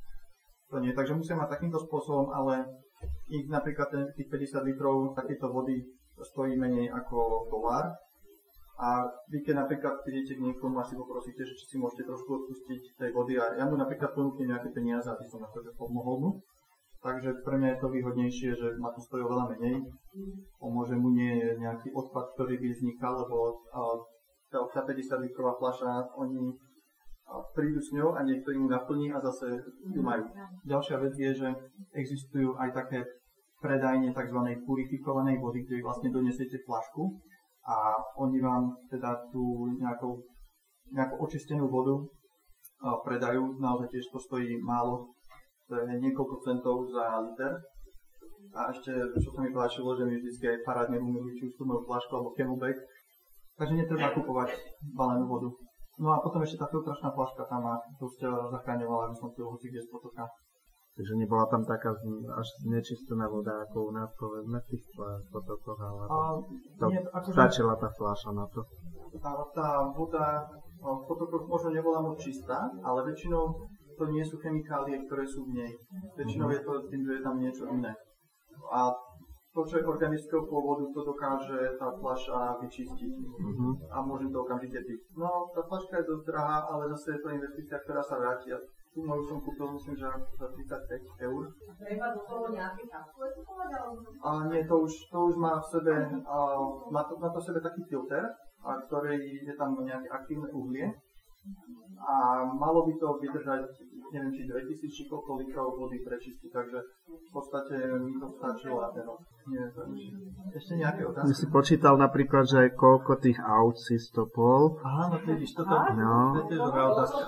To nie, takže musia mať takýmto spôsobom, ale ich napríklad ten, tých päťdesiat litrov takéto vody stojí menej ako dolár. A vy keď napríklad prídete k niekomu a si poprosíte, že či si môžete trošku odpustiť tej vody a ja mu napríklad ponúknem nejaké peniaze, aby som na to pomohol mu. Takže pre mňa je to výhodnejšie, že ma to stojí oveľa menej. Pomôže mu nie je nejaký odpad, ktorý by vznikal, lebo tá, tá päťdesiat litrová fľaša, oni prídu s ňou a niekto im naplní a zase ju majú. Ďalšia vec je, že existujú aj také predajne tzv. Purifikovanej vody, kde vlastne donesiete fľašku a oni vám teda tú nejakou, nejakú očistenú vodu predajú. Naozaj tiež to stojí málo. To je niekoľko centov za liter. A ešte, čo sa mi páčilo, že mi vždy aj parádne umýli, či už tú moju fľašku alebo Camelback. Takže netreba kupovať balenú vodu. No a potom ešte tá filtračná fľaška tam ma dosť zachraňovala, aby som pil hoci kde z potoka. Takže nebola tam taká až nečistená voda, ako u nás povedzme v tých potokoch, ale to nie, akože stačila tá fľaša na to. Tá, tá voda v potokoch možno nebola moc čistá, ale väčšinou to nie sú chemikálie, ktoré sú v nej. Väčšinou je to tým, že je tam niečo iné. A to, čo je organického pôvodu, to dokáže tá fľaša vyčistiť. Mm-hmm. A môžem to okamžite piť. No, tá fľaška je dosť drahá, ale zase je to investícia, ktorá sa vráti. A tu moju som kúpil, myslím, že za tridsaťpäť eur. Treba do toho nejaké kapsule kupovať? A nie, to už, to už má v sebe, a, má, to, má to v sebe taký filter, a ktorý je tam nejaké aktívne uhlie. A malo by to vydržať, neviem, či dvetisíc či koľko litrov vody prečistiť, takže v podstate mi to stačilo a ten rok. Ešte nejaké otázky? Ja si počítal napríklad, že koľko tých aut si stopol. Aha, no to vidíš, toto no. je tiež dobrá otázka.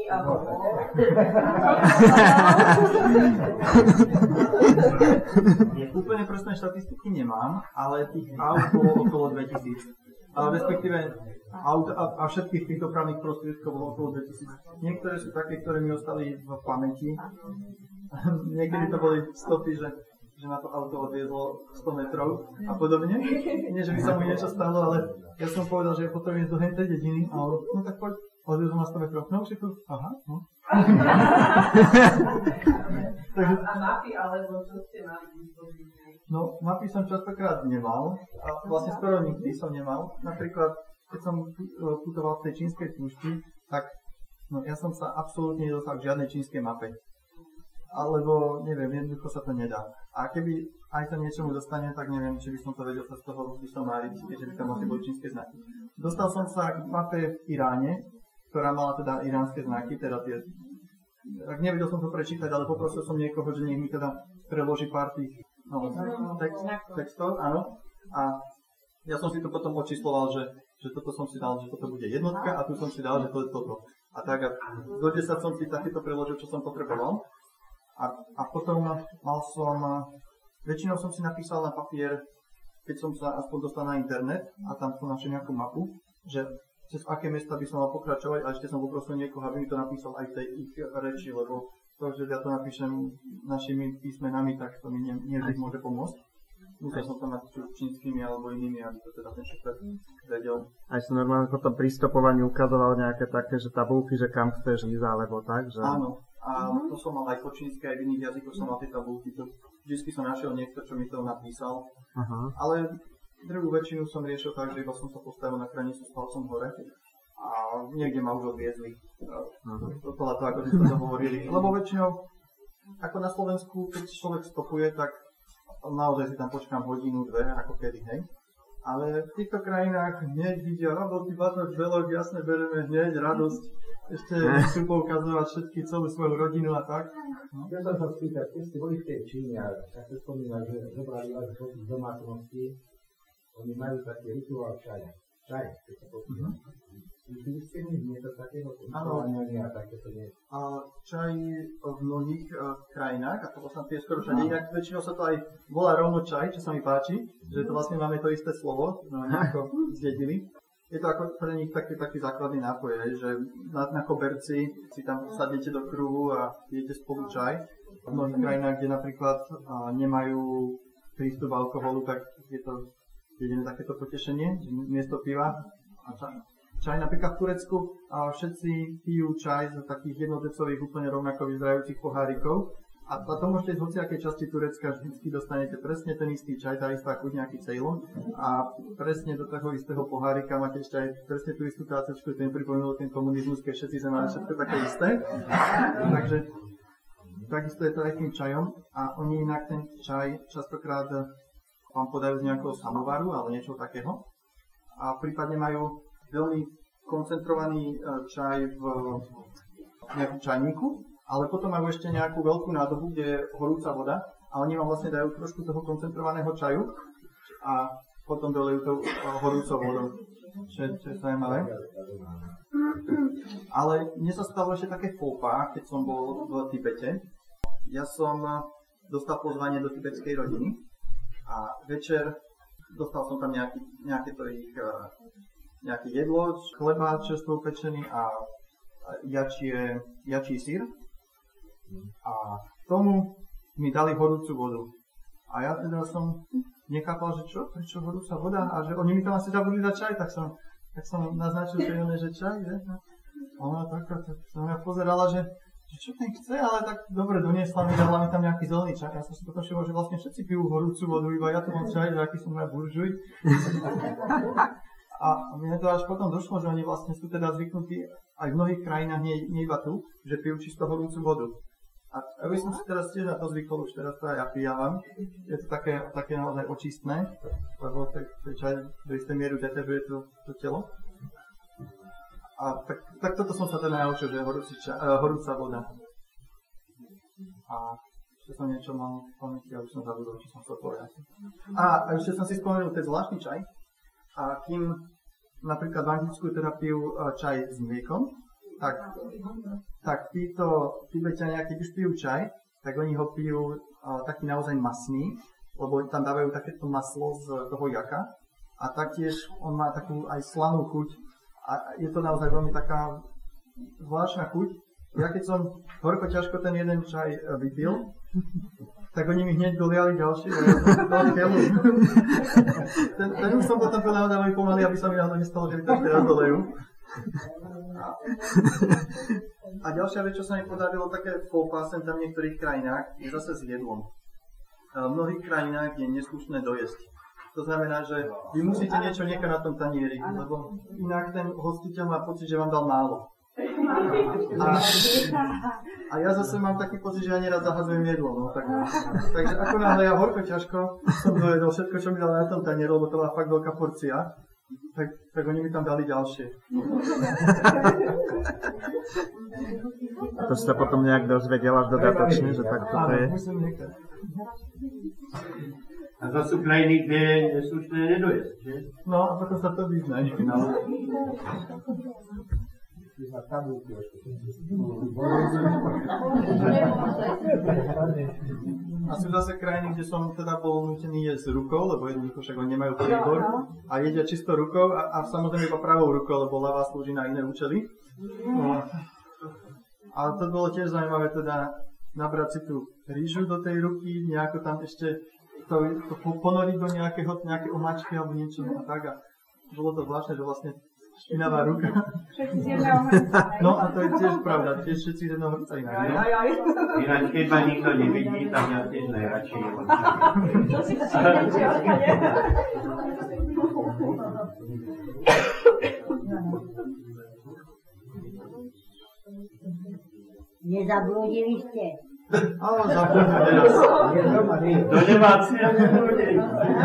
Úplne presné štatistiky nemám, ale tých aut bolo okolo dvetisíc. A respektíve aut a, a všetkých tých dopravných prostriedkov bolo okolo dvetisíc. Niektoré sú také, ktoré mi ostali v pamäti. Niekedy to boli stopy, že, že ma to auto odviezlo sto metrov a podobne. Nie, že by sa mu niečo stalo, ale ja som povedal, že ja potrebujem ísť do hentej dediny a on, no tak poď, odviezol ma sto metrov. No už je tu, aha, no. Takže... A mapy, alebo čo ste mali? No, mapy som častokrát nemal, a vlastne skoro nikdy som nemal. Napríklad, keď som putoval v tej čínskej púšti, tak no, ja som sa absolútne nedostal k žiadnej čínskej mape. Alebo, neviem, jednoducho sa to nedá. A keby aj sa niečomu dostane, tak neviem, či by som to vedel sa z toho by som máriť, keďže by tam asi boli čínske znaky. Dostal som sa k mape v Iráne, ktorá mala teda iránske znaky, teda tie... Tak nevedel som to prečítať, ale poprosil som niekoho, že nech mi teda preloží pár tých no, text, textov, áno. A ja som si to potom očísloval, že, že toto som si dal, že toto bude jednotka a tu som si dal, že to je toto. A tak a do desať som si takéto preložil, čo som potreboval. A, a potom mal som, väčšinou som si napísal na papier, keď som sa aspoň dostal na internet a tam som našiel nejakú mapu, že cez aké mesta by som mal pokračovať a ešte som poprosil niekoho, aby mi to napísal aj v tej ich reči, lebo to, že ja to napíšem našimi písmenami, tak to mi nie, nie vždy môže pomôcť. Musel som to mať čínskymi alebo inými, aby to teda ten šofer vedel. Aj som normálne potom pri stopovaní ukazoval nejaké také, že tabulky, že kam chceš ísť, alebo tak, že... Áno, a to som mal aj po čínsky, aj v iných jazykoch som mal tie tabulky. To vždy som našiel niekto, čo mi to napísal. Aha. Ale druhú väčšinu som riešil tak, že iba som sa postavil na kranicu s palcom hore a niekde ma už odviezli. Podľa toho, ako sme to hovorili. Lebo väčšinou, ako na Slovensku, keď človek stopuje, tak naozaj si tam počkám hodinu, dve, ako kedy, hej. Ale v týchto krajinách hneď vidia, lebo ty batoč, veľok, jasne bereme hneď, radosť. Ešte musím poukazovať všetky, celú svoju rodinu a tak. No. Ja som sa spýtať, keď ste boli v tej Číne, tak ste spomínali, že zobrali vás do tých domácností, oni majú taký rituál čaja. Čaj, keď sa počúva. Vy ste mi niečo takého postavania a takéto niečo? Čaj v mnohých uh, krajinách, ako vlastne tie skoro všade, inak väčšinou sa to aj volá rovno čaj, čo sa mi páči, že to vlastne máme to isté slovo, no nejako zdedili. Je to ako pre nich taký, taký základný nápoj, že na, na koberci si tam sadnete do kruhu a pijete spolu čaj. V mnohých krajinách, kde napríklad uh, nemajú prístup alkoholu, tak je to jediné takéto potešenie, že miesto piva a čaj. Čaj napríklad v Turecku a všetci pijú čaj z takých jednotecových úplne rovnako vyzerajúcich pohárikov a to môžete z hociakej časti Turecka vždy dostanete presne ten istý čaj, tá istá chuť, nejaký Ceylon a presne do toho istého pohárika máte ešte aj presne tú istú tácečku, ten pripomínal ten komunizmus, keď všetci sme mali všetko také isté. Takže takisto je to aj tým čajom a oni inak ten čaj častokrát vám podajú z nejakého samovaru alebo niečo takého a prípadne majú veľmi koncentrovaný čaj v nejakom čajníku, ale potom majú ešte nejakú veľkú nádobu, kde je horúca voda a oni vám vlastne dajú trošku toho koncentrovaného čaju a potom dolejú tou horúcou vodou, čo, čo je zaujímavé. Ale mne sa stalo ešte také fópa, keď som bol v Tibete. Ja som dostal pozvanie do tibetskej rodiny a večer dostal som tam nejaký, nejaké to ich nejaké jedlo, chleba čerstvo upečený a jačie, jačí syr. A k tomu mi dali horúcu vodu. A ja teda som nechápal, že čo, prečo horúca voda? A že oni mi tam asi zabudli dať čaj, tak som, tak som naznačil tej one, že čaj, že? A ona tak, tak som ja pozerala, že, že čo ten chce, ale tak dobre doniesla mi, dala mi tam nejaký zelený čaj. Ja som si potom všimol, že vlastne všetci pijú horúcu vodu, iba ja tu mám čaj, že aký som ja buržuj. A mne to až potom došlo, že oni vlastne sú teda zvyknutí aj v mnohých krajinách, nie, nie iba tu, že pijú čisto horúcu vodu. A ja by som si teraz tiež na to zvykol, už teraz to aj ja pijavam. Je to také, také naozaj očistné, lebo ten čaj do istej miery detežuje to, to telo. A tak, tak toto som sa teda naučil, že je horúci čaj, uh, horúca voda. A ešte som niečo mal v pamäti, a už som zabudol, či som to povedal. A, a ešte som si spomenul ten zvláštny čaj. A kým napríklad v Anglicku teda pijú čaj s mliekom, tak, tak títo Tibetania, keď už pijú čaj, tak oni ho pijú uh, taký naozaj masný, lebo tam dávajú takéto maslo z toho jaka a taktiež on má takú aj slanú chuť a je to naozaj veľmi taká zvláštna chuť. Ja keď som horko ťažko ten jeden čaj vypil, tak oni mi hneď doliali ďalší, a ja som dal keľu. ten, ten už som potom povedal veľmi pomaly, aby sa mi náhodou nestalo, že mi to ešte raz dolejú. A, a ďalšia vec, čo sa mi podarilo, také fópa sem tam v niektorých krajinách, je zase s jedlom. V mnohých krajinách je neslušné dojesť. To znamená, že vy musíte niečo niekať na tom tanieri, lebo inak ten hostiteľ má pocit, že vám dal málo. A, a ja zase mám taký pocit, že ja nerad zahadzujem jedlo, no, tak, takže ako náhle ja horko ťažko som dojedol všetko, čo mi dal na tom tanieri, lebo to bola fakt veľká porcia, tak, tak oni mi tam dali ďalšie. A to si sa potom nejak dozvedela dodatočne, že tak toto je? A to sú krajiny, kde je neslušné nedojesť, že? No a potom sa to vyznajú. No. A sú zase krajiny, kde som teda bol nútený jesť rukou, lebo jednoducho však oni nemajú priebor a jedia čisto rukou a, a samozrejme iba pravou rukou, lebo ľavá slúži na iné účely. No. Ale to bolo tiež zaujímavé teda nabrať si tú rýžu do tej ruky, nejako tam ešte to, to ponoriť do nejakého, nejaké omáčky alebo niečo a tak a bolo to zvláštne, že vlastne špinavá ruka. Všetci z jedného hrnca. No a to je tiež pravda, tiež všetci z jedného hrnca inak. Ináč, keď ma nikto nevidí, tak ja tiež najradšej. To si to nejde, odkade. Nezablúdili ste? Áno, zablúdili teraz. Do nemácia nezablúdili.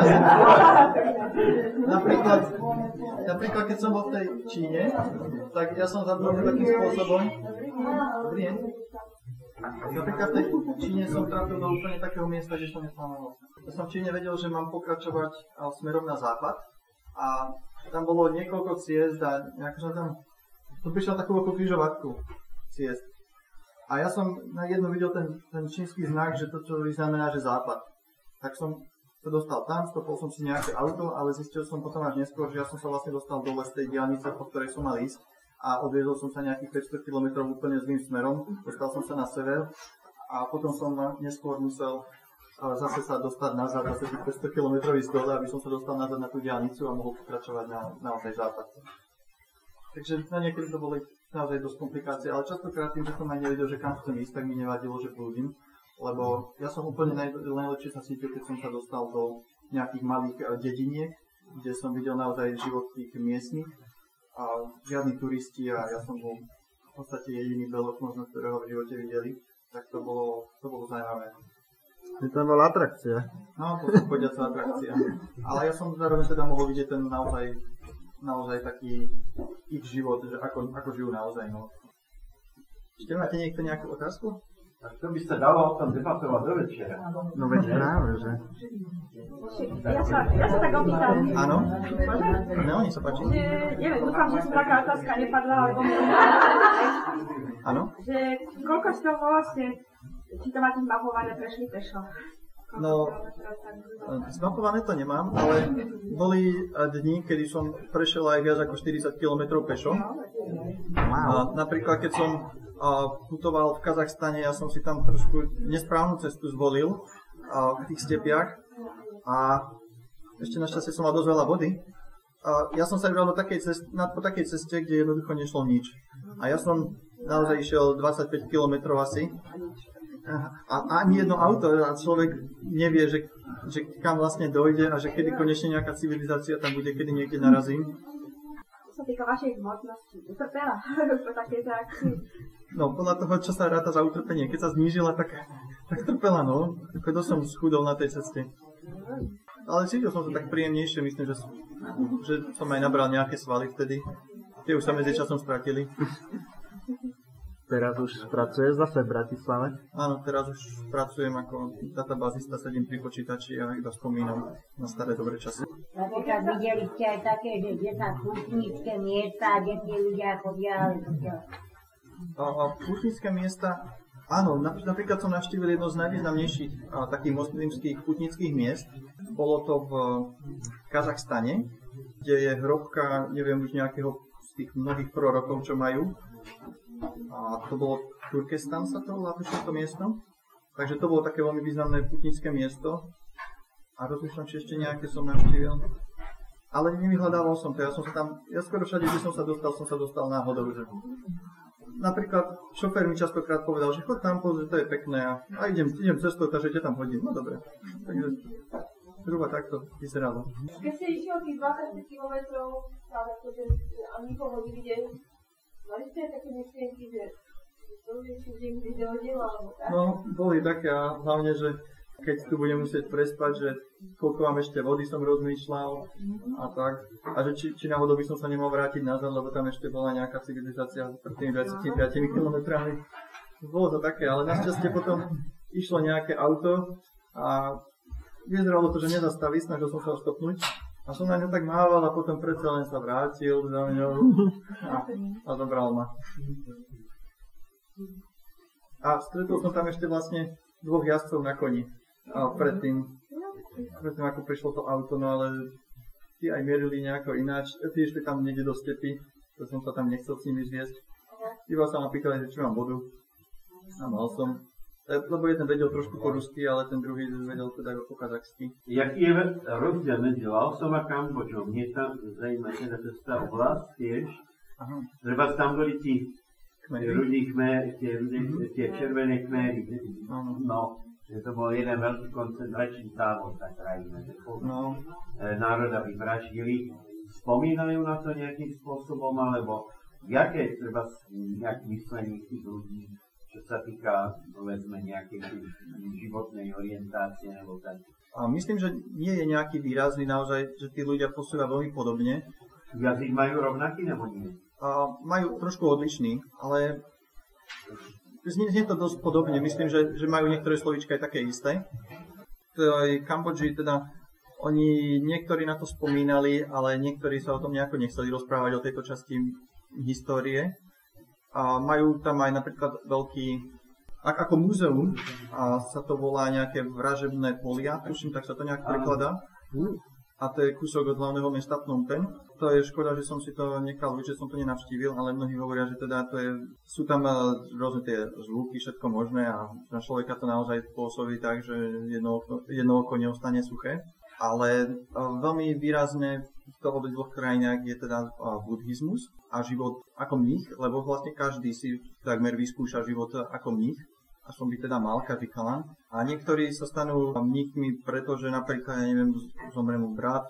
Napríklad, napríklad, keď som bol v tej Číne, tak ja som zablúdil takým spôsobom. Dobrý deň. Napríklad v tej Číne som trafil do úplne takého miesta, že som neplánoval. Ja som v Číne vedel, že mám pokračovať smerom na západ a tam bolo niekoľko ciest a nejako som tam, som prišiel takú veľkú križovatku ciest. A ja som na jednu videl ten, ten čínsky znak, že to čo znamená, že západ. Tak som sa dostal tam, stopol som si nejaké auto, ale zistil som potom až neskôr, že ja som sa vlastne dostal dole z tej diaľnice, po ktorej som mal ísť. A odviezol som sa nejakých päťsto kilometrov úplne zlým smerom, dostal som sa na sever a potom som neskôr musel zase sa dostať nazad, zase tých päťsto kilometrov ísť dole, aby som sa dostal nazad na tú diaľnicu a mohol pokračovať na naozaj západ. Takže na niekedy to boli naozaj dosť komplikácie, ale častokrát tým, že som aj nevedel, že kam chcem ísť, tak mi nevadilo, že blúdim, lebo ja som úplne naj, najlepšie sa cítil, keď som sa dostal do nejakých malých dediniek, kde som videl naozaj život tých miestnych. A žiadni turisti a ja som bol v podstate jediný belok, možno ktorého v živote videli, tak to bolo, to bolo zaujímavé. To bola atrakcia. No, to sú chodiaca atrakcia. Ale ja som zároveň teda mohol vidieť ten naozaj, naozaj taký ich život, že ako, ako žijú naozaj. No. Ešte máte niekto nejakú otázku? Tak to by sa dalo o tom debatovať do večera. No veď práve, že? Ja sa, ja sa tak opýtam. Áno? Môžem? No, nech sa páči. Že, neviem, dúfam, že som taká otázka nepadla, alebo áno? Že koľko z toho vlastne, či to máte zmapované, prešli pešo? No, zmapované to nemám, ale boli dni, kedy som prešiel aj viac ako štyridsať kilometrov pešo. A napríklad, keď som a putoval v Kazachstane, ja som si tam trošku nesprávnu cestu zvolil a v tých stepiach a ešte našťastie som mal dosť veľa vody. A ja som sa vybral do takej ceste, po takej ceste, kde jednoducho nešlo nič. A ja som naozaj išiel dvadsaťpäť kilometrov asi a ani jedno auto a človek nevie, že, že kam vlastne dojde a že kedy konečne nejaká civilizácia tam bude, kedy niekde narazím. Čo sa týka vašej hmotnosti, utrpela po takejto akcii? No, podľa toho, čo sa ráta za utrpenie. Keď sa znížila, tak, tak trpela, no. Ako som schudol na tej ceste. Ale cítil som to tak príjemnejšie, myslím, že, že som aj nabral nejaké svaly vtedy. Tie už sa medzi časom stratili. Teraz už pracuješ zase v Bratislave? Áno, teraz už pracujem ako databázista, sedím pri počítači a iba spomínam na staré dobré časy. Napríklad videli ste aj také, že kde sa pútnické miesta, kde tie ľudia chodia, ale A, a pútnické miesta, áno, napríklad som navštívil jedno z najvýznamnejších a, takých moslimských pútnických miest. Bolo to v Kazachstane, kde je hrobka, neviem už nejakého z tých mnohých prorokov, čo majú. A to bolo Turkestan, sa to volá to miesto. Takže to bolo také veľmi významné pútnické miesto. A rozmýšľam, či ešte nejaké som navštívil. Ale nevyhľadával som to, ja som sa tam, ja skoro všade, kde som sa dostal, som sa dostal náhodou, že... Napríklad šofér mi častokrát povedal, že choď tam, pozri, to je pekné a, a idem, idem cestou, takže ťa tam hodím. No dobre. Takže zhruba takto vyzeralo. Keď ste išiel tých dvadsaťpäť kilometrov, práve to, že a nikoho nevideli, mali ste také myšlienky, že to je či budem kde hodil, alebo tak? No, boli také a hlavne, že keď tu budem musieť prespať, že koľko mám ešte vody, som rozmýšľal a tak. A že či, či náhodou by som sa nemal vrátiť nazad, lebo tam ešte bola nejaká civilizácia pred tými dvadsiatimi piatimi kilometrami. Bolo to také, ale našťastie potom išlo nejaké auto a vyzeralo to, že nezastaví, snažil som sa ho stopnúť. A som na ňu tak mával a potom predsa len sa vrátil za mňou a, a zobral ma. A stretol som tam ešte vlastne dvoch jazdcov na koni. A predtým, predtým ako prišlo to auto, no ale tí aj mierili nejako ináč. Tí išli tam niekde do stepy, to som sa tam nechcel s nimi zviesť. Iba sa ma pýtali, že či mám vodu. A mal som. Lebo jeden vedel trošku po rusky, ale ten druhý vedel teda po kazaksky. Jaký je rozdiel medzi Laosom a Kambodžou? Mne tam zajíma teda tá oblasť tiež. Treba tam boli tí ľudí kmer, tie, tie červené kmery. No, že to bol jeden veľký koncentračný tábor, tá krajina. No. Národa vyvraždili. Spomínajú na to nejakým spôsobom, alebo jaké treba nejak myslenie tých ľudí, čo sa týka, povedzme, nejakej životnej orientácie alebo tak? A myslím, že nie je nejaký výrazný naozaj, že tí ľudia posúvajú veľmi podobne. Jazyk majú rovnaký nebo nie? A majú trošku odlišný, ale Znie to dosť podobne, myslím, že, že majú niektoré slovíčka aj také isté. V tej Kambodži teda oni niektorí na to spomínali, ale niektorí sa o tom nejako nechceli rozprávať o tejto časti histórie. A majú tam aj napríklad veľký, ako múzeum, a sa to volá nejaké vražebné polia, tuším, tak sa to nejak prekladá. A to je kúsok od hlavného mesta Phnom Penh. To je škoda, že som si to nechal, že som to nenavštívil, ale mnohí hovoria, že teda to je, sú tam rôzne tie zvuky, všetko možné a na človeka to naozaj pôsobí tak, že jedno oko, jedno oko neostane suché. Ale veľmi výrazne v týchto obidvoch krajinách je teda buddhizmus a život ako mních, lebo vlastne každý si takmer vyskúša život ako mních. A som by teda mal, každý chalan. A niektorí sa stanú mníchmi, pretože napríklad, ja neviem, zomrie mu brat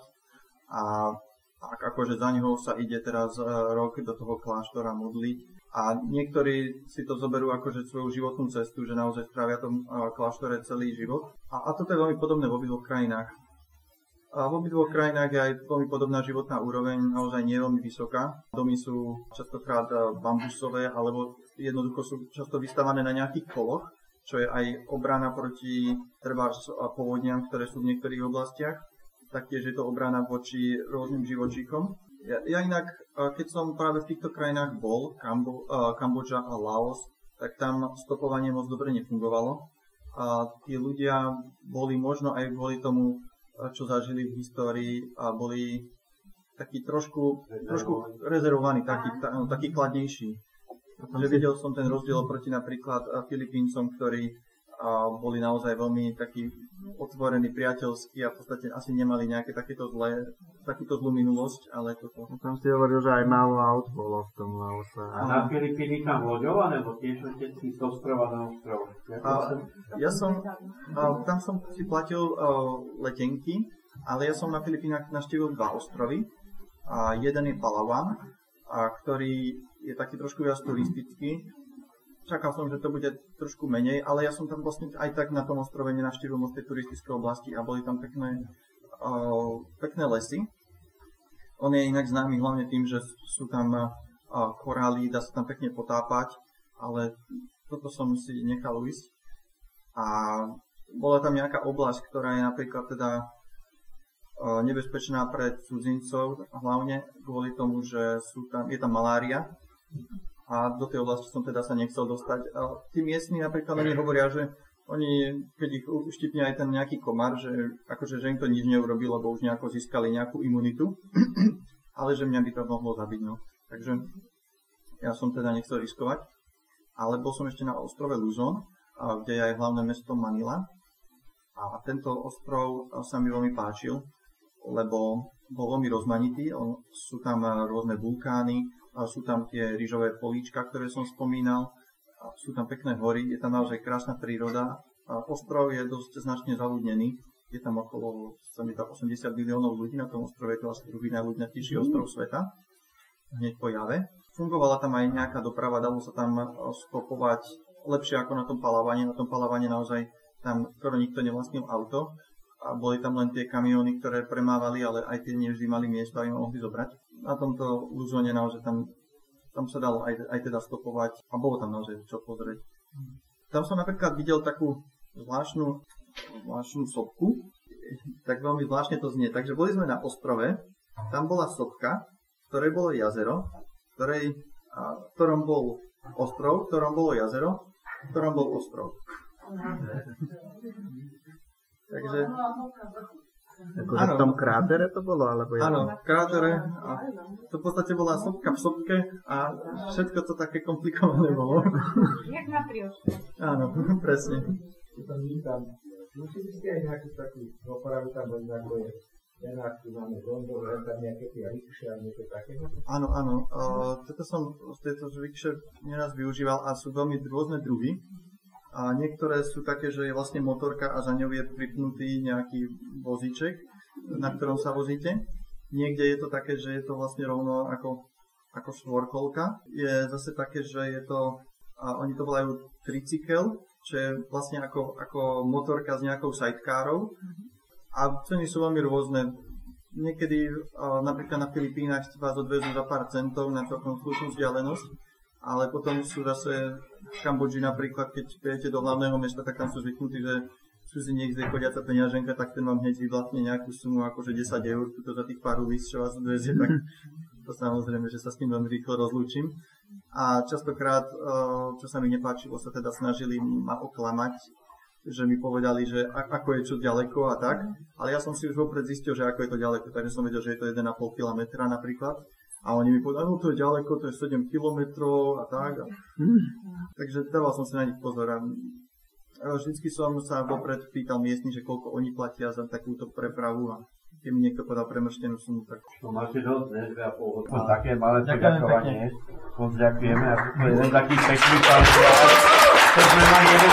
a, a akože za neho sa ide teraz rok do toho kláštora modliť. A niektorí si to zoberú akože svoju životnú cestu, že naozaj strávia v tom kláštore celý život. A, a toto je veľmi podobné v obidvoch krajinách. A v obidvoch krajinách je aj veľmi podobná životná úroveň, naozaj nie veľmi vysoká. Domy sú častokrát bambusové, alebo jednoducho sú často vystavané na nejakých koloch, čo je aj obrana proti treba povodniam, ktoré sú v niektorých oblastiach. Taktiež je to obrana voči rôznym živočíkom. Ja, ja inak, keď som práve v týchto krajinách bol, Kambo, Kambodža a Laos, tak tam stopovanie moc dobre nefungovalo. A tí ľudia boli možno aj kvôli tomu, čo zažili v histórii, a boli takí trošku, trošku rezervovaní, takí, takí kladnejší. Že videl som ten rozdiel proti napríklad Filipíncom, ktorí boli naozaj veľmi takí otvorení, priateľskí a v podstate asi nemali nejaké takéto zlé, takúto zlú minulosť, ale toto. Tam si hovoril, že aj málo aut bolo v tom Laose. A na Filipíny tam loďou, alebo tiež letecky z ostrova na ostrov? Ja som, a, tam som si platil a, letenky, ale ja som na Filipínach navštívil dva ostrovy. A jeden je Palawan, a, ktorý je taký trošku viac turistický. Čakal som, že to bude trošku menej, ale ja som tam vlastne aj tak na tom ostrove nenavštívil moc tej turistické oblasti a boli tam pekné, uh, pekné lesy. On je inak známy hlavne tým, že sú tam uh, korály, dá sa tam pekne potápať, ale toto som si nechal ujsť. A bola tam nejaká oblasť, ktorá je napríklad teda uh, nebezpečná pre cudzincov, hlavne kvôli tomu, že sú tam, je tam malária. A do tej oblasti som teda sa nechcel dostať. A tí miestni napríklad oni hovoria, že oni, keď ich uštipne aj ten nejaký komár, že, akože, že im to nič neurobí, lebo už nejako získali nejakú imunitu, ale že mňa by to mohlo zabiť. No. Takže ja som teda nechcel riskovať. Ale bol som ešte na ostrove Luzon, kde je aj hlavné mesto Manila. A tento ostrov sa mi veľmi páčil, lebo bol veľmi rozmanitý. Sú tam rôzne vulkány, a sú tam tie rýžové políčka, ktoré som spomínal, a sú tam pekné hory, je tam naozaj krásna príroda. A ostrov je dosť značne zaľudnený, je tam okolo osemdesiat miliónov ľudí, na tom ostrove je to asi druhý najľudnatejší ostrov sveta, hneď po Jave. Fungovala tam aj nejaká doprava, dalo sa tam stopovať lepšie ako na tom Palavane, na tom Palavane naozaj tam skoro nikto nevlastnil auto. A boli tam len tie kamióny, ktoré premávali, ale aj tie nevždy mali miesto, aby ma mohli zobrať. Na tomto Luzone naozaj tam, tam sa dalo aj, aj teda stopovať a bolo tam naozaj čo pozrieť. Tam som napríklad videl takú zvláštnu, zvláštnu sopku, tak veľmi zvláštne to znie. Takže boli sme na ostrove, tam bola sopka, v ktorej bolo jazero, v, ktorej, a, v ktorom bol ostrov, v ktorom bolo jazero, v ktorom bol ostrov. Takže... Akože v tom krátere to bolo? Alebo ja áno, v krátere. A to v podstate bola sopka v sopke a všetko to také komplikované bolo. Jak na prioške. Áno, presne. Tam vítam. Musíte si aj nejakú takú dopravu tam len ako je. Ja tu máme gondol, tam nejaké tie rikše a niečo také. Áno, áno. Uh, toto som z tejto rikše neraz využíval a sú veľmi rôzne druhy. A niektoré sú také, že je vlastne motorka a za ňou je pripnutý nejaký vozíček, na ktorom sa vozíte. Niekde je to také, že je to vlastne rovno ako, ako štvorkolka. Je zase také, že je to, a oni to volajú tricykel, čo je vlastne ako, ako motorka s nejakou sidecárou. A ceny sú veľmi rôzne. Niekedy, napríklad na Filipínach, vás odvezú za pár centov na celkom slušnú vzdialenosť. Ale potom sú zase v Kambodži napríklad, keď prijete do hlavného mesta, tak tam sú zvyknutí, že cudziniek z chodiaca peňaženka, tak ten vám hneď vyvlastne nejakú sumu akože desať eur, tuto za tých pár ulic, čo vás odvezie, tak to samozrejme, že sa s tým veľmi rýchlo rozlúčim. A častokrát, čo sa mi nepáčilo, sa teda snažili ma oklamať, že mi povedali, že ako je čo ďaleko a tak, ale ja som si už vopred zistil, že ako je to ďaleko, takže som vedel, že je to jeden a pol kilometra napríklad. A oni mi povedali, no to je ďaleko, to je sedem kilometrov a tak. A... Takže dával som si na nich pozor. A vždycky som sa vopred pýtal miestnych, že koľko oni platia za takúto prepravu a keď mi niekto podal premrštenú sumu, tak... To máte dosť, ne? Dve a pol hodiny. Také malé poďakovanie. Moc ďakujeme. A to je jeden taký pekný pán. To sme mali jeden